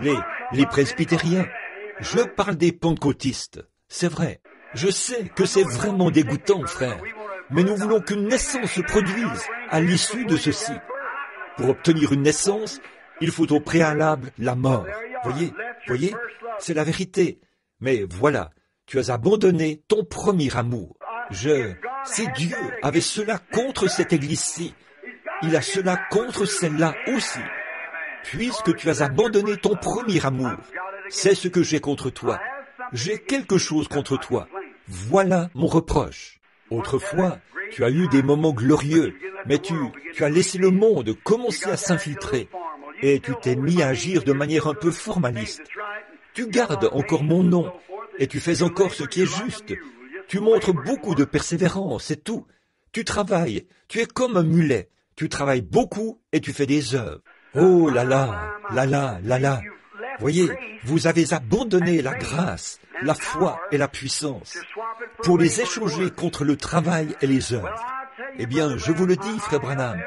Les presbytériens. Je parle des pentecôtistes. C'est vrai. Je sais que c'est vraiment dégoûtant, frère. Mais nous voulons qu'une naissance se produise à l'issue de ceci. Pour obtenir une naissance, il faut au préalable la mort. Voyez, c'est la vérité. Mais voilà, tu as abandonné ton premier amour. Si Dieu avait cela contre cette église-ci, il a cela contre celle-là aussi. Puisque tu as abandonné ton premier amour, c'est ce que j'ai contre toi. J'ai quelque chose contre toi. Voilà mon reproche. Autrefois, tu as eu des moments glorieux, mais tu as laissé le monde commencer à s'infiltrer, et tu t'es mis à agir de manière un peu formaliste. Tu gardes encore mon nom, et tu fais encore ce qui est juste. Tu montres beaucoup de persévérance, c'est tout. Tu travailles, tu es comme un mulet. Tu travailles beaucoup et tu fais des œuvres. Oh là là, là là, là là. Voyez, vous avez abandonné la grâce, la foi et la puissance pour les échanger contre le travail et les œuvres. Eh bien, je vous le dis, frère Branham,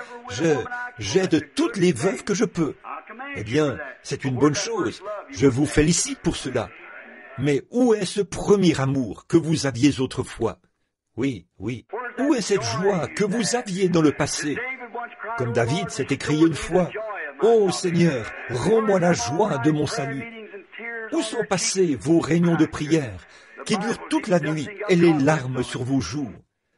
j'aide toutes les veuves que je peux. Eh bien, c'est une bonne chose. Je vous félicite pour cela. Mais où est ce premier amour que vous aviez autrefois? Oui, oui. Où est cette joie que vous aviez dans le passé? Comme David s'est écrié une fois, « Ô Seigneur, rends-moi la joie de mon salut. » Où sont passées vos réunions de prière qui durent toute la nuit et les larmes sur vos joues?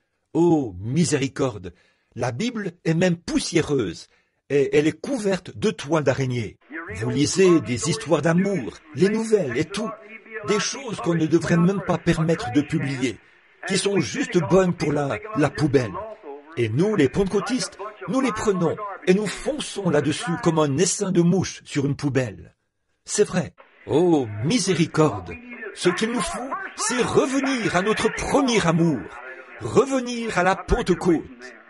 Oh, miséricorde! La Bible est même poussiéreuse et elle est couverte de toiles d'araignée. Vous lisez des histoires d'amour, les nouvelles et tout, des choses qu'on ne devrait même pas permettre de publier, qui sont juste bonnes pour la poubelle. Et nous, les pentecôtistes, nous les prenons et nous fonçons là-dessus comme un essaim de mouches sur une poubelle. C'est vrai. Oh, miséricorde! Ce qu'il nous faut, c'est revenir à notre premier amour, revenir à la Pentecôte.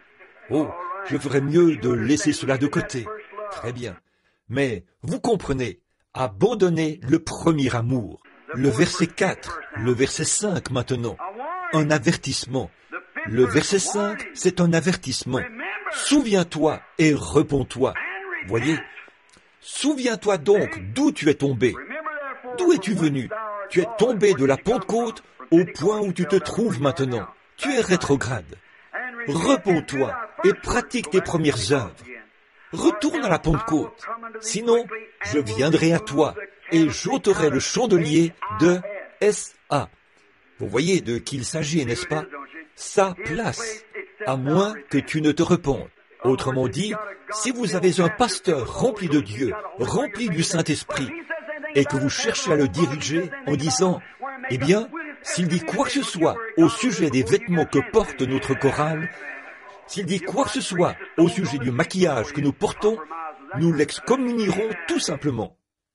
Oh, je ferais mieux de laisser cela de côté. Très bien. Mais, vous comprenez, abandonner le premier amour. Le verset 4, le verset 5 maintenant. Un avertissement. Le verset 5, c'est un avertissement. Souviens-toi et repens-toi. Voyez, souviens-toi donc d'où tu es tombé. D'où es-tu venu? Tu es tombé de la Pentecôte au point où tu te trouves maintenant. Tu es rétrograde. Repens-toi et pratique tes premières œuvres. Retourne à la Pentecôte. Sinon, je viendrai à toi et j'ôterai le chandelier de S.A. Vous voyez de qui il s'agit, n'est-ce pas? Sa place, à moins que tu ne te repentes. Autrement dit, si vous avez un pasteur rempli de Dieu, rempli du Saint-Esprit, et que vous cherchez à le diriger en disant, eh bien, s'il dit quoi que ce soit au sujet des vêtements que porte notre chorale, s'il dit quoi que ce soit au sujet du maquillage que nous portons, nous l'excommunierons tout simplement.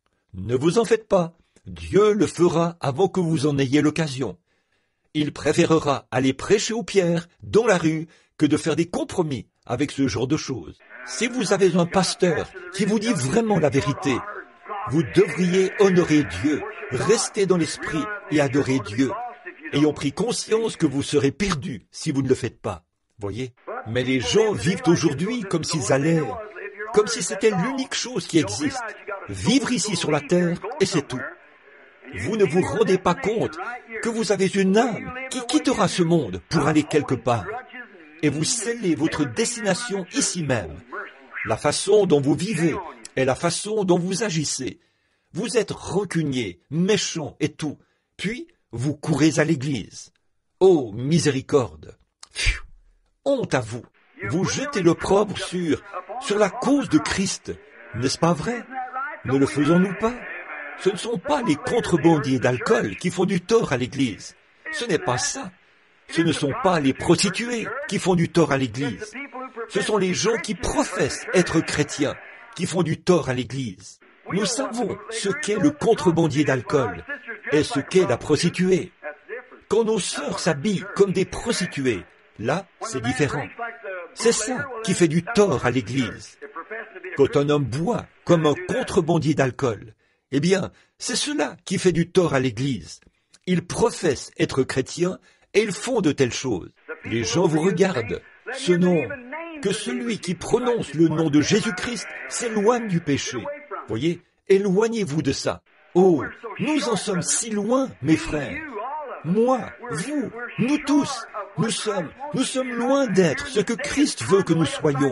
Ne vous en faites pas, Dieu le fera avant que vous en ayez l'occasion. Il préférera aller prêcher aux pierres dans la rue que de faire des compromis avec ce genre de choses. Si vous avez un pasteur qui vous dit vraiment la vérité, vous devriez honorer Dieu, rester dans l'esprit et adorer Dieu, ayant pris conscience que vous serez perdus si vous ne le faites pas. Voyez? Mais les gens vivent aujourd'hui comme s'ils allaient, comme si c'était l'unique chose qui existe. Vivre ici sur la terre et c'est tout. Vous ne vous rendez pas compte que vous avez une âme qui quittera ce monde pour aller quelque part. Et vous scellez votre destination ici même. La façon dont vous vivez et la façon dont vous agissez. Vous êtes rancunier, méchant et tout. Puis, vous courez à l'église. Oh, miséricorde! Pfiou. Honte à vous! Vous jetez l'opprobre sur la cause de Christ. N'est-ce pas vrai? Ne le faisons-nous pas? Ce ne sont pas les contrebandiers d'alcool qui font du tort à l'église. Ce n'est pas ça. Ce ne sont pas les prostituées qui font du tort à l'église. Ce sont les gens qui professent être chrétiens qui font du tort à l'église. Nous savons ce qu'est le contrebandier d'alcool et ce qu'est la prostituée. Quand nos sœurs s'habillent comme des prostituées, là, c'est différent. C'est ça qui fait du tort à l'église. Quand un homme boit comme un contrebandier d'alcool, eh bien, c'est cela qui fait du tort à l'église. Ils professent être chrétiens et ils font de telles choses. Les gens vous regardent. Ce nom, que celui qui prononce le nom de Jésus-Christ s'éloigne du péché. Voyez, éloignez-vous de ça. Oh, nous en sommes si loin, mes frères. Moi, vous, nous tous, nous sommes loin d'être ce que Christ veut que nous soyons.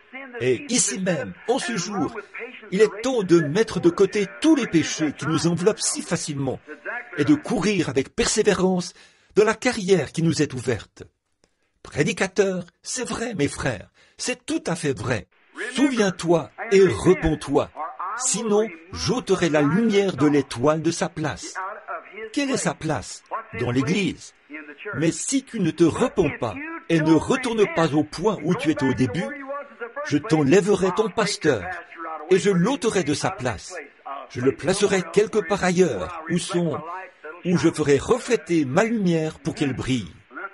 Et ici même, en ce jour, il est temps de mettre de côté tous les péchés qui nous enveloppent si facilement et de courir avec persévérance dans la carrière qui nous est ouverte. Prédicateur, c'est vrai, mes frères, c'est tout à fait vrai. Souviens-toi et repens-toi, sinon j'ôterai la lumière de l'étoile de sa place. Quelle est sa place? Dans l'église. Mais si tu ne te repens pas et ne retournes pas au point où tu étais au début, je t'enlèverai ton pasteur et je l'ôterai de sa place. Je le placerai quelque part ailleurs où où je ferai refléter ma lumière pour qu'elle brille.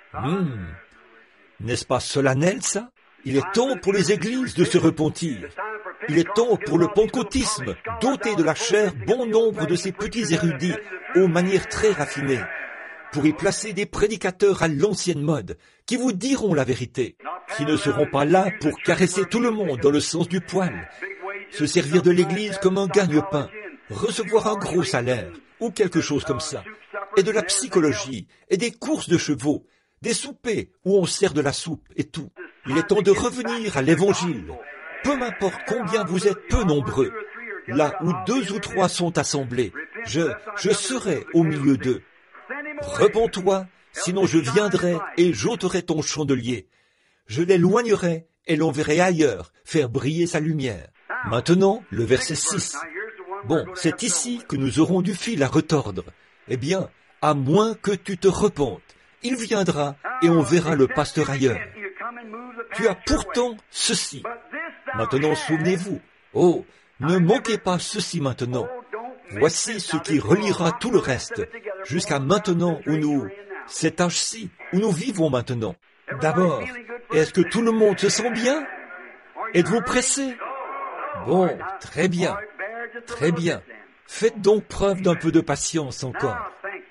N'est-ce pas solennel, ça? Il est temps pour les églises de se repentir. Il est temps pour le pentecôtisme doter de la chair bon nombre de ces petits érudits aux manières très raffinées, pour y placer des prédicateurs à l'ancienne mode, qui vous diront la vérité, qui ne seront pas là pour caresser tout le monde dans le sens du poil, se servir de l'église comme un gagne-pain, recevoir un gros salaire, ou quelque chose comme ça, et de la psychologie, et des courses de chevaux, des soupers où on sert de la soupe et tout. Il est temps de revenir à l'évangile. Peu m'importe combien vous êtes peu nombreux, là où 2 ou 3 sont assemblés, je serai au milieu d'eux. Repens-toi, sinon je viendrai et j'ôterai ton chandelier. Je l'éloignerai et l'enverrai ailleurs, faire briller sa lumière. Maintenant, le verset 6. Bon, c'est ici que nous aurons du fil à retordre. Eh bien, à moins que tu te repentes, il viendra et on verra le pasteur ailleurs. Tu as pourtant ceci. Maintenant, souvenez-vous. Oh, ne manquez pas ceci maintenant. Voici ce qui reliera tout le reste, jusqu'à maintenant cet âge-ci, où nous vivons maintenant. D'abord, est-ce que tout le monde se sent bien? Êtes-vous pressé? Bon, très bien, très bien. Faites donc preuve d'un peu de patience encore.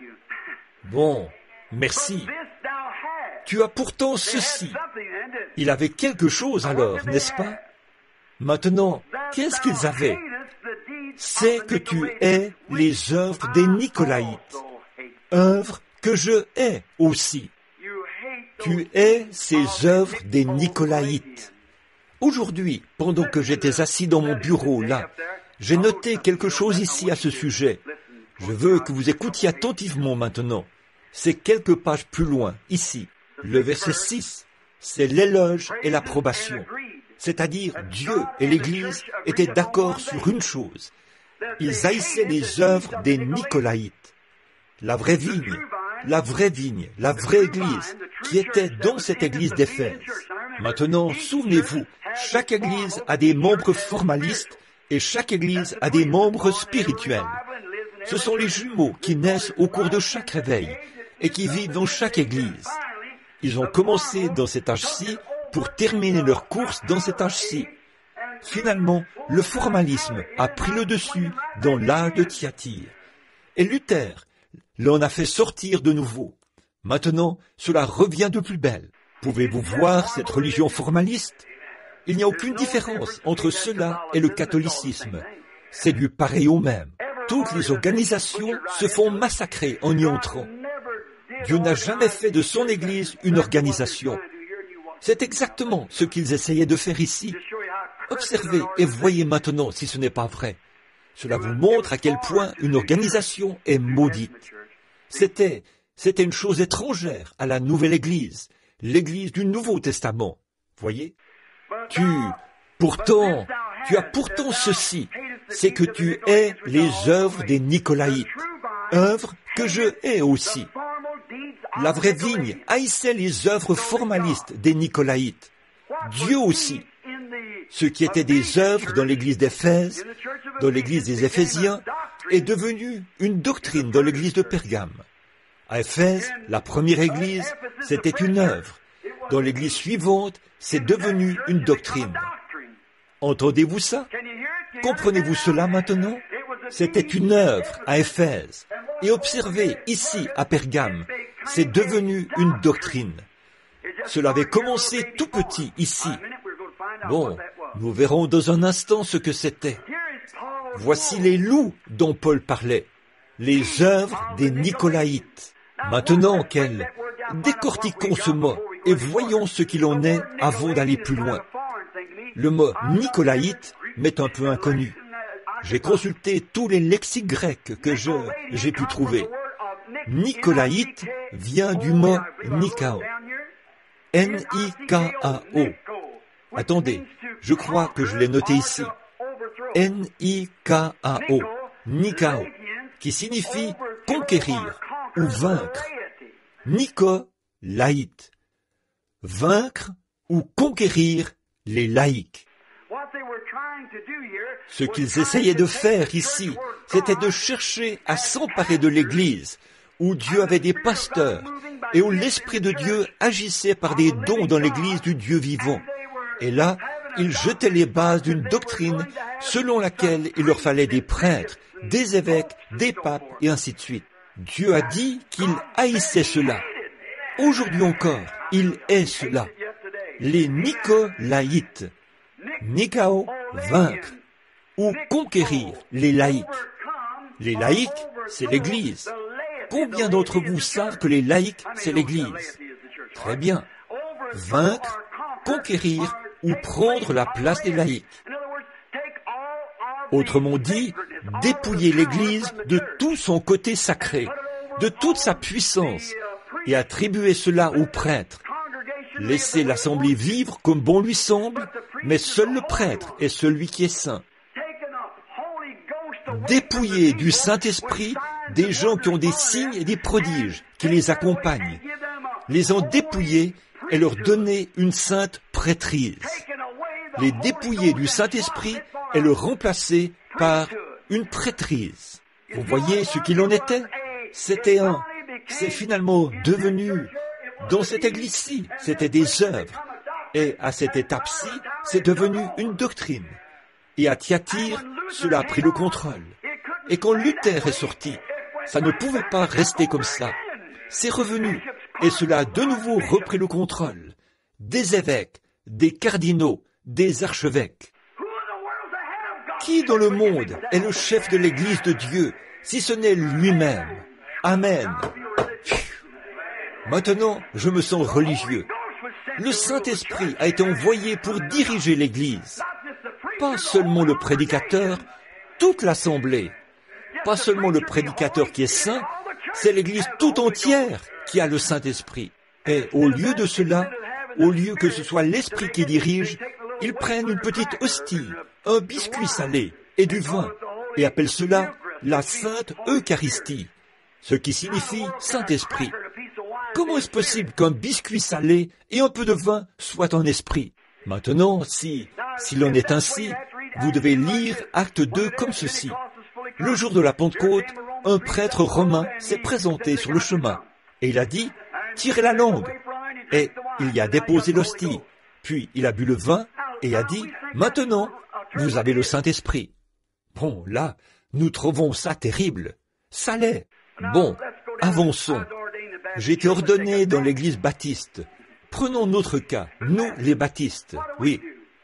Bon, merci. Tu as pourtant ceci. Il avait quelque chose alors, n'est-ce pas? Maintenant, qu'est-ce qu'ils avaient? C'est que tu hais les œuvres des Nicolaïtes, œuvres que je hais aussi. Tu hais ces œuvres des Nicolaïtes. Aujourd'hui, pendant que j'étais assis dans mon bureau, là, j'ai noté quelque chose ici à ce sujet. Je veux que vous écoutiez attentivement maintenant. C'est quelques pages plus loin, ici. Le verset 6, c'est l'éloge et l'approbation. C'est-à-dire, Dieu et l'Église étaient d'accord sur une chose. Ils haïssaient les œuvres des Nicolaïtes. La vraie vigne, la vraie Église, qui était dans cette Église d'Éphèse. Maintenant, souvenez-vous, chaque Église a des membres formalistes et chaque Église a des membres spirituels. Ce sont les jumeaux qui naissent au cours de chaque réveil et qui vivent dans chaque Église. Ils ont commencé dans cet âge-ci pour terminer leur course dans cet âge-ci. Finalement, le formalisme a pris le dessus dans l'âge de Thyatire. Et Luther l'en a fait sortir de nouveau. Maintenant, cela revient de plus belle. Pouvez-vous voir cette religion formaliste? Il n'y a aucune différence entre cela et le catholicisme. C'est du pareil au même. Toutes les organisations se font massacrer en y entrant. Dieu n'a jamais fait de son Église une organisation. C'est exactement ce qu'ils essayaient de faire ici. Observez et voyez maintenant si ce n'est pas vrai. Cela vous montre à quel point une organisation est maudite. C'était une chose étrangère à la nouvelle Église, l'Église du Nouveau Testament. Voyez? Tu as pourtant ceci, c'est que tu hais les œuvres des Nicolaïtes, œuvres que je hais aussi. La vraie vigne haïssait les œuvres formalistes des Nicolaïtes. Dieu aussi. Ce qui était des œuvres dans l'église d'Éphèse, dans l'église des Éphésiens, est devenu une doctrine dans l'église de Pergame. À Éphèse, la première église, c'était une œuvre. Dans l'église suivante, c'est devenu une doctrine. Entendez-vous ça? Comprenez-vous cela maintenant? C'était une œuvre à Éphèse. Et observez, ici, à Pergame, c'est devenu une doctrine. Cela avait commencé tout petit, ici. Bon, nous verrons dans un instant ce que c'était. Voici les loups dont Paul parlait, les œuvres des Nicolaïtes. Maintenant décortiquons ce mot et voyons ce qu'il en est avant d'aller plus loin. Le mot Nicolaïte m'est un peu inconnu. J'ai consulté tous les lexiques grecs que j'ai pu trouver. Nicolaïte vient du mot Nikao. N-I-K-A-O. Attendez, je crois que je l'ai noté ici. N-I-K-A-O. Nikao, qui signifie conquérir ou vaincre. Niko, laïte. Vaincre ou conquérir les laïcs. Ce qu'ils essayaient de faire ici, c'était de chercher à s'emparer de l'Église, où Dieu avait des pasteurs et où l'Esprit de Dieu agissait par des dons dans l'Église du Dieu vivant. Et là, ils jetaient les bases d'une doctrine selon laquelle il leur fallait des prêtres, des évêques, des papes et ainsi de suite. Dieu a dit qu'il haïssait cela. Aujourd'hui encore, il est cela. Les Nicolaïtes. Nikao, vaincre. Ou conquérir les laïcs. Les laïcs, c'est l'Église. Combien d'entre vous savent que les laïcs, c'est l'Église? Très bien. Vaincre, conquérir ou prendre la place des laïcs. Autrement dit, dépouiller l'Église de tout son côté sacré, de toute sa puissance, et attribuer cela aux prêtres. Laisser l'assemblée vivre comme bon lui semble, mais seul le prêtre est celui qui est saint. Dépouiller du Saint-Esprit des gens qui ont des signes et des prodiges, qui les accompagnent. Les en dépouiller et leur donner une sainte prêtrise. Les dépouiller du Saint-Esprit et le remplacer par une prêtrise. Vous voyez ce qu'il en était? C'est finalement devenu, dans cette église-ci, c'était des œuvres. Et à cette étape-ci, c'est devenu une doctrine. Et à Thyatire, cela a pris le contrôle. Et quand Luther est sorti, ça ne pouvait pas rester comme ça. C'est revenu, et cela a de nouveau repris le contrôle. Des évêques, des cardinaux, des archevêques. Qui dans le monde est le chef de l'Église de Dieu, si ce n'est lui-même? Amen. Maintenant, je me sens religieux. Le Saint-Esprit a été envoyé pour diriger l'Église. Pas seulement le prédicateur, toute l'assemblée. Pas seulement le prédicateur qui est saint, c'est l'Église tout entière qui a le Saint-Esprit. Et au lieu de cela, au lieu que ce soit l'Esprit qui dirige, ils prennent une petite hostie, un biscuit salé et du vin, et appellent cela la Sainte Eucharistie, ce qui signifie Saint-Esprit. Comment est-ce possible qu'un biscuit salé et un peu de vin soient un esprit? Maintenant, s'il en est ainsi, vous devez lire Acte 2 comme ceci. Le jour de la Pentecôte, un prêtre romain s'est présenté sur le chemin, et il a dit, « Tirez la langue !» Et il y a déposé l'hostie. Puis il a bu le vin, et a dit, « Maintenant, vous avez le Saint-Esprit. » Bon, là, nous trouvons ça terrible. Ça l'est. Bon, avançons. J'ai été ordonné dans l'église baptiste. Prenons notre cas, nous les baptistes, oui.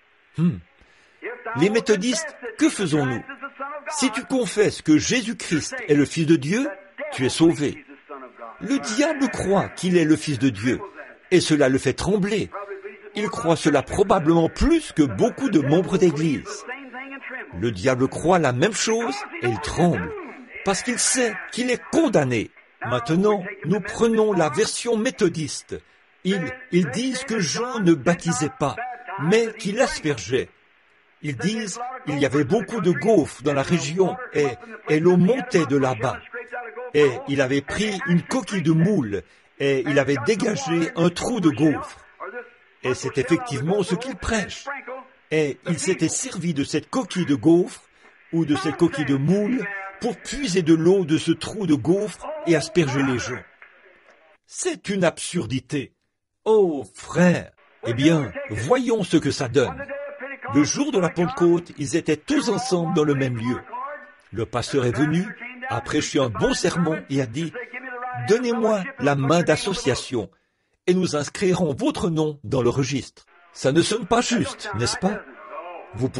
Les méthodistes, que faisons-nous? Si tu confesses que Jésus-Christ est le Fils de Dieu, tu es sauvé. Le diable croit qu'il est le Fils de Dieu, et cela le fait trembler. Il croit cela probablement plus que beaucoup de membres d'église. Le diable croit la même chose et il tremble, parce qu'il sait qu'il est condamné. Maintenant, nous prenons la version méthodiste. Ils disent que Jean ne baptisait pas, mais qu'il aspergeait. Ils disent il y avait beaucoup de gaufres dans la région et l'eau montait de là-bas. Et il avait pris une coquille de moule et il avait dégagé un trou de gaufre. Et c'est effectivement ce qu'il prêche. Et il s'était servi de cette coquille de gaufre ou de cette coquille de moule pour puiser de l'eau de ce trou de gaufre et asperger les gens. C'est une absurdité. Oh, frère! Eh bien, voyons ce que ça donne. Le jour de la Pentecôte, ils étaient tous ensemble dans le même lieu. Le pasteur est venu, a prêché un bon sermon et a dit « Donnez-moi la main d'association et nous inscrirons votre nom dans le registre. » Ça ne sonne pas juste, n'est-ce pas? Vous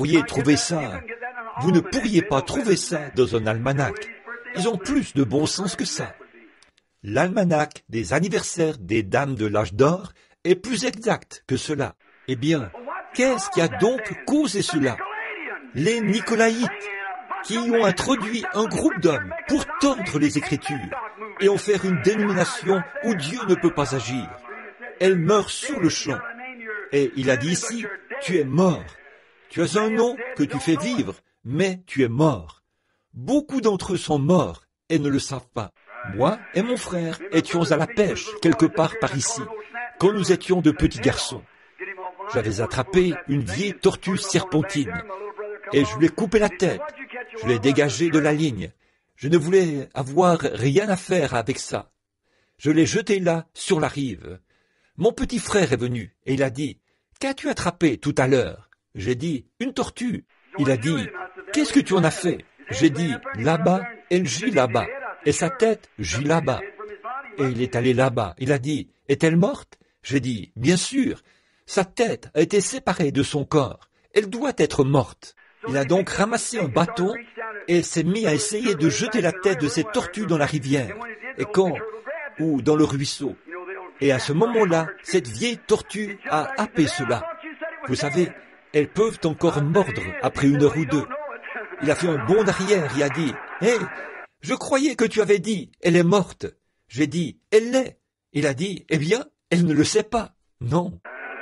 ne pourriez pas trouver ça dans un almanach. Ils ont plus de bon sens que ça. L'almanach des anniversaires des dames de l'âge d'or est plus exact que cela. Eh bien, qu'est-ce qui a donc causé cela? Les Nicolaïtes, qui ont introduit un groupe d'hommes pour tordre les Écritures et en faire une dénomination où Dieu ne peut pas agir. Elle meurt sur le champ. Et il a dit ici, tu es mort. Tu as un nom que tu fais vivre, mais tu es mort. Beaucoup d'entre eux sont morts et ne le savent pas. Moi et mon frère étions à la pêche, quelque part par ici, quand nous étions de petits garçons. J'avais attrapé une vieille tortue serpentine, et je lui ai coupé la tête. Je l'ai dégagée de la ligne. Je ne voulais avoir rien à faire avec ça. Je l'ai jeté là, sur la rive. Mon petit frère est venu et il a dit « Qu'as-tu attrapé tout à l'heure » J'ai dit « Une tortue ». Il a dit « Qu'est-ce que tu en as fait » J'ai dit « Là-bas, elle gît là-bas, et sa tête gît là-bas. » Et il est allé là-bas. Il a dit « Est-elle morte » J'ai dit « Bien sûr, sa tête a été séparée de son corps. Elle doit être morte. » Il a donc ramassé un bâton et s'est mis à essayer de jeter la tête de cette tortue dans la rivière, ou dans le ruisseau. Et à ce moment-là, cette vieille tortue a happé cela. Vous savez, elles peuvent encore mordre après 1 heure ou 2. Il a fait un bond d'arrière et a dit « Hé, je croyais que tu avais dit « Elle est morte ». J'ai dit « Elle l'est ». Il a dit « Eh bien, elle ne le sait pas. » Non.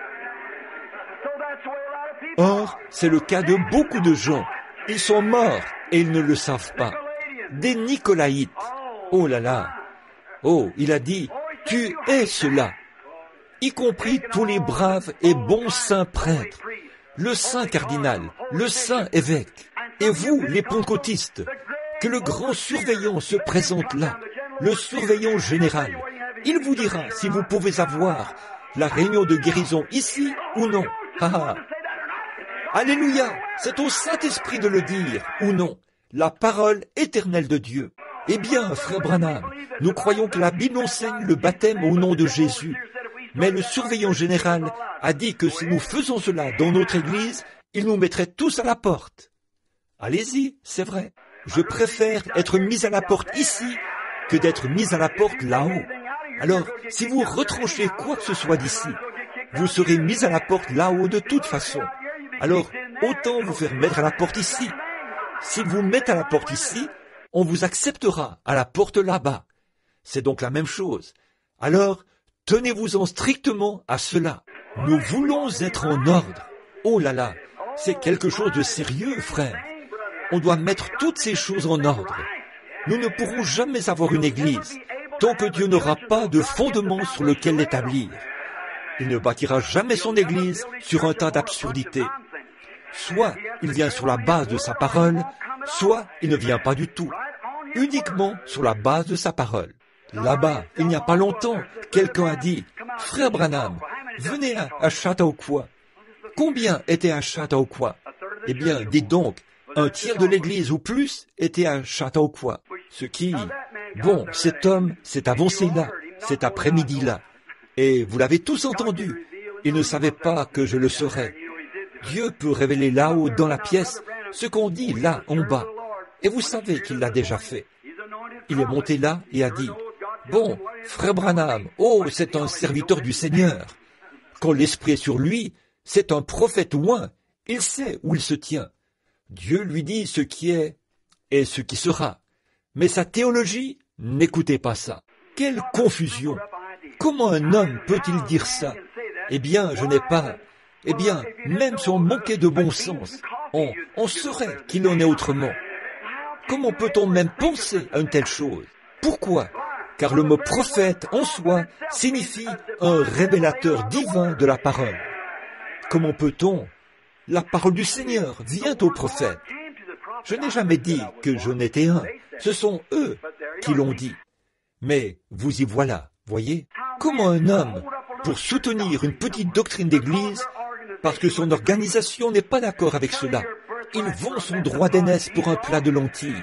Or, c'est le cas de beaucoup de gens. Ils sont morts et ils ne le savent pas. Des Nicolaïtes. Oh là là. Oh, il a dit « Tu es cela », y compris tous les braves et bons saints prêtres, le saint cardinal, le saint évêque, et vous, les pentecôtistes, que le grand surveillant se présente là, le surveillant général. Il vous dira si vous pouvez avoir la réunion de guérison ici ou non. Alléluia, c'est au Saint-Esprit de le dire ou non, la parole éternelle de Dieu. Eh bien, frère Branham, nous croyons que la Bible enseigne le baptême au nom de Jésus. Mais le surveillant général a dit que si nous faisons cela dans notre église, il nous mettrait tous à la porte. Allez-y, c'est vrai. Je préfère être mis à la porte ici que d'être mis à la porte là-haut. Alors, si vous retranchez quoi que ce soit d'ici, vous serez mis à la porte là-haut de toute façon. Alors, autant vous faire mettre à la porte ici. S'ils vous mettent à la porte ici, on vous acceptera à la porte là-bas. C'est donc la même chose. Alors, tenez-vous-en strictement à cela. Nous voulons être en ordre. Oh là là, c'est quelque chose de sérieux, frère. On doit mettre toutes ces choses en ordre. Nous ne pourrons jamais avoir une église tant que Dieu n'aura pas de fondement sur lequel l'établir. Il ne bâtira jamais son église sur un tas d'absurdités. Soit il vient sur la base de sa parole, soit il ne vient pas du tout, uniquement sur la base de sa parole. Là-bas, il n'y a pas longtemps, quelqu'un a dit « Frère Branham, venez à Chautauqua. » Combien étaient à Chautauqua? Eh bien, dites donc, 1/3 de l'église ou plus était à Chautauqua. Ce qui... Bon, cet homme s'est avancé là, cet après-midi-là. Et vous l'avez tous entendu. Il ne savait pas que je le saurais. Dieu peut révéler là-haut dans la pièce ce qu'on dit là en bas. Et vous savez qu'il l'a déjà fait. Il est monté là et a dit « Bon, frère Branham, oh, c'est un serviteur du Seigneur. Quand l'Esprit est sur lui, c'est un prophète oint. Il sait où il se tient. Dieu lui dit ce qui est et ce qui sera. Mais sa théologie, n'écoutez pas ça. Quelle confusion! Comment un homme peut-il dire ça? Eh bien, je n'ai pas... Eh bien, même si on manquait de bon sens, on saurait qu'il en est autrement. Comment peut-on même penser à une telle chose? Pourquoi? Car le mot prophète en soi signifie un révélateur divin de la parole. Comment peut-on? La parole du Seigneur vient au prophète. Je n'ai jamais dit que je n'étais un. Ce sont eux qui l'ont dit. Mais vous y voilà, voyez? Comment un homme, pour soutenir une petite doctrine d'église, parce que son organisation n'est pas d'accord avec cela, il vend son droit d'aînesse pour un plat de lentilles.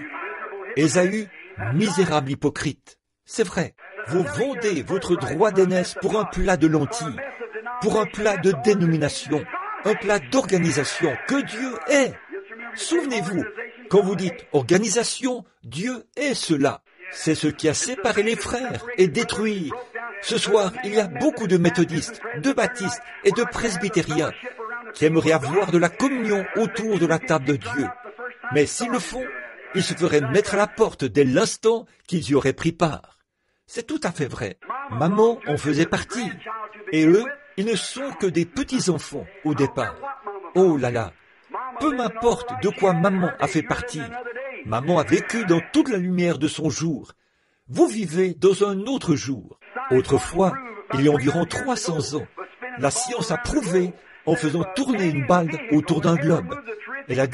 Ésaü, misérable hypocrite. C'est vrai, vous vendez votre droit d'aînesse pour un plat de lentilles, pour un plat de dénomination, un plat d'organisation que Dieu est. Souvenez-vous, quand vous dites organisation, Dieu est cela. C'est ce qui a séparé les frères et détruit. Ce soir, il y a beaucoup de méthodistes, de baptistes et de presbytériens qui aimeraient avoir de la communion autour de la table de Dieu. Mais s'ils le font, ils se feraient mettre à la porte dès l'instant qu'ils y auraient pris part. C'est tout à fait vrai. Maman en faisait partie. Et eux, ils ne sont que des petits-enfants au départ. Oh là là! Peu m'importe de quoi maman a fait partie. Maman a vécu dans toute la lumière de son jour. Vous vivez dans un autre jour. Autrefois, il y a environ 300 ans, la science a prouvé en faisant tourner une balle autour d'un globe. Elle a dit,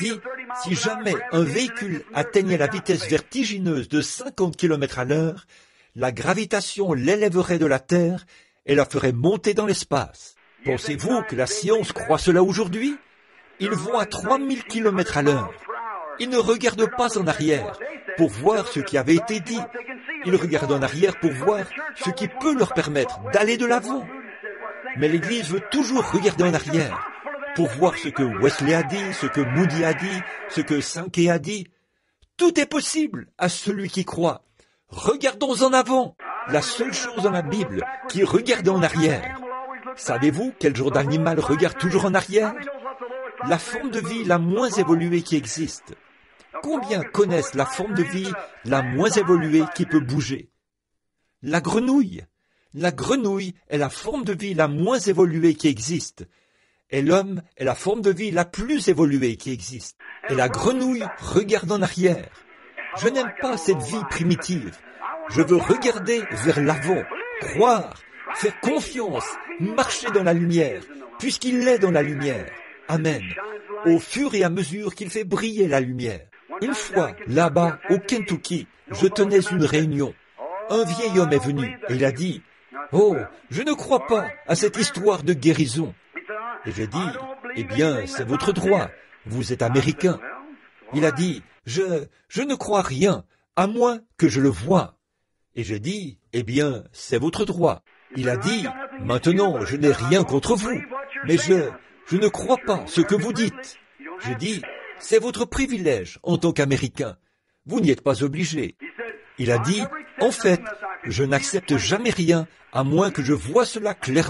Si jamais un véhicule atteignait la vitesse vertigineuse de 50 km à l'heure, la gravitation l'élèverait de la Terre et la ferait monter dans l'espace. Pensez-vous que la science croit cela aujourd'hui? Ils vont à 3000 km à l'heure. Ils ne regardent pas en arrière pour voir ce qui avait été dit. Ils regardent en arrière pour voir ce qui peut leur permettre d'aller de l'avant. Mais l'Église veut toujours regarder en arrière pour voir ce que Wesley a dit, ce que Moody a dit, ce que Sankey a dit. Tout est possible à celui qui croit. Regardons en avant. La seule chose dans la Bible qui regarde en arrière. Savez-vous quel genre d'animal regarde toujours en arrière? La forme de vie la moins évoluée qui existe. Combien connaissent la forme de vie la moins évoluée qui peut bouger? La grenouille. La grenouille est la forme de vie la moins évoluée qui existe. Et l'homme est la forme de vie la plus évoluée qui existe. Et la grenouille regarde en arrière. Je n'aime pas cette vie primitive. Je veux regarder vers l'avant, croire, faire confiance, marcher dans la lumière, puisqu'il est dans la lumière. Amen. Au fur et à mesure qu'il fait briller la lumière. Une fois, là-bas, au Kentucky, je tenais une réunion. Un vieil homme est venu et il a dit, « Oh, je ne crois pas à cette histoire de guérison. » Et j'ai dit, « Eh bien, c'est votre droit. Vous êtes américain. » Il a dit, « Je ne crois rien, à moins que je le voie. » Et j'ai dit, « Eh bien, c'est votre droit. » Il a dit, « Maintenant, je n'ai rien contre vous, mais je ne crois pas ce que vous dites. » J'ai dit, « C'est votre privilège en tant qu'Américain. Vous n'y êtes pas obligé. » Il a dit, « En fait, je n'accepte jamais rien à moins que je voie cela clairement. »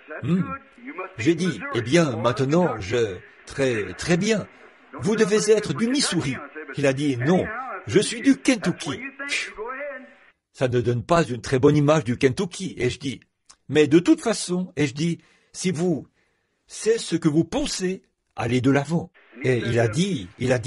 J'ai dit, « Eh bien, maintenant, Très bien. Vous devez être du Missouri. » Il a dit, « Non, je suis du Kentucky. » Ça ne donne pas une très bonne image du Kentucky. Et je dis, « Mais de toute façon, si c'est ce que vous pensez, allez de l'avant. » Et il a dit,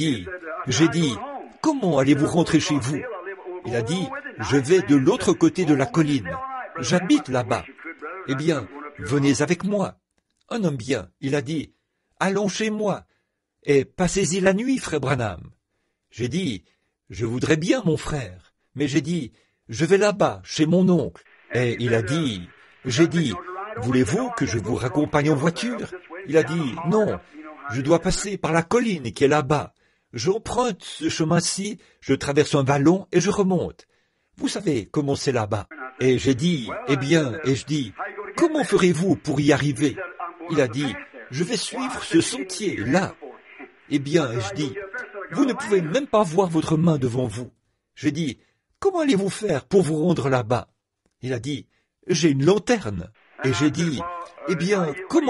j'ai dit, « Comment allez-vous rentrer chez vous? » Il a dit, « Je vais de l'autre côté de la colline. J'habite là-bas. Eh bien, venez avec moi. » Un homme bien, il a dit, « Allons chez moi, et passez-y la nuit, frère Branham. » J'ai dit, « Je voudrais bien, mon frère, mais j'ai dit, je vais là-bas, chez mon oncle. » Et il a dit, j'ai dit, « Voulez-vous que je vous raccompagne en voiture? » Il a dit, « Non, je dois passer par la colline qui est là-bas. J'emprunte ce chemin-ci, je traverse un vallon et je remonte. Vous savez comment c'est là-bas. » Et j'ai dit, eh bien, et je dis, « Comment ferez-vous pour y arriver? » Il a dit, « Je vais suivre ce sentier, là. » Eh bien, et je dis, « Vous ne pouvez même pas voir votre main devant vous. » J'ai dit, « Comment allez-vous faire pour vous rendre là-bas? » Il a dit, « J'ai une lanterne. » Et j'ai dit, « Eh bien,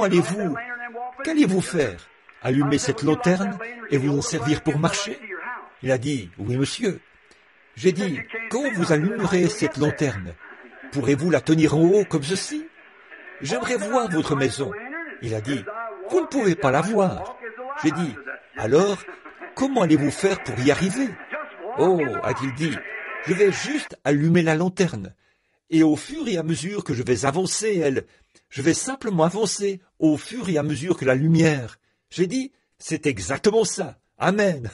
qu'allez-vous faire? Allumer cette lanterne et vous en servir pour marcher? » Il a dit, « Oui, monsieur. » J'ai dit, « Quand vous allumerez cette lanterne, pourrez-vous la tenir en haut comme ceci? J'aimerais voir votre maison. » Il a dit, « Vous ne pouvez pas la voir. » J'ai dit, « Alors, comment allez-vous faire pour y arriver? » « Oh, a-t-il dit, je vais juste allumer la lanterne. Et au fur et à mesure que je vais avancer, je vais simplement avancer au fur et à mesure que la lumière. » J'ai dit, c'est exactement ça. Amen.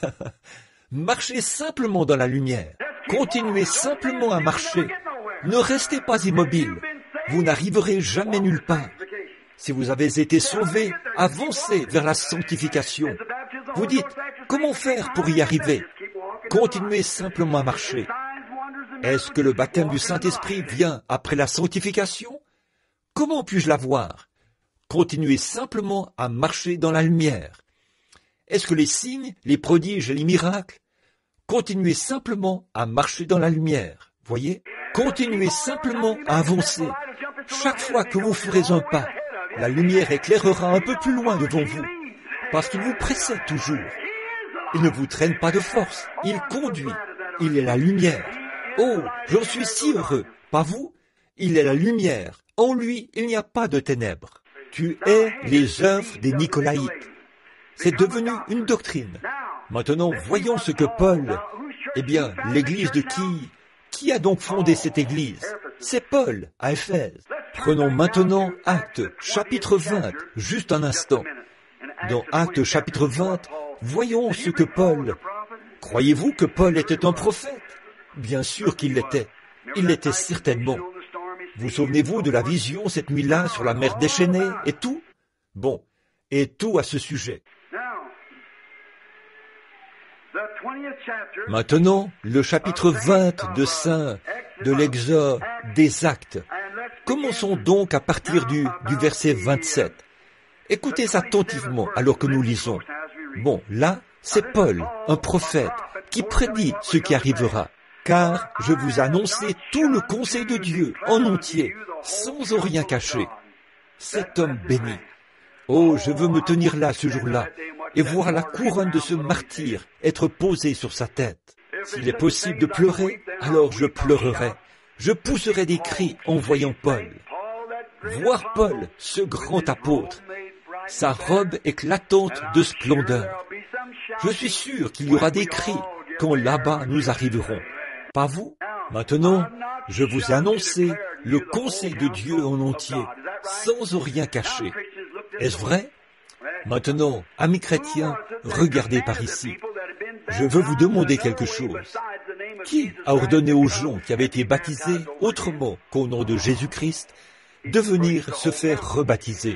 Marchez simplement dans la lumière. Continuez simplement à marcher. Ne restez pas immobile. Vous n'arriverez jamais nulle part. Si vous avez été sauvé, avancez vers la sanctification. Vous dites, comment faire pour y arriver? Continuez simplement à marcher. Est-ce que le baptême du Saint-Esprit vient après la sanctification? Comment puis-je l'avoir? Continuez simplement à marcher dans la lumière. Est-ce que les signes, les prodiges et les miracles? Continuez simplement à marcher dans la lumière. Voyez? Continuez simplement à avancer. Chaque fois que vous ferez un pas, la lumière éclairera un peu plus loin devant vous, parce qu'il vous précède toujours. Il ne vous traîne pas de force, il conduit, il est la lumière. Oh, j'en suis si heureux, pas vous? Il est la lumière, en lui il n'y a pas de ténèbres. Tu es les œuvres des Nicolaïtes. C'est devenu une doctrine. Maintenant, voyons ce que Paul... Eh bien, l'église de qui a donc fondé cette église? C'est Paul, à Éphèse. Prenons maintenant Actes, chapitre 20, juste un instant. Dans Actes, chapitre 20, Voyons ce que Paul... Croyez-vous que Paul était un prophète? Bien sûr qu'il l'était. Il l'était certainement. Vous souvenez-vous de la vision cette nuit-là sur la mer déchaînée et tout? Bon, et tout à ce sujet. Maintenant, le chapitre 20 de l'Exode, des Actes. Commençons donc à partir du verset 27. Écoutez attentivement alors que nous lisons. Bon, là, c'est Paul, un prophète, qui prédit ce qui arrivera. Car je vous annonçais tout le conseil de Dieu en entier, sans rien cacher. Cet homme béni. Oh, je veux me tenir là ce jour-là et voir la couronne de ce martyr être posée sur sa tête. S'il est possible de pleurer, alors je pleurerai. Je pousserai des cris en voyant Paul. Voir Paul, ce grand apôtre, sa robe éclatante de splendeur. Je suis sûr qu'il y aura des cris quand là-bas nous arriverons. Pas vous? Maintenant, je vous ai annoncé le conseil de Dieu en entier, sans rien cacher. Est-ce vrai? Maintenant, amis chrétiens, regardez par ici. Je veux vous demander quelque chose. Qui a ordonné aux gens qui avaient été baptisés autrement qu'au nom de Jésus-Christ de venir se faire rebaptiser?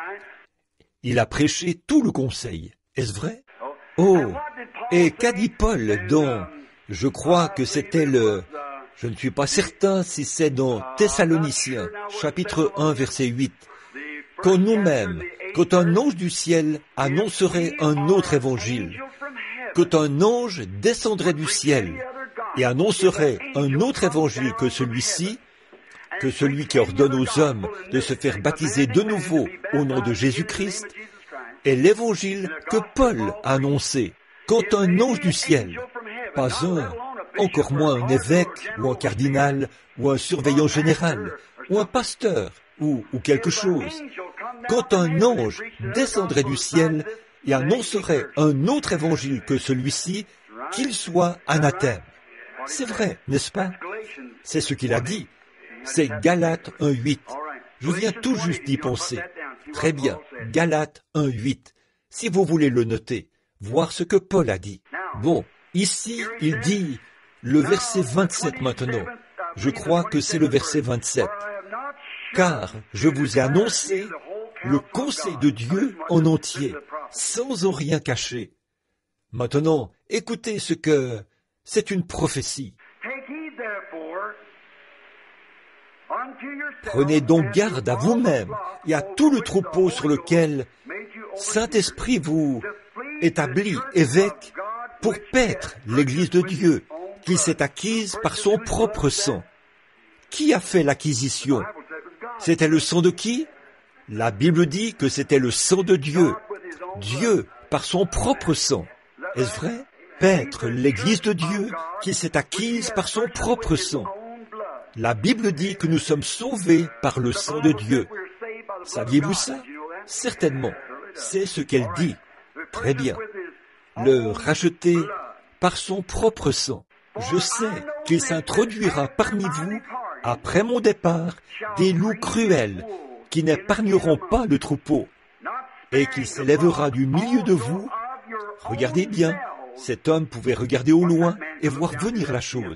Il a prêché tout le conseil. Est-ce vrai? Oh, et qu'a dit Paul dans... Je crois que c'était je ne suis pas certain si c'est dans Thessaloniciens, chapitre 1, verset 8. Quand nous-mêmes, quand un ange du ciel annoncerait un autre évangile, quand un ange descendrait du ciel et annoncerait un autre évangile que celui-ci, que celui qui ordonne aux hommes de se faire baptiser de nouveau au nom de Jésus-Christ, est l'évangile que Paul a annoncé. Quand un ange du ciel, pas un, encore moins un évêque ou un cardinal ou un surveillant général ou un pasteur ou quelque chose, quand un ange descendrait du ciel et annoncerait un autre évangile que celui-ci, qu'il soit anathème. C'est vrai, n'est-ce pas? C'est ce qu'il a dit. C'est Galates 1.8. Je viens tout juste d'y penser. Très bien, Galates 1.8. Si vous voulez le noter, voir ce que Paul a dit. Bon, ici, il dit le verset 27 maintenant. Je crois que c'est le verset 27. Car je vous ai annoncé le conseil de Dieu en entier, sans en rien cacher. Maintenant, écoutez ce que... C'est une prophétie. Prenez donc garde à vous-même et à tout le troupeau sur lequel Saint-Esprit vous établit évêque pour paître l'Église de Dieu, qu'il s'est acquise par son propre sang. Qui a fait l'acquisition? C'était le sang de qui? La Bible dit que c'était le sang de Dieu. Dieu, par son propre sang. Est-ce vrai? Paître l'Église de Dieu qui s'est acquise par son propre sang. La Bible dit que nous sommes sauvés par le sang de Dieu. Saviez-vous ça? Certainement. C'est ce qu'elle dit. Très bien. Le racheter par son propre sang. Je sais qu'il s'introduira parmi vous, après mon départ, des loups cruels qui n'épargneront pas le troupeau, et qu'il s'élèvera du milieu de vous. Regardez bien, cet homme pouvait regarder au loin et voir venir la chose.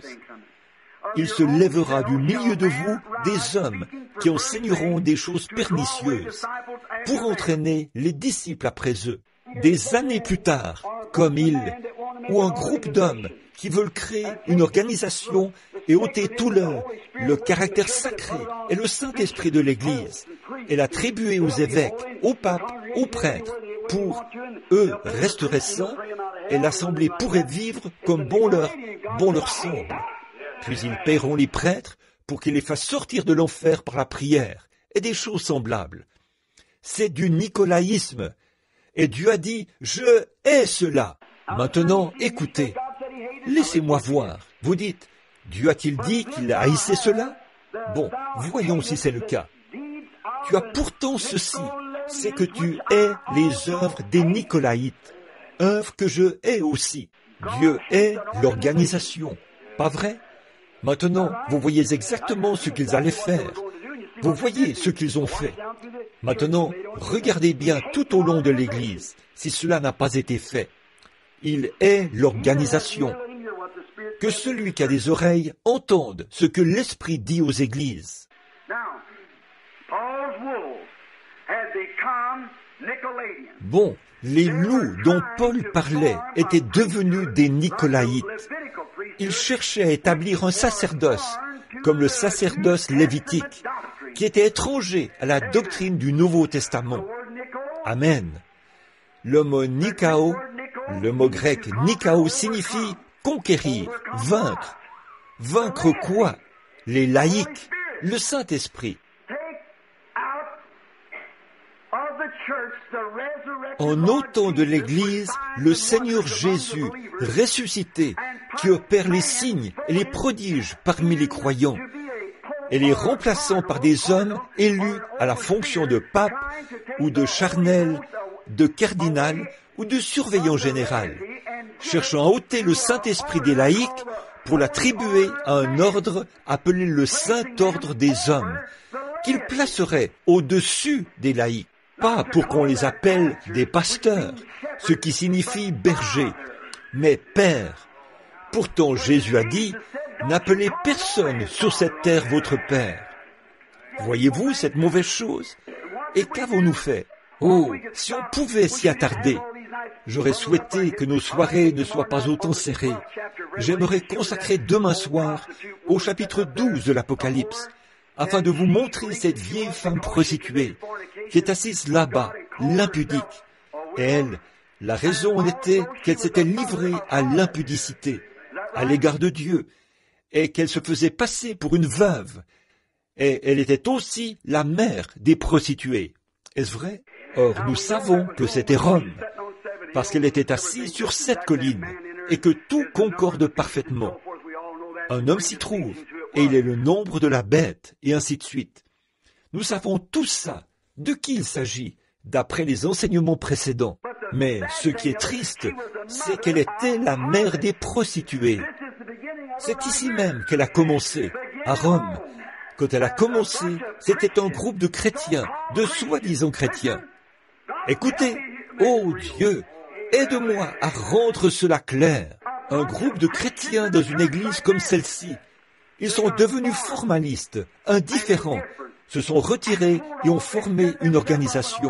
Il se lèvera du milieu de vous des hommes qui enseigneront des choses pernicieuses pour entraîner les disciples après eux. Des années plus tard, comme ou un groupe d'hommes qui veulent créer une organisation et ôter tout le caractère sacré et le Saint-Esprit de l'Église et l'attribuer aux évêques, aux papes, aux prêtres, pour eux resteraient saints et l'Assemblée pourrait vivre comme bon leur semble. Puis ils paieront les prêtres pour qu'ils les fassent sortir de l'enfer par la prière et des choses semblables. C'est du nicolaïsme. Et Dieu a dit, je hais cela. Maintenant, écoutez, laissez-moi voir. Vous dites, Dieu a-t-il dit qu'il haïssait cela? Bon, voyons si c'est le cas. Tu as pourtant ceci, c'est que tu hais les œuvres des Nicolaïtes, œuvres que je hais aussi. Dieu hait l'organisation, pas vrai? Maintenant, vous voyez exactement ce qu'ils allaient faire. Vous voyez ce qu'ils ont fait. Maintenant, regardez bien tout au long de l'Église, si cela n'a pas été fait. Il est l'organisation. Que celui qui a des oreilles entende ce que l'Esprit dit aux églises. Bon, les loups dont Paul parlait étaient devenus des Nicolaïtes. Ils cherchaient à établir un sacerdoce, comme le sacerdoce lévitique, qui était étranger à la doctrine du Nouveau Testament. Amen. Le mot Nikao, le mot grec Nikao signifie conquérir, vaincre. Vaincre quoi? Les laïcs, le Saint-Esprit. En ôtant de l'Église le Seigneur Jésus ressuscité, qui opère les signes et les prodiges parmi les croyants, et les remplaçant par des hommes élus à la fonction de pape ou de charnel, de cardinal ou de surveillant général, cherchant à ôter le Saint-Esprit des laïcs pour l'attribuer à un ordre appelé le Saint-Ordre des hommes, qu'il placerait au-dessus des laïcs, pas pour qu'on les appelle des pasteurs, ce qui signifie berger, mais père. Pourtant Jésus a dit, n'appelez personne sur cette terre votre père. Voyez-vous cette mauvaise chose? Et qu'avons-nous fait? Oh, si on pouvait s'y attarder. J'aurais souhaité que nos soirées ne soient pas autant serrées. J'aimerais consacrer demain soir au chapitre 12 de l'Apocalypse, afin de vous montrer cette vieille femme prostituée, qui est assise là-bas, l'impudique. Et elle, la raison en était qu'elle s'était livrée à l'impudicité, à l'égard de Dieu, et qu'elle se faisait passer pour une veuve. Et elle était aussi la mère des prostituées. Est-ce vrai? Or, nous savons que c'était Rome, parce qu'elle était assise sur cette colline, et que tout concorde parfaitement. Un homme s'y trouve, et il est le nombre de la bête, et ainsi de suite. Nous savons tout ça. De qui il s'agit, d'après les enseignements précédents. Mais ce qui est triste, c'est qu'elle était la mère des prostituées. C'est ici même qu'elle a commencé, à Rome. Quand elle a commencé, c'était un groupe de chrétiens, de soi-disant chrétiens. Écoutez, ô Dieu, aide-moi à rendre cela clair. Un groupe de chrétiens dans une église comme celle-ci, ils sont devenus formalistes, indifférents, se sont retirés et ont formé une organisation.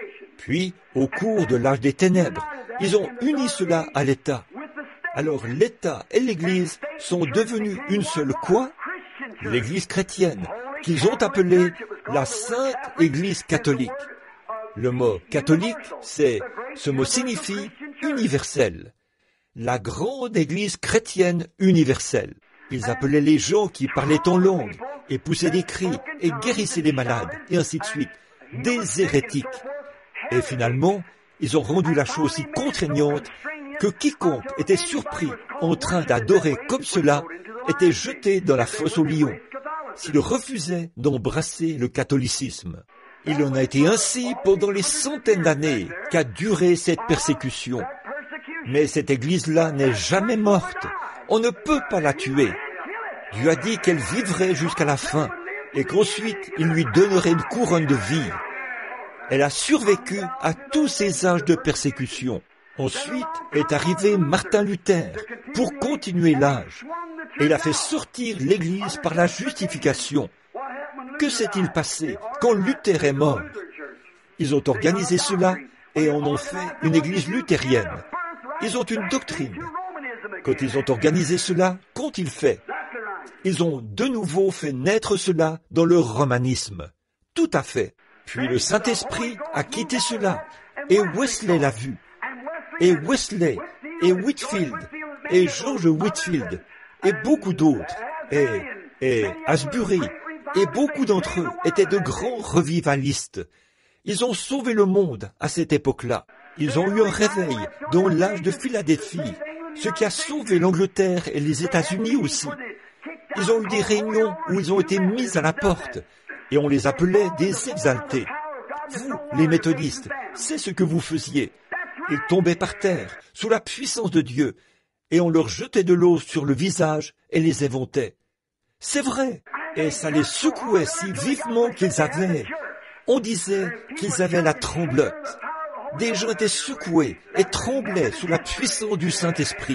Puis, au cours de l'âge des ténèbres, ils ont uni cela à l'État. Alors l'État et l'Église sont devenus une seule quoi? L'Église chrétienne, qu'ils ont appelée la Sainte Église catholique. Le mot catholique, ce mot signifie universel. La grande Église chrétienne universelle. Ils appelaient les gens qui parlaient en langue, et poussaient des cris, et guérissaient les malades, et ainsi de suite, des hérétiques. Et finalement, ils ont rendu la chose si contraignante que quiconque était surpris en train d'adorer comme cela était jeté dans la fosse aux lions, s'il refusait d'embrasser le catholicisme. Il en a été ainsi pendant les centaines d'années qu'a duré cette persécution. Mais cette église-là n'est jamais morte. On ne peut pas la tuer. Dieu a dit qu'elle vivrait jusqu'à la fin et qu'ensuite il lui donnerait une couronne de vie. Elle a survécu à tous ces âges de persécution. Ensuite est arrivé Martin Luther pour continuer l'âge. Et il a fait sortir l'Église par la justification. Que s'est-il passé quand Luther est mort? Ils ont organisé cela et en ont fait une Église luthérienne. Ils ont une doctrine. Quand ils ont organisé cela, qu'ont-ils fait? Ils ont de nouveau fait naître cela dans le romanisme. Tout à fait. Puis le Saint-Esprit a quitté cela. Et Wesley l'a vu. Et Wesley, et Whitfield, et George Whitfield, et beaucoup d'autres, et Asbury, et beaucoup d'entre eux étaient de grands revivalistes. Ils ont sauvé le monde à cette époque-là. Ils ont eu un réveil dans l'âge de Philadelphie, ce qui a sauvé l'Angleterre et les États-Unis aussi. Ils ont eu des réunions où ils ont été mis à la porte, et on les appelait des exaltés. Vous, les méthodistes, c'est ce que vous faisiez. Ils tombaient par terre, sous la puissance de Dieu, et on leur jetait de l'eau sur le visage et les éventait. C'est vrai, et ça les secouait si vivement qu'ils avaient. On disait qu'ils avaient la tremblote. Des gens étaient secoués et tremblaient sous la puissance du Saint-Esprit.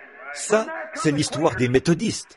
Ça, c'est l'histoire des méthodistes.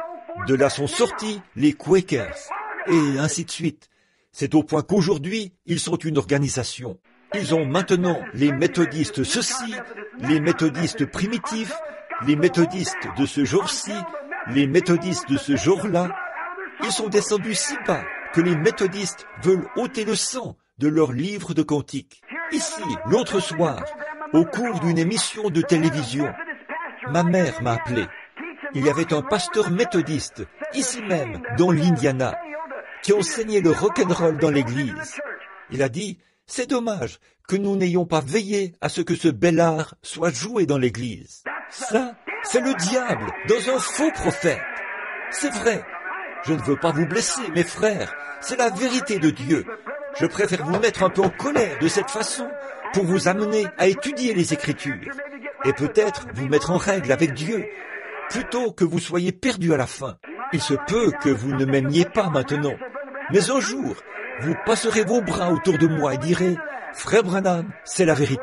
De là sont sortis les Quakers, et ainsi de suite. C'est au point qu'aujourd'hui, ils sont une organisation. Ils ont maintenant les méthodistes ceci, les méthodistes primitifs, les méthodistes de ce jour-ci, les méthodistes de ce jour-là. Ils sont descendus si bas que les méthodistes veulent ôter le sang de leur livre de cantiques. Ici, l'autre soir, au cours d'une émission de télévision, ma mère m'a appelé. Il y avait un pasteur méthodiste, ici même, dans l'Indiana, qui enseignait le rock'n'roll dans l'église. Il a dit, c'est dommage que nous n'ayons pas veillé à ce que ce bel art soit joué dans l'église. Ça, c'est le diable dans un faux prophète. C'est vrai. Je ne veux pas vous blesser, mes frères. C'est la vérité de Dieu. Je préfère vous mettre un peu en colère de cette façon pour vous amener à étudier les Écritures et peut-être vous mettre en règle avec Dieu plutôt que vous soyez perdus à la fin. Il se peut que vous ne m'aimiez pas maintenant, mais un jour, vous passerez vos bras autour de moi et direz « Frère Branham, c'est la vérité. »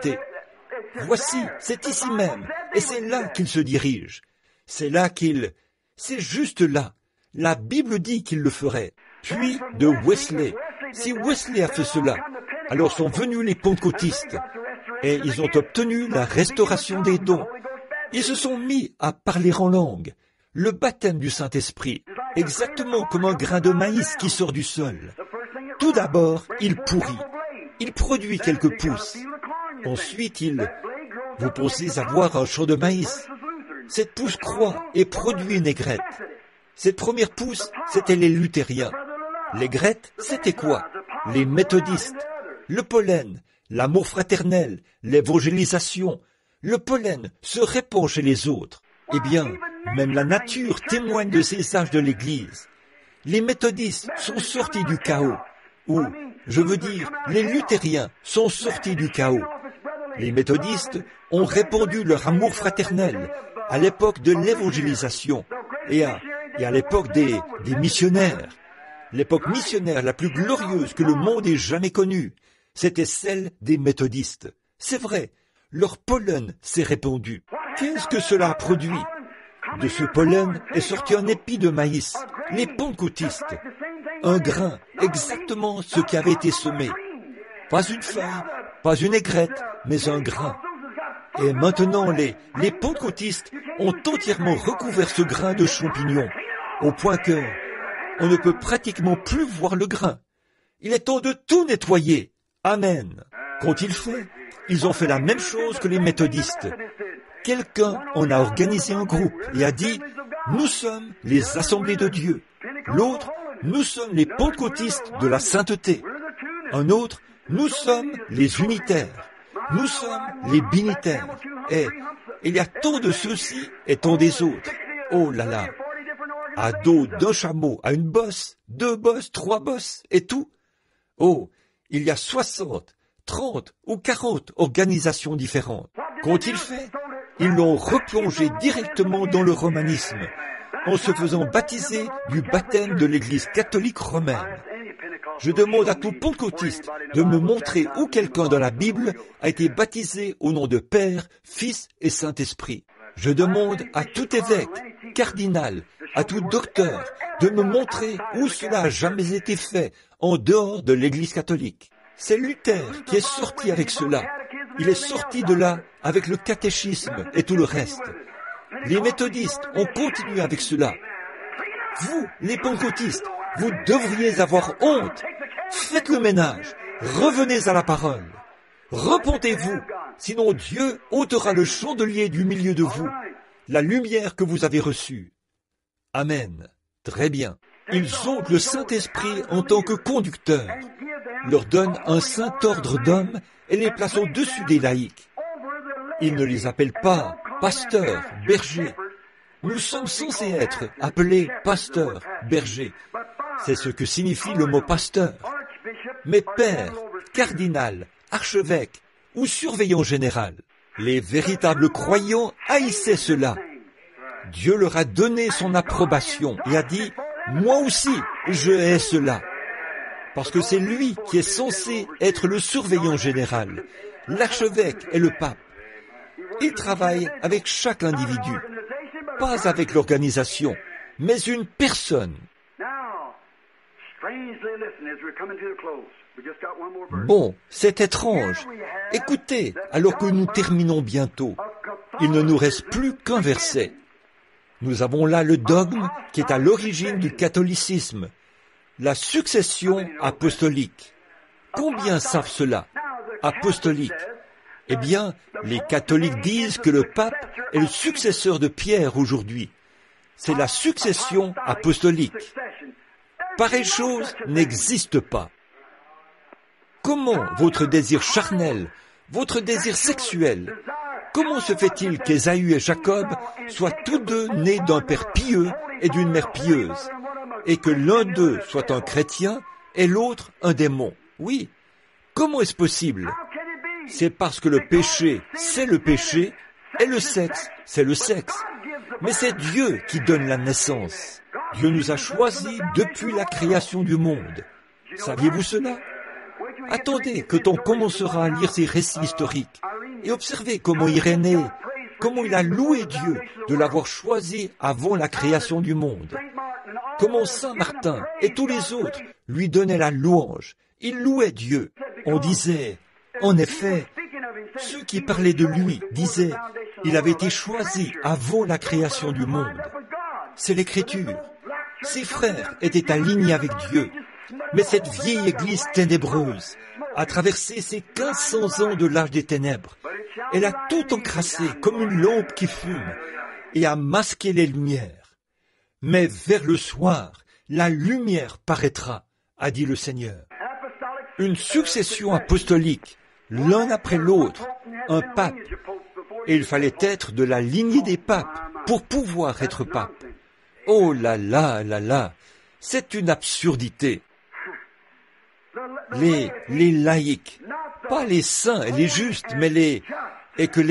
Voici, c'est ici même, et c'est là qu'il se dirige. C'est là qu'il... C'est juste là. La Bible dit qu'il le ferait. Puis de Wesley. Si Wesley a fait cela, alors sont venus les pentecôtistes et ils ont obtenu la restauration des dons. Ils se sont mis à parler en langue, le baptême du Saint-Esprit, exactement comme un grain de maïs qui sort du sol. Tout d'abord, il pourrit. Il produit quelques pousses. Ensuite, vous pensez avoir un champ de maïs. Cette pousse croît et produit une aigrette. Cette première pousse, c'était les luthériens. L'aigrette, c'était quoi? Les méthodistes. Le pollen, l'amour fraternel, l'évangélisation. Le pollen se répand chez les autres. Eh bien, même la nature témoigne de ces âges de l'Église. Les méthodistes sont sortis du chaos. Ou, je veux dire, les luthériens sont sortis du chaos. Les méthodistes ont répandu leur amour fraternel à l'époque de l'évangélisation et à l'époque des missionnaires. L'époque missionnaire la plus glorieuse que le monde ait jamais connue, c'était celle des méthodistes. C'est vrai, leur pollen s'est répandu. Qu'est-ce que cela a produit? De ce pollen est sorti un épi de maïs, les pentecôtistes. Un grain, exactement ce qui avait été semé. Pas une feuille, pas une aigrette, mais un grain. Et maintenant, les pentecôtistes ont entièrement recouvert ce grain de champignons, au point que on ne peut pratiquement plus voir le grain. Il est temps de tout nettoyer. Amen. Qu'ont-ils fait? Ils ont fait la même chose que les méthodistes. Quelqu'un en a organisé un groupe et a dit « Nous sommes les assemblées de Dieu ». L'autre « Nous sommes les pentecôtistes de la sainteté ». Un autre « Nous sommes les unitaires ». Nous sommes les binitaires. Et il y a tant de ceux-ci et tant des autres. Oh là là. À dos d'un chameau, à une bosse, 2 bosses, 3 bosses, et tout. Oh, il y a 60, 30 ou 40 organisations différentes. Qu'ont-ils fait? Ils l'ont replongé directement dans le romanisme, en se faisant baptiser du baptême de l'Église catholique romaine. Je demande à tout pentecôtiste de me montrer où quelqu'un dans la Bible a été baptisé au nom de Père, Fils et Saint-Esprit. Je demande à tout évêque, cardinal, à tout docteur de me montrer où cela a jamais été fait en dehors de l'Église catholique. C'est Luther qui est sorti avec cela. Il est sorti de là avec le catéchisme et tout le reste. Les méthodistes ont continué avec cela. Vous, les pentecôtistes, vous devriez avoir honte. Faites le ménage. Revenez à la parole. Repentez-vous, sinon Dieu ôtera le chandelier du milieu de vous, la lumière que vous avez reçue. Amen. Très bien. Ils ont le Saint-Esprit en tant que conducteur, leur donnent un saint ordre d'hommes et les placent au-dessus des laïcs. Ils ne les appellent pas pasteurs, bergers. Nous sommes censés être appelés pasteurs, bergers. C'est ce que signifie le mot pasteur. Mais père, cardinal, archevêque ou surveillant général, les véritables croyants haïssaient cela. Dieu leur a donné son approbation et a dit « Moi aussi, je hais cela ». parce que c'est lui qui est censé être le surveillant général. L'archevêque est le pape. Il travaille avec chaque individu, pas avec l'organisation, mais une personne. Bon, c'est étrange. Écoutez, alors que nous terminons bientôt, il ne nous reste plus qu'un verset. Nous avons là le dogme qui est à l'origine du catholicisme, la succession apostolique. Combien savent cela? Apostolique. Eh bien, les catholiques disent que le pape est le successeur de Pierre aujourd'hui. C'est la succession apostolique. Pareille chose n'existe pas. Comment votre désir charnel, votre désir sexuel, comment se fait-il qu'Ésaü et Jacob soient tous deux nés d'un père pieux et d'une mère pieuse, et que l'un d'eux soit un chrétien et l'autre un démon? Oui. Comment est-ce possible? C'est parce que le péché, c'est le péché, et le sexe, c'est le sexe. Mais c'est Dieu qui donne la naissance. Dieu nous a choisis depuis la création du monde. Saviez-vous cela? Attendez que l'on commencera à lire ces récits historiques et observez comment Irénée, comment il a loué Dieu de l'avoir choisi avant la création du monde. Comment Saint Martin et tous les autres lui donnaient la louange. Ils louaient Dieu. On disait, en effet, ceux qui parlaient de lui disaient, il avait été choisi avant la création du monde. C'est l'Écriture. Ses frères étaient alignés avec Dieu. Mais cette vieille église ténébreuse a traversé ces 1500 ans de l'âge des ténèbres. Elle a tout encrassé comme une lampe qui fume et a masqué les lumières. Mais vers le soir, la lumière paraîtra, a dit le Seigneur. Une succession apostolique, l'un après l'autre, un pape. Et il fallait être de la lignée des papes pour pouvoir être pape. Oh là là là là, c'est une absurdité. Les laïcs, pas les saints et les justes, mais que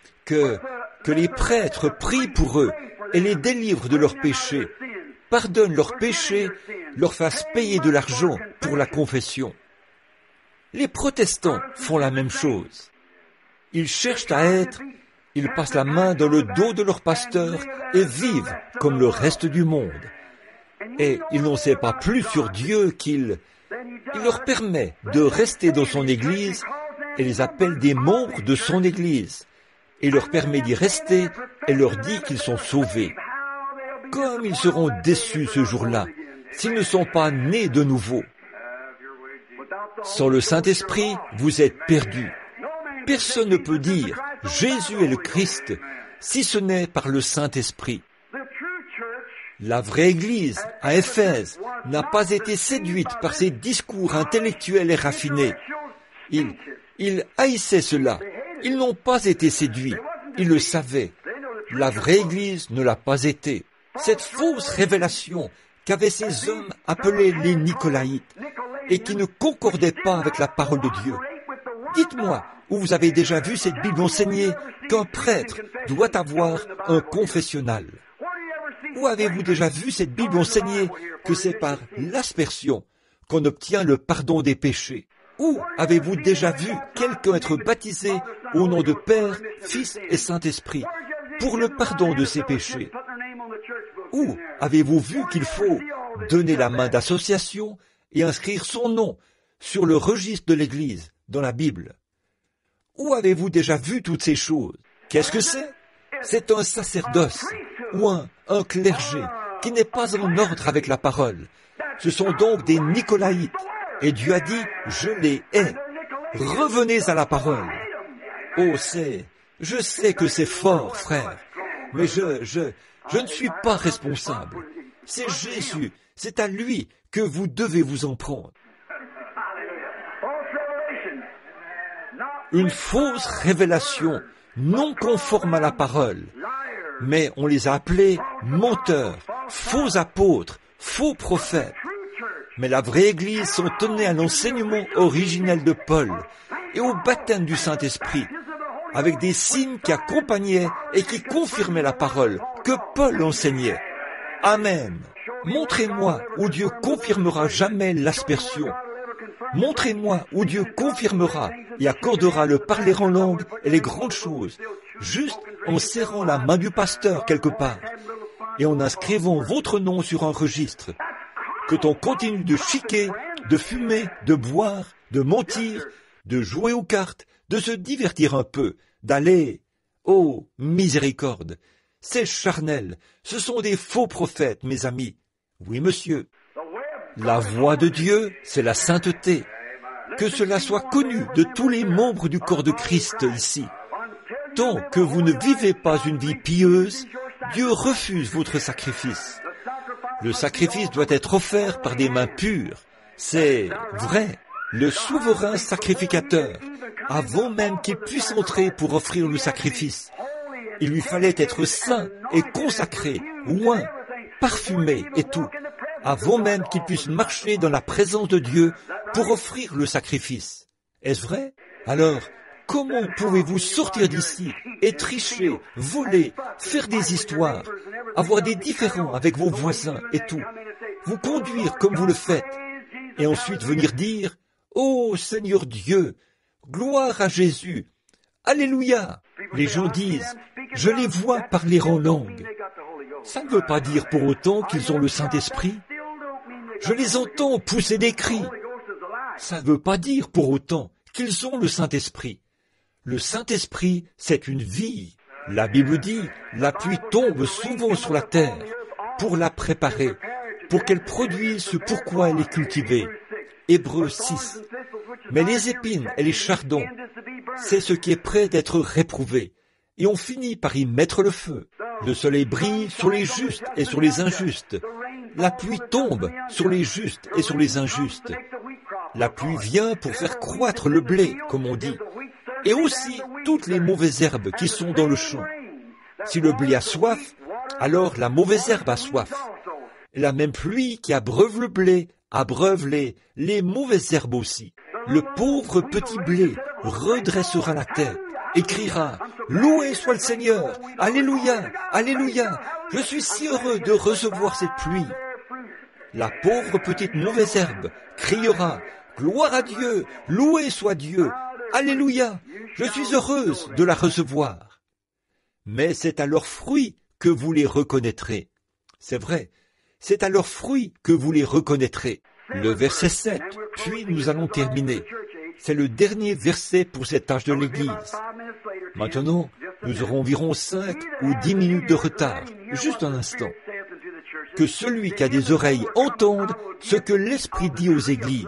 les prêtres prient pour eux et les délivrent de leurs péchés, pardonnent leurs péchés, leur fassent payer de l'argent pour la confession. Les protestants font la même chose. Ils cherchent à être, ils passent la main dans le dos de leur pasteur et vivent comme le reste du monde. Et ils n'en savent pas plus sur Dieu qu'il leur permet de rester dans son Église et les appelle des membres de son Église. Il leur permet d'y rester et leur dit qu'ils sont sauvés. Comme ils seront déçus ce jour-là s'ils ne sont pas nés de nouveau. Sans le Saint-Esprit, vous êtes perdus. Personne ne peut dire « Jésus est le Christ » si ce n'est par le Saint-Esprit. La vraie Église, à Éphèse, n'a pas été séduite par ces discours intellectuels et raffinés. Ils haïssaient cela. Ils n'ont pas été séduits. Ils le savaient. La vraie Église ne l'a pas été. Cette fausse révélation qu'avaient ces hommes appelés les Nicolaïtes et qui ne concordaient pas avec la parole de Dieu. Dites-moi, où vous avez déjà vu cette Bible enseignée qu'un prêtre doit avoir un confessionnal? Où avez-vous déjà vu cette Bible enseignée que c'est par l'aspersion qu'on obtient le pardon des péchés? Où avez-vous déjà vu quelqu'un être baptisé au nom de Père, Fils et Saint-Esprit pour le pardon de ses péchés? Où avez-vous vu qu'il faut donner la main d'association et inscrire son nom sur le registre de l'Église dans la Bible? Où avez-vous déjà vu toutes ces choses? Qu'est-ce que c'est? C'est un sacerdoce ou un clergé qui n'est pas en ordre avec la parole. Ce sont donc des Nicolaïtes. Et Dieu a dit, je les hais. Revenez à la parole. Oh, je sais que c'est fort, frère, mais je ne suis pas responsable. C'est Jésus, c'est à lui que vous devez vous en prendre. Une fausse révélation, non conforme à la parole. Mais on les a appelés menteurs, faux apôtres, faux prophètes. Mais la vraie Église s'en tenait à l'enseignement originel de Paul et au baptême du Saint-Esprit, avec des signes qui accompagnaient et qui confirmaient la parole que Paul enseignait. Amen. Montrez-moi où Dieu confirmera jamais l'aspersion, Montrez-moi où Dieu confirmera et accordera le parler en langue et les grandes choses, juste en serrant la main du pasteur quelque part et en inscrivant votre nom sur un registre. Que t'on continue de chiquer, de fumer, de boire, de mentir, de jouer aux cartes, de se divertir un peu, d'aller... Oh, miséricorde! C'est charnel, ce sont des faux prophètes, mes amis. Oui, monsieur. La voix de Dieu, c'est la sainteté. Que cela soit connu de tous les membres du corps de Christ ici. Tant que vous ne vivez pas une vie pieuse, Dieu refuse votre sacrifice. Le sacrifice doit être offert par des mains pures. C'est vrai. Le souverain sacrificateur, avant même qu'il puisse entrer pour offrir le sacrifice, il lui fallait être saint et consacré, oint, parfumé et tout, avant même qu'il puisse marcher dans la présence de Dieu pour offrir le sacrifice. Est-ce vrai? Alors, comment pouvez-vous sortir d'ici et tricher, voler, faire des histoires, avoir des différends avec vos voisins et tout, vous conduire comme vous le faites, et ensuite venir dire « Oh Seigneur Dieu, gloire à Jésus, Alléluia !» Les gens disent « Je les vois parler en langue ». Ça ne veut pas dire pour autant qu'ils ont le Saint-Esprit. Je les entends pousser des cris. Ça ne veut pas dire pour autant qu'ils ont le Saint-Esprit. Le Saint-Esprit, c'est une vie. La Bible dit « La pluie tombe souvent sur la terre pour la préparer, pour qu'elle produise ce pourquoi elle est cultivée. » Hébreux 6. Mais les épines et les chardons, c'est ce qui est prêt d'être réprouvé. Et on finit par y mettre le feu. Le soleil brille sur les justes et sur les injustes. La pluie tombe sur les justes et sur les injustes. La pluie vient pour faire croître le blé, comme on dit, et aussi toutes les mauvaises herbes qui sont dans le champ. Si le blé a soif, alors la mauvaise herbe a soif. La même pluie qui abreuve le blé abreuve les mauvaises herbes aussi. Le pauvre petit blé redressera la tête et criera « Loué soit le Seigneur! Alléluia! Alléluia! Je suis si heureux de recevoir cette pluie! » La pauvre petite mauvaise herbe criera « Gloire à Dieu! Loué soit Dieu! Alléluia! Je suis heureuse de la recevoir! » Mais c'est à leurs fruits que vous les reconnaîtrez. C'est vrai, c'est à leurs fruits que vous les reconnaîtrez. Le verset 7, puis nous allons terminer. C'est le dernier verset pour cet âge de l'Église. Maintenant, nous aurons environ 5 ou 10 minutes de retard, juste un instant. Que celui qui a des oreilles entende ce que l'Esprit dit aux églises.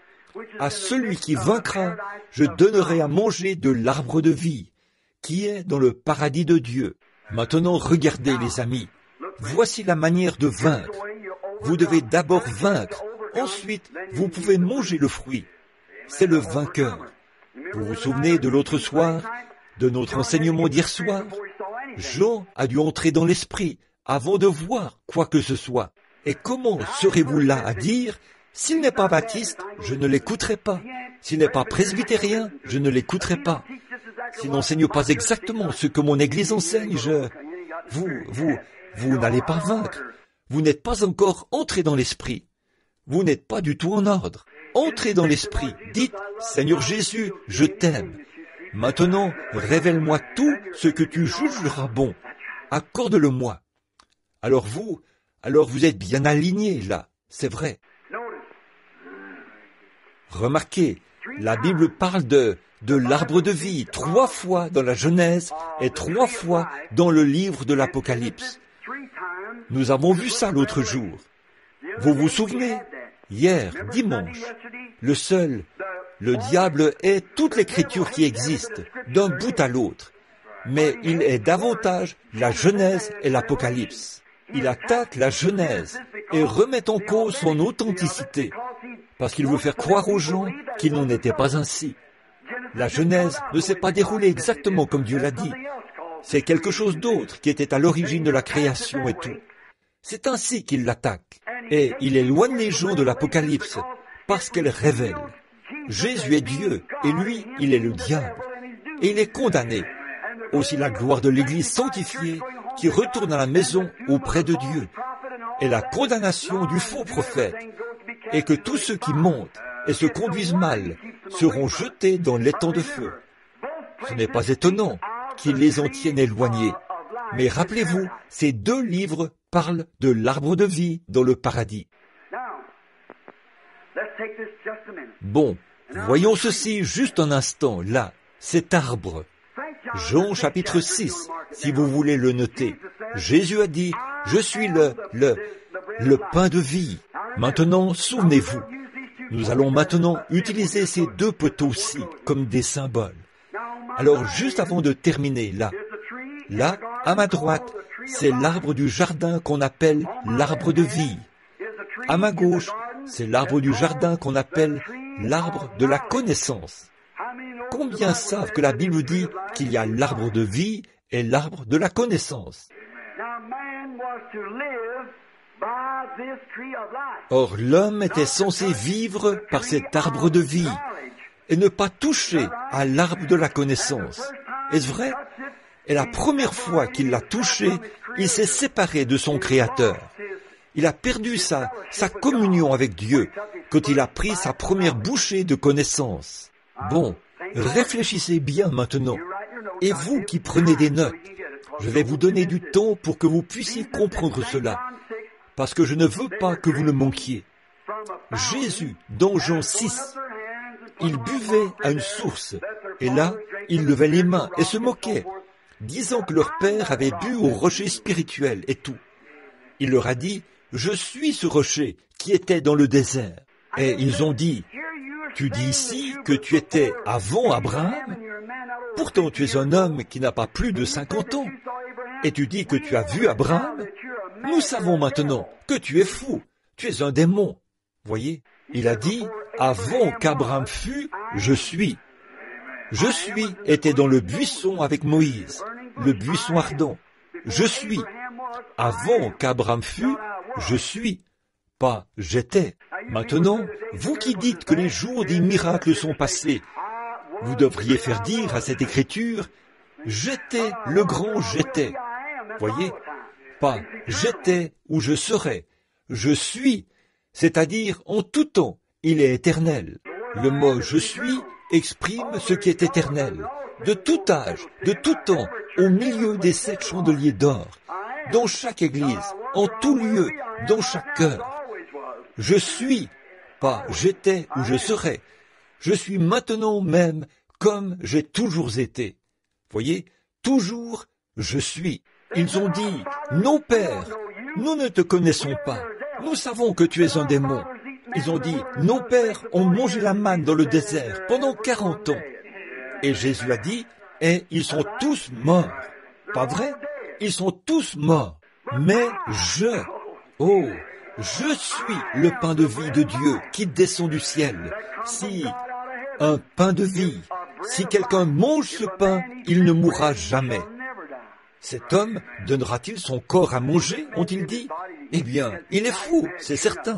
À celui qui vaincra, je donnerai à manger de l'arbre de vie, qui est dans le paradis de Dieu. Maintenant, regardez les amis. Voici la manière de vaincre. Vous devez d'abord vaincre. Ensuite, vous pouvez manger le fruit. C'est le vainqueur. Vous vous souvenez de l'autre soir, de notre enseignement d'hier soir? Jean a dû entrer dans l'esprit avant de voir quoi que ce soit. Et comment serez-vous là à dire, s'il n'est pas baptiste, je ne l'écouterai pas. S'il n'est pas presbytérien, je ne l'écouterai pas. S'il n'enseigne pas exactement ce que mon Église enseigne, vous n'allez pas vaincre. Vous n'êtes pas encore entré dans l'esprit. Vous n'êtes pas du tout en ordre. Entrez dans l'esprit. Dites, Seigneur Jésus, je t'aime. Maintenant, révèle-moi tout ce que tu jugeras bon. Accorde-le-moi. Alors vous êtes bien alignés là, c'est vrai. Remarquez, la Bible parle de l'arbre de vie 3 fois dans la Genèse et 3 fois dans le livre de l'Apocalypse. Nous avons vu ça l'autre jour. Vous vous souvenez? Hier, dimanche, le diable est toute l'écriture qui existe, d'un bout à l'autre. Mais il est davantage la Genèse et l'Apocalypse. Il attaque la Genèse et remet en cause son authenticité, parce qu'il veut faire croire aux gens qu'il n'en était pas ainsi. La Genèse ne s'est pas déroulée exactement comme Dieu l'a dit. C'est quelque chose d'autre qui était à l'origine de la création et tout. C'est ainsi qu'il l'attaque. Et il éloigne les gens de l'Apocalypse, parce qu'elle révèle. Jésus est Dieu, et lui, il est le diable. Et il est condamné. Aussi la gloire de l'Église sanctifiée, qui retourne à la maison auprès de Dieu. Et la condamnation du faux prophète. Et que tous ceux qui montent et se conduisent mal seront jetés dans l'étang de feu. Ce n'est pas étonnant qu'ils les en tiennent éloignés. Mais rappelez-vous, ces deux livres parlent de l'arbre de vie dans le paradis. Bon, voyons ceci juste un instant, là, cet arbre. Jean chapitre 6, si vous voulez le noter. Jésus a dit, « Je suis le pain de vie ». Maintenant, souvenez-vous, nous allons maintenant utiliser ces deux poteaux-ci comme des symboles. Alors, juste avant de terminer, là, à ma droite, c'est l'arbre du jardin qu'on appelle l'arbre de vie. À ma gauche, c'est l'arbre du jardin qu'on appelle l'arbre de la connaissance. Combien savent que la Bible dit qu'il y a l'arbre de vie et l'arbre de la connaissance? Or, l'homme était censé vivre par cet arbre de vie et ne pas toucher à l'arbre de la connaissance. Est-ce vrai? Et la première fois qu'il l'a touché, il s'est séparé de son Créateur. Il a perdu sa communion avec Dieu quand il a pris sa première bouchée de connaissance. Bon, réfléchissez bien maintenant. Et vous qui prenez des notes, je vais vous donner du temps pour que vous puissiez comprendre cela, parce que je ne veux pas que vous le manquiez. Jésus, dans Jean 6, il buvait à une source, et là, il levait les mains et se moquait, disant que leur père avait bu au rocher spirituel et tout. Il leur a dit, « Je suis ce rocher qui était dans le désert. » Et ils ont dit, « Tu dis ici que tu étais avant Abraham? Pourtant tu es un homme qui n'a pas plus de 50 ans. Et tu dis que tu as vu Abraham? Nous savons maintenant que tu es fou, tu es un démon. » Voyez, il a dit, « Avant qu'Abraham fût, je suis. » Je suis était dans le buisson avec Moïse, le buisson ardent. Je suis. Avant qu'Abraham fût, je suis. Pas j'étais. Maintenant, vous qui dites que les jours des miracles sont passés, vous devriez faire dire à cette écriture, j'étais le grand j'étais. Voyez? Pas j'étais ou je serai. Je suis, c'est-à-dire en tout temps, il est éternel. Le mot je suis exprime ce qui est éternel, de tout âge, de tout temps, au milieu des 7 chandeliers d'or, dans chaque église, en tout lieu, dans chaque cœur. Je suis, pas j'étais ou je serai. Je suis maintenant même comme j'ai toujours été. Voyez, toujours je suis. Ils ont dit, non Père, nous ne te connaissons pas. Nous savons que tu es un démon. Ils ont dit, nos pères ont mangé la manne dans le désert pendant 40 ans. Et Jésus a dit, et ils sont tous morts. Pas vrai? Ils sont tous morts. Mais je suis le pain de vie de Dieu qui descend du ciel. Si un pain de vie, si quelqu'un mange ce pain, il ne mourra jamais. Cet homme donnera-t-il son corps à manger, ont-ils dit? Eh bien, il est fou, c'est certain.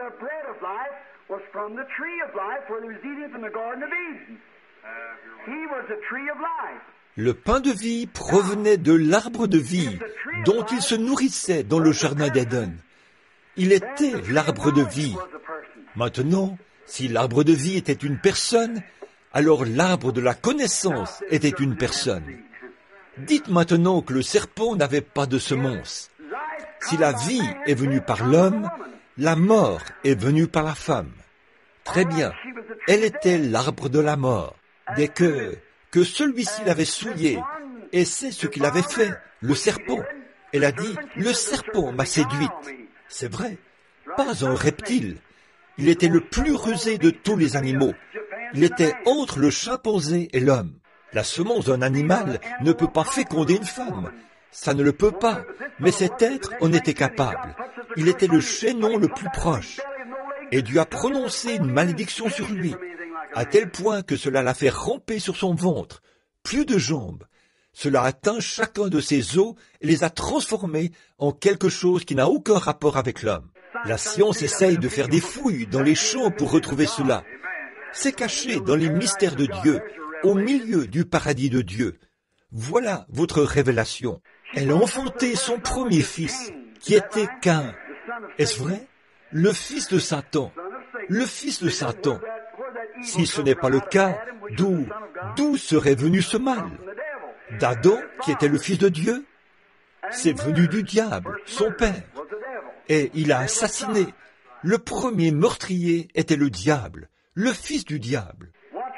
Le pain de vie provenait de l'arbre de vie dont il se nourrissait dans le jardin d'Éden. Il était l'arbre de vie. Maintenant, si l'arbre de vie était une personne, alors l'arbre de la connaissance était une personne. Dites maintenant que le serpent n'avait pas de semence. Si la vie est venue par l'homme, la mort est venue par la femme. Très bien, elle était l'arbre de la mort. Dès que celui-ci l'avait souillé, et c'est ce qu'il avait fait, le serpent. Elle a dit, le serpent m'a séduite. C'est vrai, pas un reptile. Il était le plus rusé de tous les animaux. Il était entre le chimpanzé et l'homme. La semence d'un animal ne peut pas féconder une femme. Ça ne le peut pas, mais cet être en était capable. Il était le chaînon le plus proche. Et Dieu a prononcé une malédiction sur lui, à tel point que cela l'a fait ramper sur son ventre, plus de jambes. Cela a atteint chacun de ses os et les a transformés en quelque chose qui n'a aucun rapport avec l'homme. La science essaye de faire des fouilles dans les champs pour retrouver cela. C'est caché dans les mystères de Dieu, au milieu du paradis de Dieu. Voilà votre révélation. Elle a enfanté son premier fils, qui était Caïn. Est-ce vrai? Le fils de Satan. le fils de Satan. Si ce n'est pas le cas, d'où serait venu ce mal? D'Adam, qui était le fils de Dieu? C'est venu du diable, son père. Et il a assassiné. Le premier meurtrier était le diable, le fils du diable.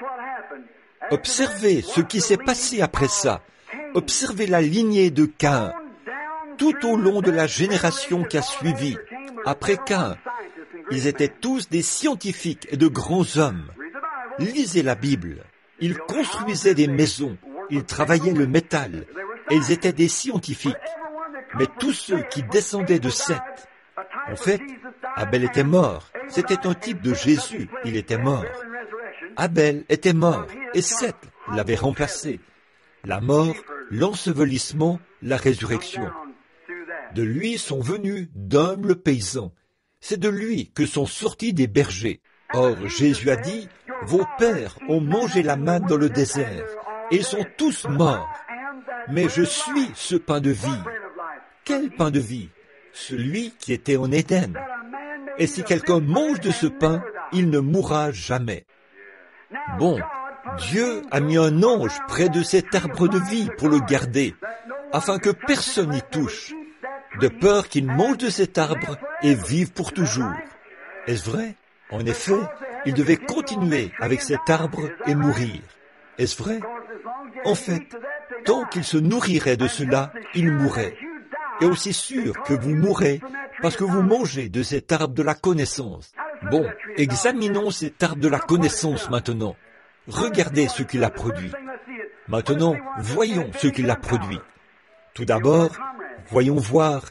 Observez ce qui s'est passé après ça. Observez la lignée de Caïn. Tout au long de la génération qui a suivi, après Caïn, ils étaient tous des scientifiques et de grands hommes. Lisez la Bible. Ils construisaient des maisons, ils travaillaient le métal, et ils étaient des scientifiques. Mais tous ceux qui descendaient de Seth, en fait, Abel était mort. C'était un type de Jésus, il était mort. Abel était mort, et Seth l'avait remplacé. La mort, l'ensevelissement, la résurrection. De lui sont venus d'humbles paysans. C'est de lui que sont sortis des bergers. Or, Jésus a dit, « Vos pères ont mangé la manne dans le désert, et ils sont tous morts. Mais je suis ce pain de vie. » Quel pain de vie? Celui qui était en Éden. Et si quelqu'un mange de ce pain, il ne mourra jamais. Bon, Dieu a mis un ange près de cet arbre de vie pour le garder, afin que personne n'y touche, de peur qu'il mange de cet arbre et vive pour toujours. Est-ce vrai? En effet, il devait continuer avec cet arbre et mourir. Est-ce vrai? En fait, tant qu'il se nourrirait de cela, il mourrait. Et aussi sûr que vous mourrez parce que vous mangez de cet arbre de la connaissance. Bon, examinons cet arbre de la connaissance maintenant. Regardez ce qu'il a produit. Maintenant, voyons ce qu'il a produit. Tout d'abord, voyons voir,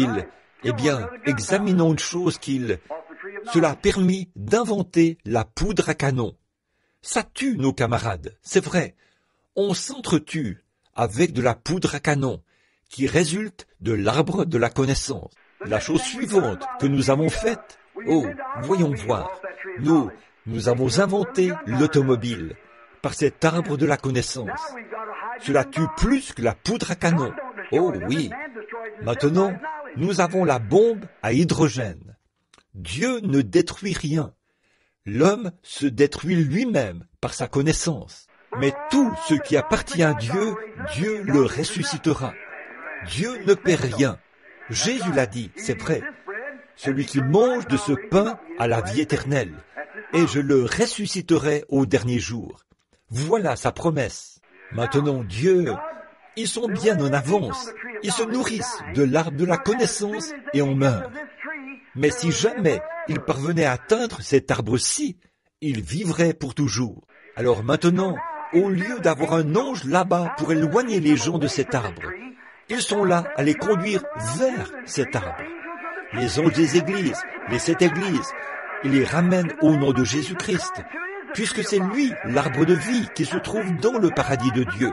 examinons une chose cela a permis d'inventer la poudre à canon. Ça tue nos camarades, c'est vrai. On s'entretue avec de la poudre à canon, qui résulte de l'arbre de la connaissance. La chose suivante que nous avons faite, voyons voir, nous avons inventé l'automobile par cet arbre de la connaissance. Cela tue plus que la poudre à canon. Oh oui. Maintenant, nous avons la bombe à hydrogène. Dieu ne détruit rien. L'homme se détruit lui-même par sa connaissance. Mais tout ce qui appartient à Dieu, Dieu le ressuscitera. Dieu ne perd rien. Jésus l'a dit, c'est vrai. Celui qui mange de ce pain a la vie éternelle, et je le ressusciterai au dernier jour. Voilà sa promesse. Maintenant, Dieu, ils sont bien en avance. Ils se nourrissent de l'arbre de la connaissance et on meurt. Mais si jamais ils parvenaient à atteindre cet arbre-ci, ils vivraient pour toujours. Alors maintenant, au lieu d'avoir un ange là-bas pour éloigner les gens de cet arbre, ils sont là à les conduire vers cet arbre. Les anges des églises, les 7 églises, ils les ramènent au nom de Jésus-Christ, puisque c'est lui, l'arbre de vie, qui se trouve dans le paradis de Dieu.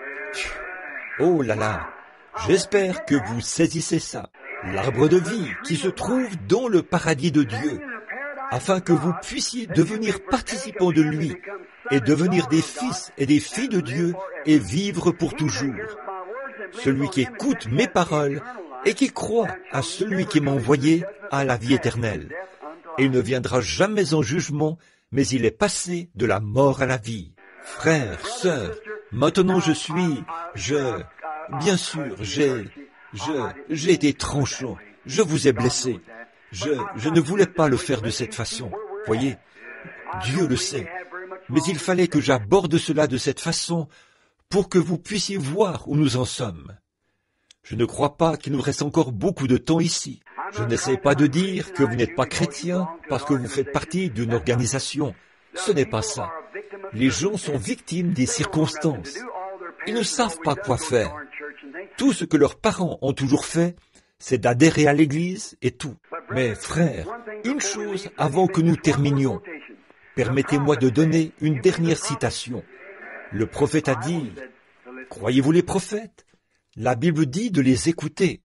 Oh là là, j'espère que vous saisissez ça. L'arbre de vie qui se trouve dans le paradis de Dieu, afin que vous puissiez devenir participants de lui, et devenir des fils et des filles de Dieu, et vivre pour toujours. Celui qui écoute mes paroles et qui croit à celui qui m'a envoyé a la vie éternelle. Et il ne viendra jamais en jugement, mais il est passé de la mort à la vie. Frères, sœurs, maintenant bien sûr, j'ai été tranchant, je vous ai blessé. Je ne voulais pas le faire de cette façon. Voyez, Dieu le sait. Mais il fallait que j'aborde cela de cette façon pour que vous puissiez voir où nous en sommes. Je ne crois pas qu'il nous reste encore beaucoup de temps ici. Je n'essaie pas de dire que vous n'êtes pas chrétien parce que vous faites partie d'une organisation. Ce n'est pas ça. Les gens sont victimes des circonstances. Ils ne savent pas quoi faire. Tout ce que leurs parents ont toujours fait, c'est d'adhérer à l'Église et tout. Mais frères, une chose avant que nous terminions. Permettez-moi de donner une dernière citation. Le prophète a dit, croyez-vous les prophètes? La Bible dit de les écouter.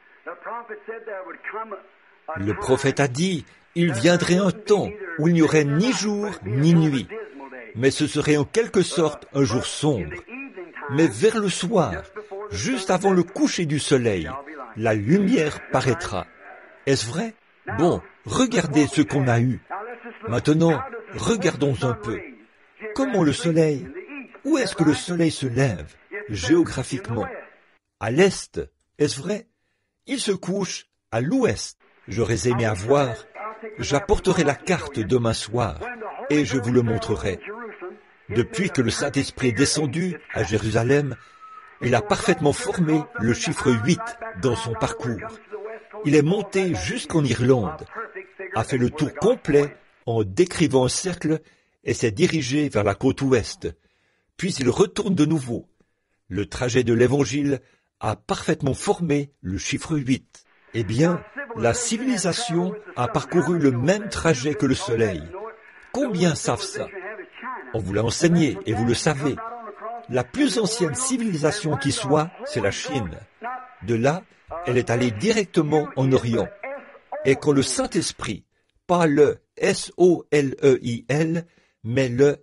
Le prophète a dit, il viendrait un temps où il n'y aurait ni jour ni nuit, mais ce serait en quelque sorte un jour sombre. Mais vers le soir, juste avant le coucher du soleil, la lumière paraîtra. Est-ce vrai? Bon, regardez ce qu'on a eu. Maintenant, regardons un peu. Comment le soleil, où est-ce que le soleil se lève, géographiquement? À l'est, est-ce vrai? Il se couche à l'ouest. J'aurais aimé avoir, j'apporterai la carte demain soir, et je vous le montrerai. Depuis que le Saint-Esprit est descendu à Jérusalem, il a parfaitement formé le chiffre 8 dans son parcours. Il est monté jusqu'en Irlande, a fait le tour complet en décrivant un cercle et s'est dirigé vers la côte ouest. Puis il retourne de nouveau. Le trajet de l'Évangile a parfaitement formé le chiffre 8. Eh bien, la civilisation a parcouru le même trajet que le soleil. Combien savent ça? On vous l'a enseigné et vous le savez. La plus ancienne civilisation qui soit, c'est la Chine. De là, elle est allée directement en Orient. Et quand le Saint-Esprit, pas le S-O-L-E-I-L, mais le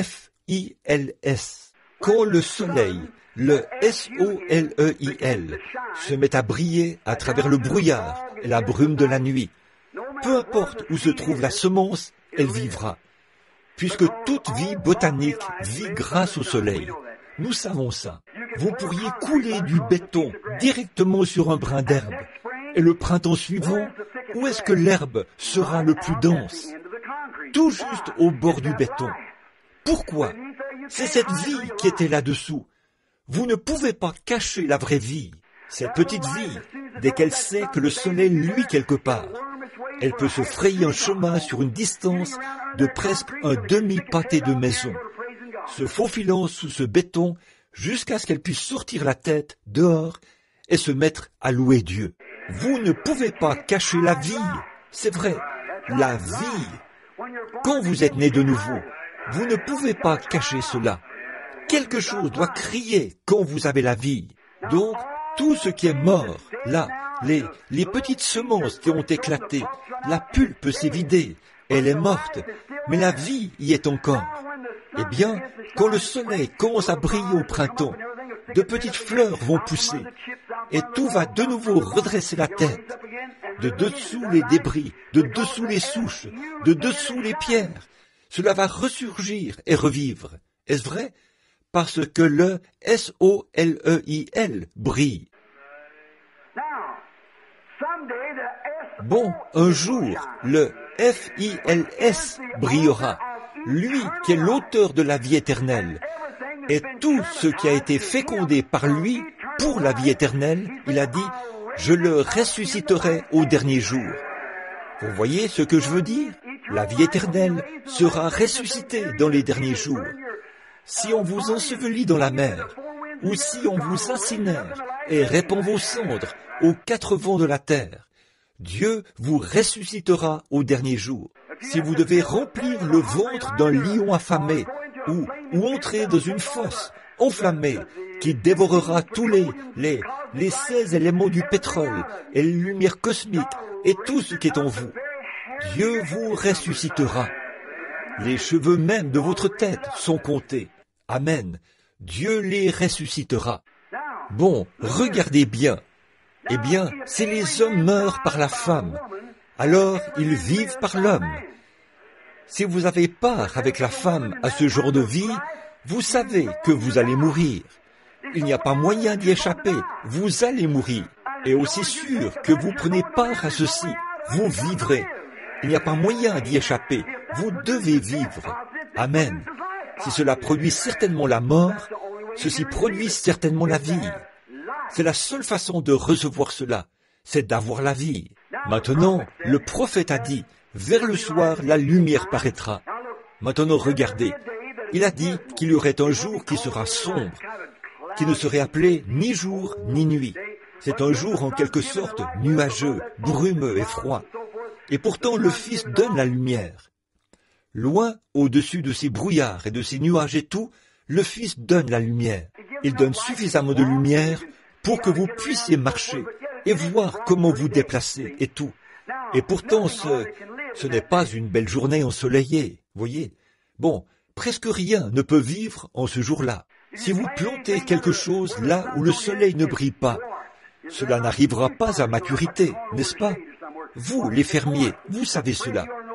F-I-L-S, quand le soleil, le S-O-L-E-I-L, se met à briller à travers le brouillard et la brume de la nuit, peu importe où se trouve la semence, elle vivra. Puisque toute vie botanique vit grâce au soleil. Nous savons ça. Vous pourriez couler du béton directement sur un brin d'herbe. Et le printemps suivant, où est-ce que l'herbe sera le plus dense? Tout juste au bord du béton. Pourquoi? C'est cette vie qui était là-dessous. Vous ne pouvez pas cacher la vraie vie. Cette petite vie, dès qu'elle sait que le soleil luit quelque part, elle peut se frayer un chemin sur une distance de presque un demi-pâté de maison, se faufilant sous ce béton jusqu'à ce qu'elle puisse sortir la tête dehors et se mettre à louer Dieu. Vous ne pouvez pas cacher la vie, c'est vrai, la vie. Quand vous êtes né de nouveau, vous ne pouvez pas cacher cela. Quelque chose doit crier quand vous avez la vie. Donc, tout ce qui est mort, là, les petites semences qui ont éclaté, la pulpe s'est vidée, elle est morte, mais la vie y est encore. Eh bien, quand le soleil commence à briller au printemps, de petites fleurs vont pousser, et tout va de nouveau redresser la tête. De dessous les débris, de dessous les souches, de dessous les pierres, cela va ressurgir et revivre. Est-ce vrai? Parce que le S-O-L-E-I-L brille. Bon, un jour, le F-I-L-S brillera, lui qui est l'auteur de la vie éternelle. Et tout ce qui a été fécondé par lui pour la vie éternelle, il a dit, je le ressusciterai au dernier jour. Vous voyez ce que je veux dire? La vie éternelle sera ressuscitée dans les derniers jours. Si on vous ensevelit dans la mer, ou si on vous incinère et répand vos cendres aux quatre vents de la terre, Dieu vous ressuscitera au dernier jour. Si vous devez remplir le ventre d'un lion affamé, ou entrer dans une fosse enflammée qui dévorera tous les 16 éléments du pétrole et les lumières cosmiques et tout ce qui est en vous, Dieu vous ressuscitera. Les cheveux même de votre tête sont comptés. Amen. Dieu les ressuscitera. Bon, regardez bien. Eh bien, si les hommes meurent par la femme, alors ils vivent par l'homme. Si vous avez part avec la femme à ce genre de vie, vous savez que vous allez mourir. Il n'y a pas moyen d'y échapper, vous allez mourir. Et aussi sûr que vous prenez part à ceci, vous vivrez. Il n'y a pas moyen d'y échapper, vous devez vivre. Amen. Si cela produit certainement la mort, ceci produit certainement la vie. C'est la seule façon de recevoir cela, c'est d'avoir la vie. Maintenant, le prophète a dit, vers le soir, la lumière paraîtra. Maintenant, regardez, il a dit qu'il y aurait un jour qui sera sombre, qui ne serait appelé ni jour ni nuit. C'est un jour en quelque sorte nuageux, brumeux et froid. Et pourtant, le Fils donne la lumière. Loin, au-dessus de ces brouillards et de ces nuages et tout, le Fils donne la lumière. Il donne suffisamment de lumière pour que vous puissiez marcher et voir comment vous déplacer et tout. Et pourtant, ce n'est pas une belle journée ensoleillée, voyez. Bon, presque rien ne peut vivre en ce jour-là. Si vous plantez quelque chose là où le soleil ne brille pas, cela n'arrivera pas à maturité, n'est-ce pas? Vous, les fermiers, vous savez cela.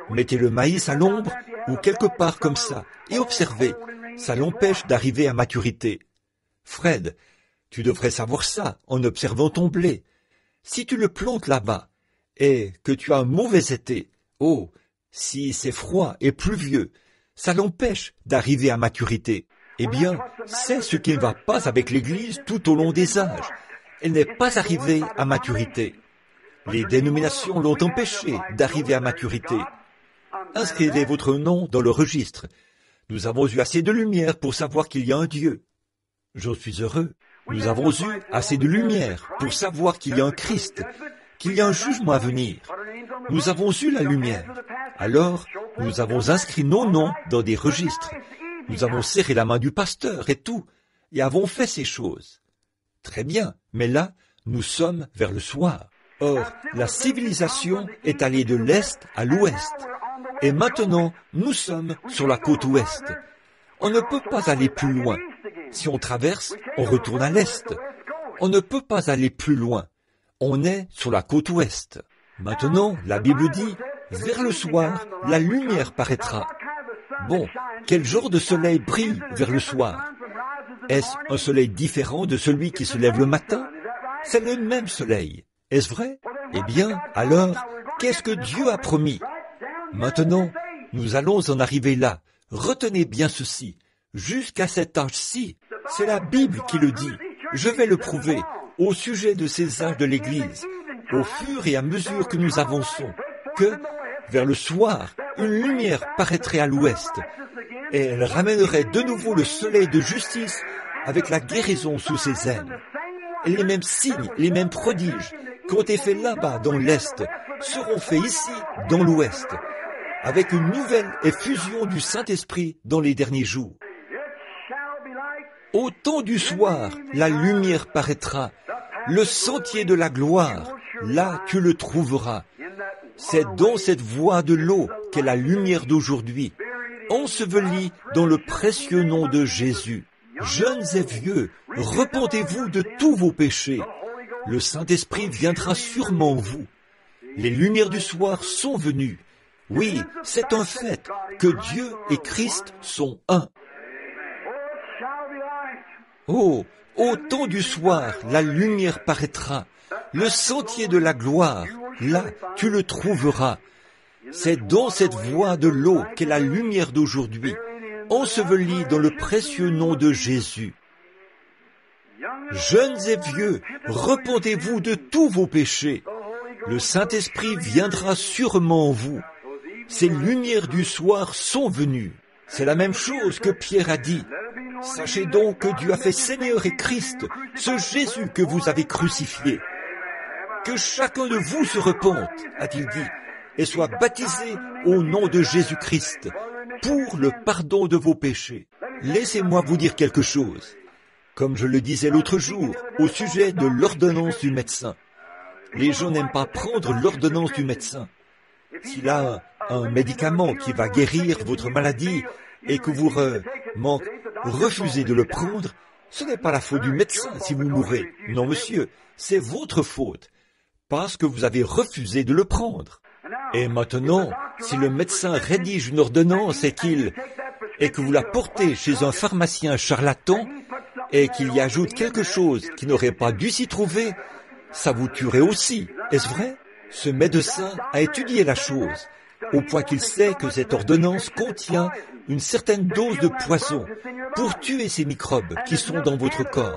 Mettez le maïs à l'ombre ou quelque part comme ça et observez. Ça l'empêche d'arriver à maturité. Fred, tu devrais savoir ça en observant ton blé. Si tu le plantes là-bas et que tu as un mauvais été, oh, si c'est froid et pluvieux, ça l'empêche d'arriver à maturité. Eh bien, c'est ce qui ne va pas avec l'Église tout au long des âges. Elle n'est pas arrivée à maturité. Les dénominations l'ont empêchée d'arriver à maturité. Inscrivez votre nom dans le registre. Nous avons eu assez de lumière pour savoir qu'il y a un Dieu. J'en suis heureux. Nous avons eu assez de lumière pour savoir qu'il y a un Christ, qu'il y a un jugement à venir. Nous avons eu la lumière. Alors, nous avons inscrit nos noms dans des registres. Nous avons serré la main du pasteur et tout, et avons fait ces choses. Très bien, mais là, nous sommes vers le soir. Or, la civilisation est allée de l'Est à l'Ouest. Et maintenant, nous sommes sur la côte Ouest. On ne peut pas aller plus loin. Si on traverse, on retourne à l'Est. On ne peut pas aller plus loin. On est sur la côte Ouest. Maintenant, la Bible dit, vers le soir, la lumière paraîtra. Bon, quel genre de soleil brille vers le soir? Est-ce un soleil différent de celui qui se lève le matin? C'est le même soleil. Est-ce vrai? Eh bien, alors, qu'est-ce que Dieu a promis? Maintenant, nous allons en arriver là. Retenez bien ceci. Jusqu'à cet âge-ci, c'est la Bible qui le dit. Je vais le prouver au sujet de ces âges de l'Église, au fur et à mesure que nous avançons, que, vers le soir, une lumière paraîtrait à l'ouest, et elle ramènerait de nouveau le soleil de justice avec la guérison sous ses ailes. Et les mêmes signes, les mêmes prodiges qui ont été faits là-bas dans l'Est seront faits ici dans l'Ouest, avec une nouvelle effusion du Saint-Esprit dans les derniers jours. Au temps du soir, la lumière paraîtra, le sentier de la gloire, là tu le trouveras. C'est dans cette voie de l'eau qu'est la lumière d'aujourd'hui, ensevelie dans le précieux nom de Jésus. Jeunes et vieux, repentez-vous de tous vos péchés. Le Saint-Esprit viendra sûrement en vous. Les lumières du soir sont venues. Oui, c'est un fait que Dieu et Christ sont un. Oh, au temps du soir, la lumière paraîtra. Le sentier de la gloire, là, tu le trouveras. C'est dans cette voie de l'eau qu'est la lumière d'aujourd'hui, ensevelie dans le précieux nom de Jésus. Jeunes et vieux, repentez-vous de tous vos péchés. Le Saint-Esprit viendra sûrement en vous. Ces lumières du soir sont venues. C'est la même chose que Pierre a dit. Sachez donc que Dieu a fait Seigneur et Christ, ce Jésus que vous avez crucifié. Que chacun de vous se repente, a-t-il dit, et soit baptisé au nom de Jésus-Christ, pour le pardon de vos péchés. Laissez-moi vous dire quelque chose. Comme je le disais l'autre jour, au sujet de l'ordonnance du médecin. Les gens n'aiment pas prendre l'ordonnance du médecin. S'il a un médicament qui va guérir votre maladie et que vous refusez de le prendre, ce n'est pas la faute du médecin si vous mourrez. Non, monsieur, c'est votre faute, parce que vous avez refusé de le prendre. Et maintenant, si le médecin rédige une ordonnance et que vous la portez chez un pharmacien charlatan et qu'il y ajoute quelque chose qui n'aurait pas dû s'y trouver, ça vous tuerait aussi. Est-ce vrai? Ce médecin a étudié la chose, au point qu'il sait que cette ordonnance contient une certaine dose de poison pour tuer ces microbes qui sont dans votre corps,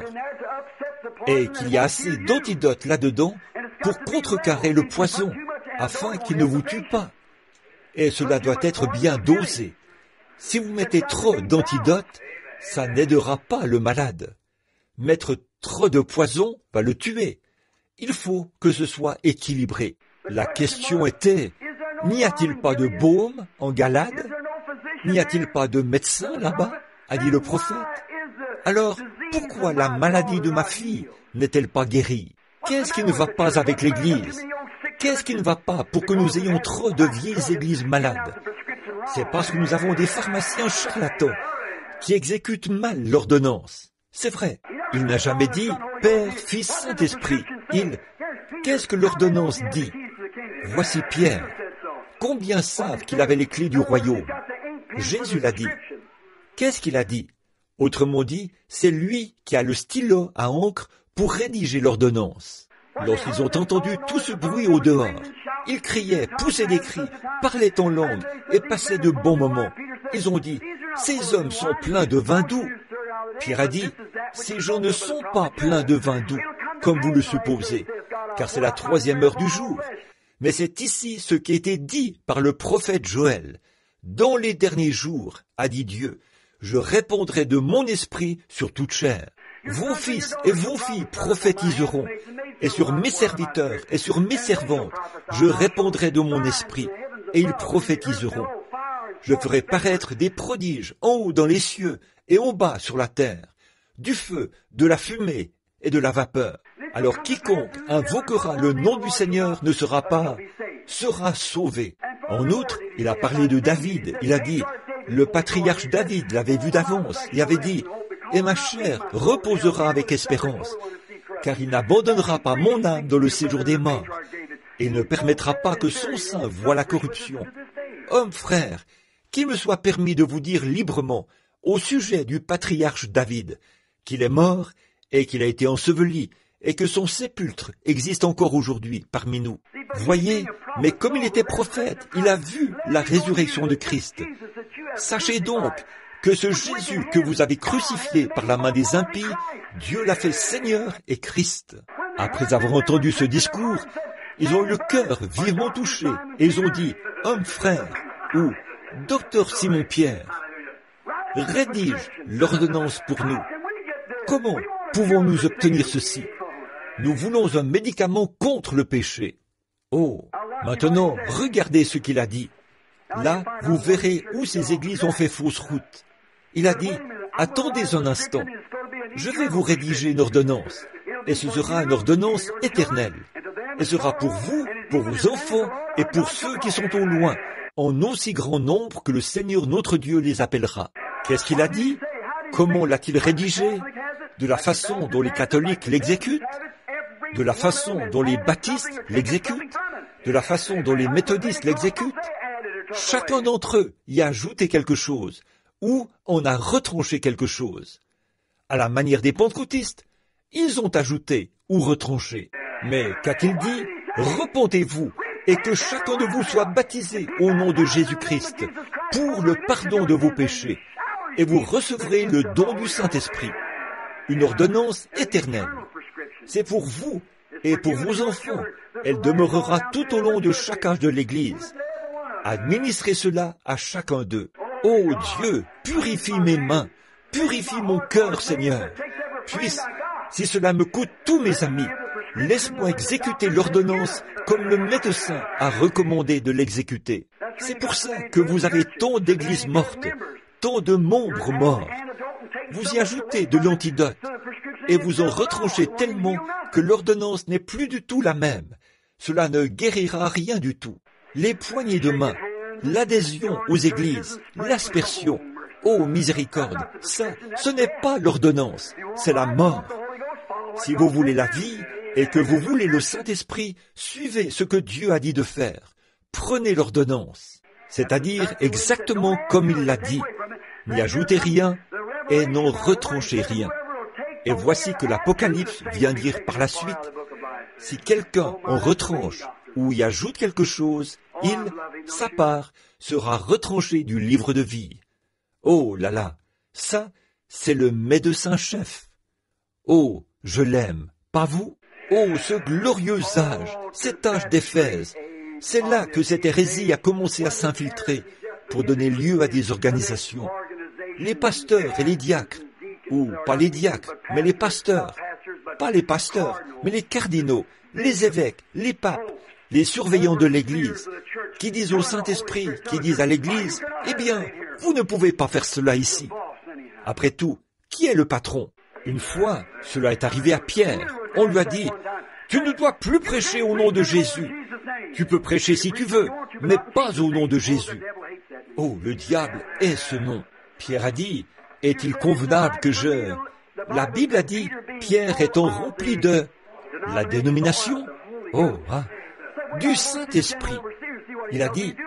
et qu'il y a assez d'antidotes là-dedans pour contrecarrer le poison, afin qu'il ne vous tue pas. Et cela doit être bien dosé. Si vous mettez trop d'antidotes, ça n'aidera pas le malade. Mettre trop de poison va le tuer. Il faut que ce soit équilibré. La question était, n'y a-t-il pas de baume en Galade? N'y a-t-il pas de médecin là-bas? A dit le prophète. Alors, pourquoi la maladie de ma fille n'est-elle pas guérie? Qu'est-ce qui ne va pas avec l'Église? Qu'est-ce qui ne va pas pour que nous ayons trop de vieilles églises malades? C'est parce que nous avons des pharmaciens charlatans qui exécutent mal l'ordonnance. C'est vrai. Il n'a jamais dit Père, Fils, Saint-Esprit. Qu'est-ce que l'ordonnance dit? Voici Pierre. Combien savent qu'il avait les clés du royaume? Jésus l'a dit. Qu'est-ce qu'il a dit? Autrement dit, c'est lui qui a le stylo à encre pour rédiger l'ordonnance. Lorsqu'ils ont entendu tout ce bruit au dehors, ils criaient, poussaient des cris, parlaient en langue et passaient de bons moments. Ils ont dit, ces hommes sont pleins de vin doux. Pierre a dit, ces gens ne sont pas pleins de vin doux, comme vous le supposez, car c'est la 3e heure du jour. Mais c'est ici ce qui a été dit par le prophète Joël. Dans les derniers jours, a dit Dieu, je répandrai de mon esprit sur toute chair. Vos fils et vos filles prophétiseront, et sur mes serviteurs et sur mes servantes, je répandrai de mon esprit, et ils prophétiseront. Je ferai paraître des prodiges en haut dans les cieux et en bas sur la terre, du feu, de la fumée et de la vapeur. Alors quiconque invoquera le nom du Seigneur ne sera sauvé. En outre, il a parlé de David. Il a dit, le patriarche David l'avait vu d'avance. Il avait dit, et ma chair reposera avec espérance, car il n'abandonnera pas mon âme dans le séjour des morts, et il ne permettra pas que son sein voie la corruption. Hommes, frères, qu'il me soit permis de vous dire librement, au sujet du patriarche David, qu'il est mort et qu'il a été enseveli, et que son sépulcre existe encore aujourd'hui parmi nous. Voyez, mais comme il était prophète, il a vu la résurrection de Christ. Sachez donc que ce Jésus que vous avez crucifié par la main des impies, Dieu l'a fait Seigneur et Christ. Après avoir entendu ce discours, ils ont eu le cœur vivement touché, et ils ont dit, homme frère, ou docteur Simon-Pierre, rédige l'ordonnance pour nous. Comment pouvons-nous obtenir ceci? Nous voulons un médicament contre le péché. Oh, maintenant, regardez ce qu'il a dit. Là, vous verrez où ces églises ont fait fausse route. Il a dit, attendez un instant, je vais vous rédiger une ordonnance, et ce sera une ordonnance éternelle. Elle sera pour vous, pour vos enfants, et pour ceux qui sont au loin, en aussi grand nombre que le Seigneur notre Dieu les appellera. Qu'est-ce qu'il a dit? Comment l'a-t-il rédigé? De la façon dont les catholiques l'exécutent? De la façon dont les baptistes l'exécutent? De la façon dont les méthodistes l'exécutent? Chacun d'entre eux y a ajouté quelque chose, ou en a retranché quelque chose. À la manière des pentecôtistes, ils ont ajouté ou retranché. Mais qu'a-t-il dit? Repentez-vous, et que chacun de vous soit baptisé au nom de Jésus-Christ, pour le pardon de vos péchés, et vous recevrez le don du Saint-Esprit. Une ordonnance éternelle. C'est pour vous et pour vos enfants. Elle demeurera tout au long de chaque âge de l'Église. Administrez cela à chacun d'eux. Ô Dieu, purifie mes mains, purifie mon cœur, Seigneur. Puisse, si cela me coûte tous mes amis, laisse-moi exécuter l'ordonnance comme le médecin a recommandé de l'exécuter. C'est pour ça que vous avez tant d'églises mortes, tant de membres morts. Vous y ajoutez de l'antidote, et vous en retranchez tellement que l'ordonnance n'est plus du tout la même. Cela ne guérira rien du tout. Les poignées de main, l'adhésion aux églises, l'aspersion, ô miséricorde, ça, ce n'est pas l'ordonnance, c'est la mort. Si vous voulez la vie et que vous voulez le Saint-Esprit, suivez ce que Dieu a dit de faire. Prenez l'ordonnance, c'est-à-dire exactement comme il l'a dit. N'y ajoutez rien et n'en retranchez rien. Et voici que l'Apocalypse vient dire par la suite, si quelqu'un en retranche ou y ajoute quelque chose, il, sa part, sera retranché du livre de vie. Oh là là, ça, c'est le médecin-chef. Oh, je l'aime, pas vous? Oh, ce glorieux âge, cet âge d'Éphèse, c'est là que cette hérésie a commencé à s'infiltrer pour donner lieu à des organisations. Les pasteurs et les diacres, ou pas les diacres, mais les pasteurs, pas les pasteurs, mais les cardinaux, les évêques, les papes, les surveillants de l'Église, qui disent au Saint-Esprit, qui disent à l'Église, eh bien, vous ne pouvez pas faire cela ici. Après tout, qui est le patron? Une fois, cela est arrivé à Pierre. On lui a dit, tu ne dois plus prêcher au nom de Jésus. Tu peux prêcher si tu veux, mais pas au nom de Jésus. Oh, le diable est ce nom. Pierre a dit, est-il convenable que je... La Bible a dit, Pierre étant rempli de... La dénomination? Oh, du Saint-Esprit. Il a dit,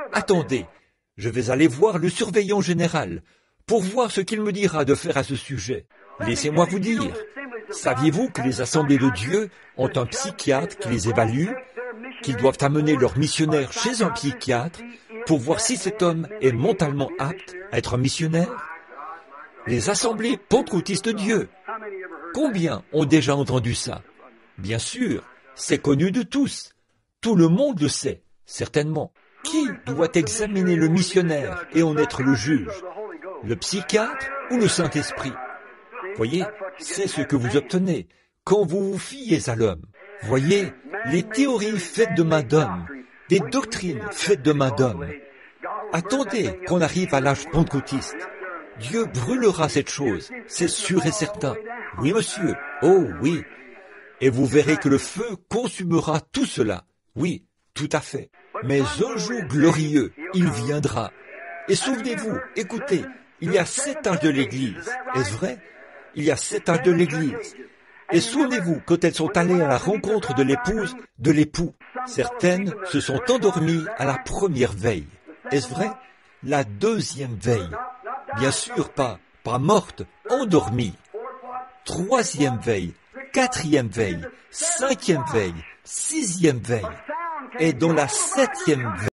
Attendez, je vais aller voir le surveillant général pour voir ce qu'il me dira de faire à ce sujet. Laissez-moi vous dire, saviez-vous que les assemblées de Dieu ont un psychiatre qui les évalue, qu'ils doivent amener leur missionnaire chez un psychiatre pour voir si cet homme est mentalement apte à être un missionnaire? Les assemblées pentecôtistes de Dieu. Combien ont déjà entendu ça? Bien sûr, c'est connu de tous. Tout le monde le sait, certainement. Qui doit examiner le missionnaire et en être le juge? Le psychiatre ou le Saint-Esprit? Voyez, c'est ce que vous obtenez quand vous vous fiez à l'homme. Voyez, les théories faites de main d'homme, des doctrines faites de main d'homme. Attendez qu'on arrive à l'âge pentecôtiste. Dieu brûlera cette chose, c'est sûr et certain. Oui, monsieur, oh oui. Et vous verrez que le feu consumera tout cela. Oui, tout à fait. Mais un jour glorieux, il viendra. Et souvenez-vous, écoutez, il y a 7 âges de l'Église. Est-ce vrai? Il y a 7 âges de l'Église. Et souvenez-vous, quand elles sont allées à la rencontre de l'épouse, de l'époux, certaines se sont endormies à la première veille. Est-ce vrai? La deuxième veille. Bien sûr, pas morte, endormie. Troisième veille, quatrième veille, cinquième veille, sixième veille. Et dans la septième veille,